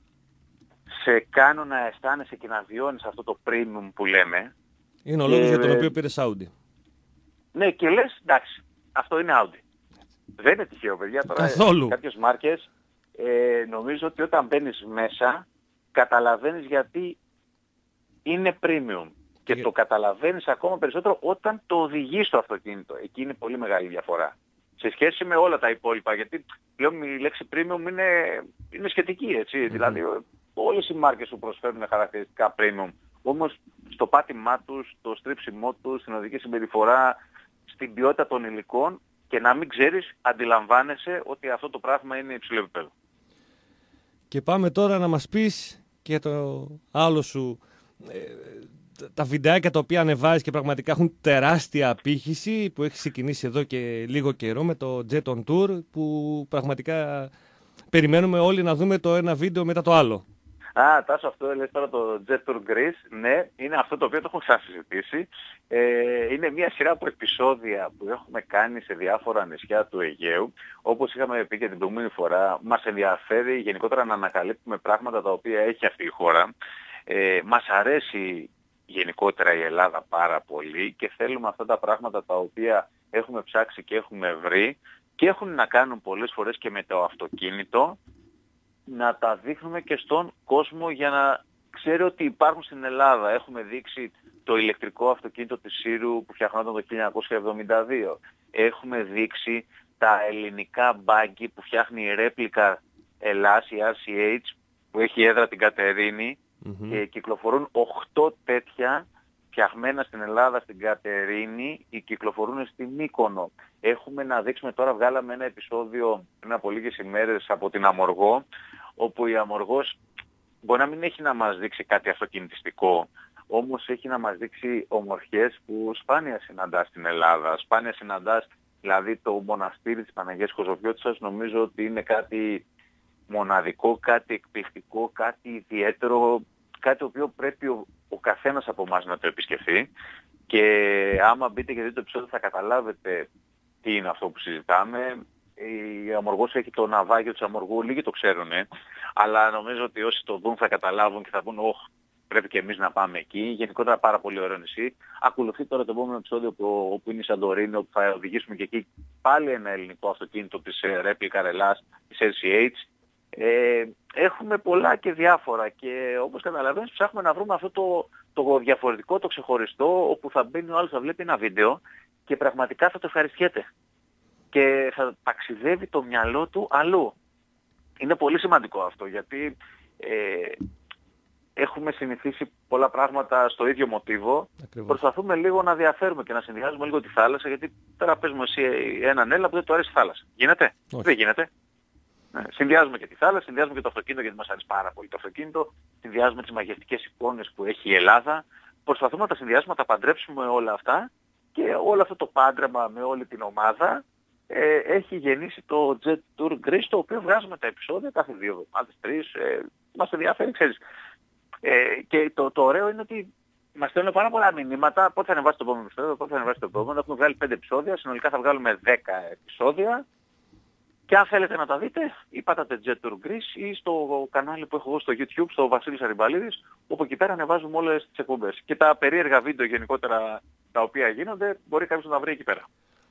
σε κάνουν να αισθάνεσαι και να βιώνεις αυτό το premium που λέμε. Είναι ο λόγος για τον οποίο πήρες Audi. Ναι, και λες, εντάξει, αυτό είναι Audi. Δεν είναι τυχαίο, παιδιά. Τώρα Καθόλου. Κάποιες μάρκες ε, νομίζω ότι όταν μπαίνεις μέσα καταλαβαίνεις γιατί είναι premium. Και yeah. το καταλαβαίνεις ακόμα περισσότερο όταν το οδηγείς το αυτοκίνητο. Εκεί είναι πολύ μεγάλη διαφορά. Σε σχέση με όλα τα υπόλοιπα, γιατί πλέον η λέξη premium είναι, είναι σχετική, έτσι. Mm-hmm. Δηλαδή όλες οι μάρκες σου προσφέρουν χαρακτηριστικά premium. Όμως στο πάτημά τους, στο στρίψιμό τους, στην οδική συμπεριφορά, στην ποιότητα των υλικών και να μην ξέρεις, αντιλαμβάνεσαι ότι αυτό το πράγμα είναι υψηλό επίπεδο. Και πάμε τώρα να μας πεις και το άλλο σου, ε, τα βιντεάκια τα οποία ανεβάζεις και πραγματικά έχουν τεράστια απήχηση που έχει ξεκινήσει εδώ και λίγο καιρό με το Jet on Tour, που πραγματικά περιμένουμε όλοι να δούμε το ένα βίντεο μετά το άλλο. Α, Τάσο, αυτό λες τώρα το Jet Tour Greece. Ναι, είναι αυτό το οποίο το έχω ξανασυζητήσει. Ε, είναι μια σειρά από επεισόδια που έχουμε κάνει σε διάφορα νησιά του Αιγαίου. Όπως είχαμε πει και την προηγούμενη φορά, μας ενδιαφέρει γενικότερα να ανακαλύπτουμε πράγματα τα οποία έχει αυτή η χώρα. Ε, μας αρέσει γενικότερα η Ελλάδα πάρα πολύ και θέλουμε αυτά τα πράγματα τα οποία έχουμε ψάξει και έχουμε βρει και έχουν να κάνουν πολλές φορές και με το αυτοκίνητο, να τα δείχνουμε και στον κόσμο για να ξέρει ότι υπάρχουν στην Ελλάδα. Έχουμε δείξει το ηλεκτρικό αυτοκίνητο της Σύρου που φτιαχνόταν το χίλια εννιακόσια εβδομήντα δύο. Έχουμε δείξει τα ελληνικά μπάγκι που φτιάχνει η Ρέπλικα Ελλάς, η αρ σι έιτς, που έχει έδρα την Κατερίνη. Mm-hmm. Και κυκλοφορούν οκτώ τέτοια φτιαγμένα στην Ελλάδα, στην Κατερίνη, και κυκλοφορούν στη Μύκονο. Έχουμε να δείξουμε, τώρα βγάλαμε ένα επεισόδιο πριν από λίγες ημέρες από την Αμοργό, όπου η Αμοργός μπορεί να μην έχει να μας δείξει κάτι αυτοκινητιστικό, όμως έχει να μας δείξει ομορφιές που σπάνια συναντάς στην Ελλάδα. Σπάνια συναντάς, δηλαδή το μοναστήρι της Παναγίας Κοζοπιώτισσας, νομίζω ότι είναι κάτι μοναδικό, κάτι εκπληκτικό, κάτι ιδιαίτερο, κάτι το οποίο πρέπει ο, ο καθένας από εμάς να το επισκεφθεί. Και άμα μπείτε και δείτε το επεισόδιο θα καταλάβετε τι είναι αυτό που συζητάμε. Η Αμοργός έχει το ναυάγιο της Αμοργού, λίγοι το ξέρουν, αλλά νομίζω ότι όσοι το δουν θα καταλάβουν και θα πούν «Ωχ, πρέπει και εμείς να πάμε εκεί». Γενικότερα πάρα πολύ ωραίο νησί. Ακολουθεί τώρα το επόμενο επεισόδιο που, όπου είναι η Σαντορίνη, όπου θα οδηγήσουμε και εκεί πάλι ένα ελληνικό αυτοκίνητο της Replica Ελλάς, της αρ σι έιτς. Ε, έχουμε πολλά και διάφορα και όπως καταλαβαίνεις ψάχνουμε να βρούμε αυτό το, το διαφορετικό, το ξεχωριστό, όπου θα μπαίνει ο άλλος, θα βλέπει ένα βίντεο και πραγματικά θα το ευχαριστιέται και θα ταξιδεύει το μυαλό του αλλού. Είναι πολύ σημαντικό αυτό, γιατί ε, έχουμε συνηθίσει πολλά πράγματα στο ίδιο μοτίβο. Ακριβώς. Προσπαθούμε λίγο να διαφέρουμε και να συνδυάζουμε λίγο τη θάλασσα, γιατί τώρα πες μου εσύ έναν Έλληνα που δεν του αρέσει η θάλασσα. Γίνεται? Όχι. Δεν γίνεται. Ναι. Συνδυάζουμε και τη θάλασσα, συνδυάζουμε και το αυτοκίνητο, γιατί μας αρέσει πάρα πολύ το αυτοκίνητο, συνδυάζουμε τις μαγευτικές εικόνες που έχει η Ελλάδα. Προσπαθούμε να τα συνδυάσουμε, να τα παντρέψουμε όλα αυτά και όλο αυτό το πάντρεμα με όλη την ομάδα ε, έχει γεννήσει το Jet Tour Greece, το οποίο βγάζουμε τα επεισόδια κάθε δύο εβδομάδες, τρεις, ε, μας ενδιαφέρει, ξέρεις. Ε, και το, το ωραίο είναι ότι μας στέλνουν πάρα πολλά μηνύματα, πότε θα ανεβάσει το επόμενο επεισόδιο, πότε θα ανεβάσει το επόμενο. Έχουμε βγάλει πέντε επεισόδια, συνολικά θα βγάλουμε δέκα επεισόδια. Και αν θέλετε να τα δείτε, ή πάtate Jet Tour Greece ή στο κανάλι που έχω εγώ στο YouTube, στο Βασίλης Αριμπαλίδης, όπου εκεί πέρα ανεβάζουμε όλες τις εκπομπές. Και τα περίεργα βίντεο γενικότερα τα οποία γίνονται, μπορεί κάποιος να τα βρει εκεί πέρα.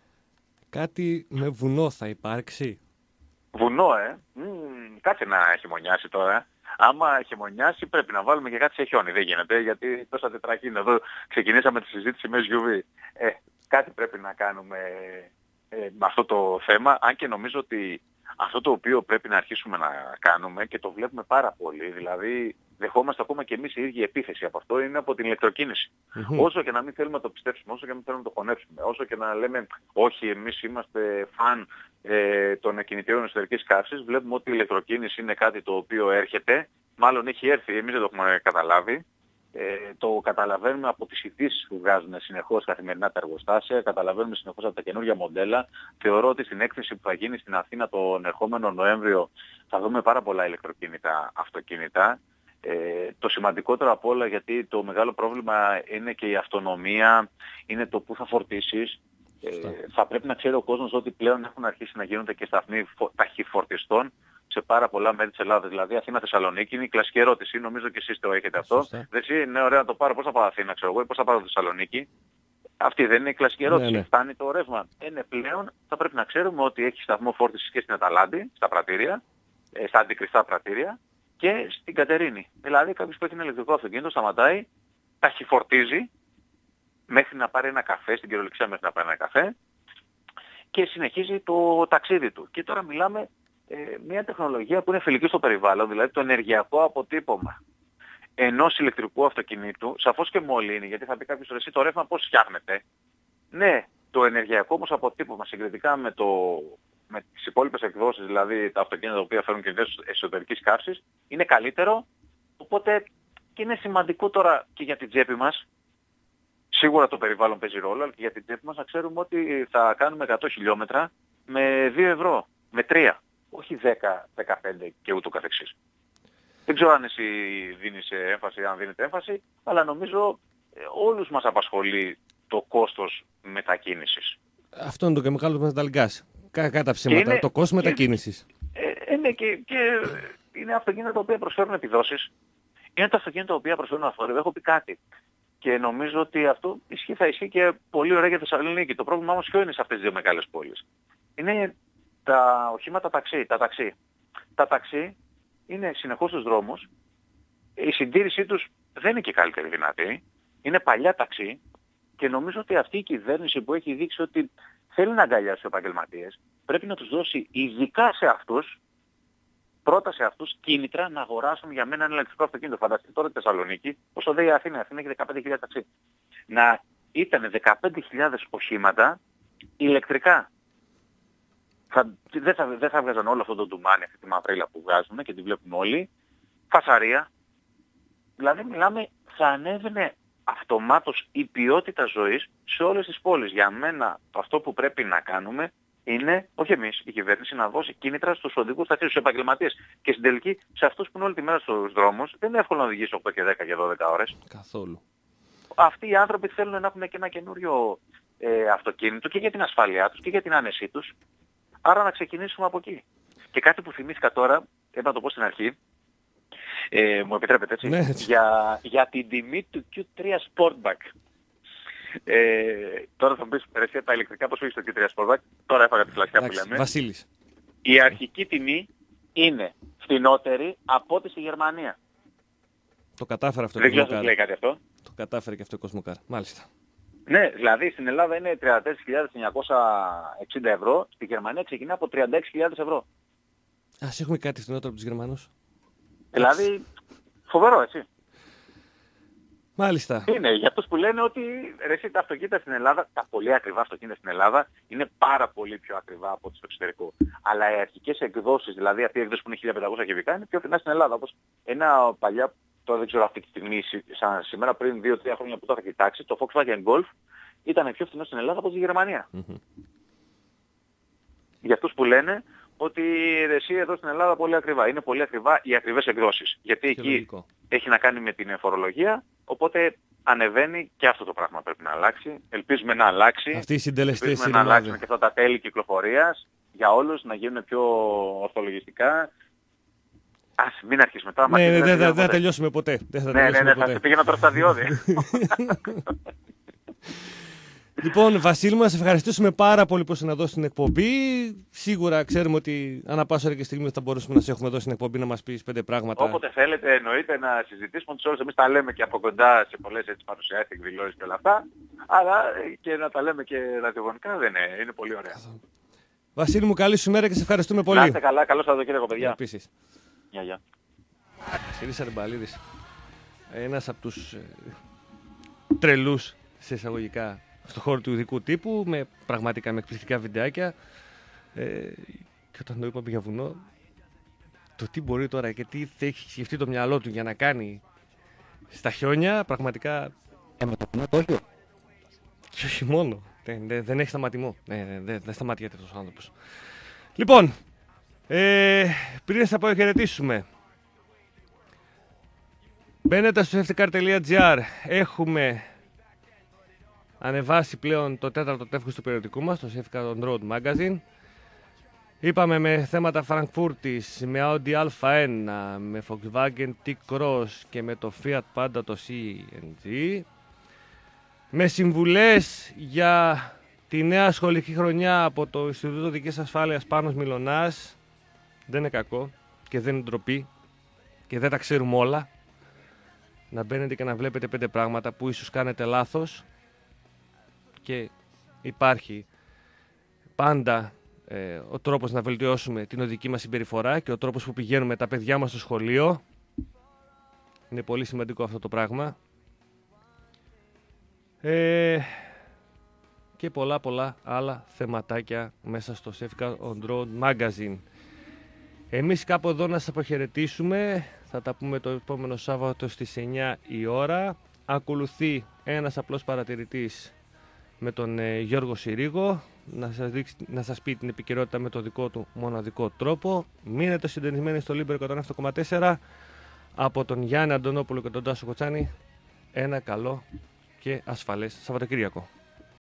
Κάτι με βουνό θα υπάρξει? Βουνό, ε. Μ, κάτσε να χειμωνιάσει τώρα. Άμα χειμωνιάσει πρέπει να βάλουμε και κάτι σε χιόνι. Δεν γίνεται, γιατί τόσα τετρακίνητα εδώ ξεκινήσαμε τη συζήτηση με ες γιου βι. Ε, κάτι πρέπει να κάνουμε ε, με αυτό το θέμα, αν και νομίζω ότι αυτό το οποίο πρέπει να αρχίσουμε να κάνουμε και το βλέπουμε πάρα πολύ, δηλαδή δεχόμαστε ακόμα και εμείς η ίδια επίθεση από αυτό, είναι από την ηλεκτροκίνηση. Mm-hmm. Όσο και να μην θέλουμε να το πιστέψουμε, όσο και να μην θέλουμε να το χωνέψουμε, όσο και να λέμε όχι, εμείς είμαστε φαν ε, των κινητήρων εσωτερικής καύσης, βλέπουμε ότι η ηλεκτροκίνηση είναι κάτι το οποίο έρχεται, μάλλον έχει έρθει, εμείς δεν το έχουμε καταλάβει. Ε, το καταλαβαίνουμε από τις ειδήσεις που βγάζουν συνεχώς καθημερινά τα εργοστάσια, καταλαβαίνουμε συνεχώς από τα καινούργια μοντέλα. Θεωρώ ότι στην έκθεση που θα γίνει στην Αθήνα τον ερχόμενο Νοέμβριο θα δούμε πάρα πολλά ηλεκτροκίνητα αυτοκίνητα. Ε, το σημαντικότερο από όλα, γιατί το μεγάλο πρόβλημα είναι και η αυτονομία, είναι το που θα φορτίσεις. Ε, θα πρέπει να ξέρει ο κόσμος ότι πλέον έχουν αρχίσει να γίνονται και σταθμοί ταχυφορτιστών σε πάρα πολλά μέρη της Ελλάδας. Δηλαδή Αθήνα-Θεσσαλονίκη είναι η κλασική ερώτηση. Νομίζω και εσείς το έχετε αυτό. Δεν είναι ωραία να το πάρω. Πώς θα πάω Αθήνα, ξέρω εγώ, ή πώς θα πάω Θεσσαλονίκη. Αυτή δεν είναι η κλασική ερώτηση. Ναι, ναι. Φτάνει το ρεύμα. Είναι πλέον, θα πρέπει να ξέρουμε ότι έχει σταθμό φόρτισης και στην Αταλάντη, στα πρατήρια, στα αντικριστά πρατήρια και στην Κατερίνη. Δηλαδή κάποιος που έχει ένα ηλεκτρικό αυτοκίνητο σταματάει, ταχυφορτίζει μέχρι να πάρει ένα καφέ, στην κυριολεξία μέχρι να πάρει ένα καφέ και συνεχίζει το ταξίδι του. Και τώρα μιλάμε ε, μια τεχνολογία που είναι φιλική στο περιβάλλον, δηλαδή το ενεργειακό αποτύπωμα ενός ηλεκτρικού αυτοκινήτου, σαφώς και μολύνει, γιατί θα πει κάποιος εσύ το ρεύμα πώς φτιάχνεται. Ναι, το ενεργειακό όμως αποτύπωμα συγκριτικά με, το, με τις υπόλοιπες εκδόσεις, δηλαδή τα αυτοκίνητα τα οποία φέρουν κινητές εσωτερικής καύσης, είναι καλύτερο, οπότε και είναι σημαντικό τώρα και για την τσέπη μας. Σίγουρα το περιβάλλον παίζει ρόλο, αλλά και για την τσέπη μας να ξέρουμε ότι θα κάνουμε εκατό χιλιόμετρα με δύο ευρώ, με τρία, όχι δέκα, δεκαπέντε και ούτω καθεξής. Δεν ξέρω αν εσύ δίνεις έμφαση, αν δίνετε έμφαση, αλλά νομίζω ε, όλους μας απασχολεί το κόστος μετακίνησης. Αυτό είναι το και μεγάλο μας ταλγκάς. Κατά ψέματα, είναι, το κόστος μετακίνησης. Ε, είναι και, και είναι αυτοκίνητα τα οποία προσφέρουν επιδόσεις. Είναι τα αυτοκίνητα τα οποία προσφέρουν αφορές. Έχω πει κάτι. Και νομίζω ότι αυτό ισχύει, θα ισχύει και πολύ ωραία για Θεσσαλονίκη. Το πρόβλημα όμως ποιο είναι σε αυτές τις δύο μεγάλες πόλεις? Είναι τα οχήματα ταξί, τα ταξί. Τα ταξί είναι συνεχώς στους δρόμους. Η συντήρησή τους δεν είναι και καλύτερη δυνατή. Είναι παλιά ταξί και νομίζω ότι αυτή η κυβέρνηση που έχει δείξει ότι θέλει να αγκαλιάσει τους επαγγελματίες, πρέπει να τους δώσει ειδικά σε αυτούς, πρώτα σε αυτούς, κίνητρα να αγοράσουν για μένα ένα ηλεκτρικό αυτοκίνητο. Φανταστείτε τώρα τη Θεσσαλονίκη, όσο δε η Αθήνα, η Αθήνα έχει δεκαπέντε χιλιάδες ταξί. Να ήταν δεκαπέντε χιλιάδες οχήματα ηλεκτρικά. Θα, δεν, θα, δεν θα βγάζαν όλο αυτό το ντουμάνι, αυτή τη μαυρίλα που βγάζουν και τη βλέπουν όλοι. Φασαρία. Δηλαδή μιλάμε, θα ανέβαινε αυτομάτως η ποιότητα ζωής σε όλες τις πόλεις. Για μένα αυτό που πρέπει να κάνουμε είναι, όχι εμείς, η κυβέρνηση να δώσει κίνητρα στους οδηγούς ταξί, στους επαγγελματίες. Και στην τελική, σε αυτούς που είναι όλη τη μέρα στους δρόμους, δεν είναι εύκολο να οδηγήσει οκτώ και δέκα και δώδεκα ώρες. Καθόλου. Αυτοί οι άνθρωποι θέλουν να έχουν και ένα καινούριο ε, αυτοκίνητο και για την ασφάλειά τους και για την άνεσή τους. Άρα να ξεκινήσουμε από εκεί. Και κάτι που θυμήθηκα τώρα, έπρεπε να το πω στην αρχή, ε, μου επιτρέπετε έτσι, ναι, έτσι. Για, για την τιμή του κιου θρι Sportback. Ε, τώρα θα μου πεις, ρε, τα ηλεκτρικά πώς πήγες στο κιου θρι Sportback, τώρα έφαγα τη φλασιά που λέμε. Βασίλης. Η αρχική τιμή είναι φθηνότερη από ό,τι στη Γερμανία. Το κατάφερε αυτό. Δεν ξέρω αν λέει κάτι αυτό. Το κατάφερε και αυτό η Κοσμοκάρ. Μάλιστα. Ναι, δηλαδή στην Ελλάδα είναι τριάντα τέσσερις χιλιάδες εννιακόσια εξήντα ευρώ, στη Γερμανία ξεκινά από τριάντα έξι χιλιάδες ευρώ. Ας έχουμε κάτι φθηνότερο από τους Γερμανούς. Δηλαδή, φοβερό έτσι. Μάλιστα. Είναι για αυτούς που λένε ότι ρε, εσύ, τα αυτοκίνητα στην Ελλάδα, τα πολύ ακριβά αυτοκίνητα στην Ελλάδα, είναι πάρα πολύ πιο ακριβά από ό,τι στο εξωτερικό. Αλλά οι αρχικές εκδόσεις, δηλαδή αυτή η έκδοση που είναι χίλια πεντακόσια κυβικά, είναι πιο φθηνά στην Ελλάδα. Όπως ένα παλιά, τώρα δεν ξέρω αυτή τη στιγμή, σαν σήμερα πριν δύο τρία χρόνια που το είχα κοιτάξει, το Volkswagen Golf ήταν πιο φθηνό στην Ελλάδα από τη Γερμανία. Mm-hmm. Για αυτούς που λένε ότι εσύ εδώ στην Ελλάδα πολύ ακριβά. Είναι πολύ ακριβά οι ακριβές εκδόσεις. Γιατί και εκεί λογικό. Έχει να κάνει με την φορολογία, οπότε ανεβαίνει και αυτό το πράγμα πρέπει να αλλάξει. Ελπίζουμε να αλλάξει. Αυτοί οι συντελεστές Ελπίζουμε να αλλάξουν και αυτά τα τέλη κυκλοφορίας για όλους, να γίνουν πιο ορθολογιστικά. Ας μην αρχίσουμε τώρα. Ναι, ναι, δεν θα, θα τελειώσουμε ποτέ. Δεν θα ναι, τελειώσουμε ναι, ναι, ποτέ. θα πήγαινα τώρα στα διόδια. Λοιπόν, Βασίλη μου, να σε ευχαριστήσουμε πάρα πολύ που ήσουν να δώσει την εκπομπή. Σίγουρα ξέρουμε ότι ανά πάσα ώρα και στιγμή θα μπορούσαμε να σε έχουμε δώσει την εκπομπή να μας πεις πέντε πράγματα. Όποτε θέλετε, εννοείται να συζητήσουμε τους όλους. Εμείς τα λέμε και από κοντά σε πολλές έτσι παρουσιάσεις, εκδηλώσεις και όλα αυτά. Αλλά και να τα λέμε και ραδιοφωνικά δεν είναι, είναι πολύ ωραία. Βασίλη μου, καλή σου μέρα και σε ευχαριστούμε πολύ. Να είστε καλά, καλό Σαββατοκύριακο, παιδιά. Επίσης. Γεια, γεια. Βασίλης Αρμπαλίδης, ένας από τους ε, τρελούς σε εισαγωγικά στον χώρο του ειδικού τύπου, με πραγματικά με εκπληκτικά βιντεάκια. Ε, και όταν το είπαμε για βουνό, το τι μπορεί τώρα και τι θα έχει σκεφτεί το μυαλό του για να κάνει στα χιόνια, πραγματικά. Ε, με το βουνό το όχι. Και όχι μόνο. Δεν, δεν, δεν έχει σταματημό. Δεν, δεν, δεν σταματιέται αυτός ο άνθρωπος. Λοιπόν, ε, πριν σας αποχαιρετήσουμε, μπαίνετε στο safetycar τελεία gr. Έχουμε ανεβάσει πλέον το τέταρτο τεύχος του περιοδικού μας, το Safetycar on Road Magazine. Είπαμε με θέματα Φραγκφούρτης, με Audi Α ένα, με Volkswagen T-Cross και με το Fiat Panda το σι εν τζι. Με συμβουλές για τη νέα σχολική χρονιά από το Ινστιτούτο Οδικής Ασφάλειας Πάνος Μιλωνάς. Δεν είναι κακό και δεν είναι ντροπή και δεν τα ξέρουμε όλα. Να μπαίνετε και να βλέπετε πέντε πράγματα που ίσως κάνετε λάθος και υπάρχει πάντα ε, ο τρόπος να βελτιώσουμε την οδική μας συμπεριφορά και ο τρόπος που πηγαίνουμε τα παιδιά μας στο σχολείο. Είναι πολύ σημαντικό αυτό το πράγμα. Ε, και πολλά πολλά άλλα θεματάκια μέσα στο Safetycar on Road Magazine. Εμείς κάπου εδώ να σας αποχαιρετήσουμε. Θα τα πούμε το επόμενο Σάββατο στις εννιά η ώρα. Ακολουθεί ένας απλός παρατηρητής με τον ε, Γιώργο Συρίγο να σας, δείξει, να σας πει την επικαιρότητα με το δικό του μοναδικό τρόπο. Μείνετε συντονισμένοι στο Λίμπερο εκατόν επτά κόμμα τέσσερα. Από τον Γιάννη Αντωνόπουλο και τον Τάσο Κοτσάνη, ένα καλό και ασφαλές Σαββατοκύριακο.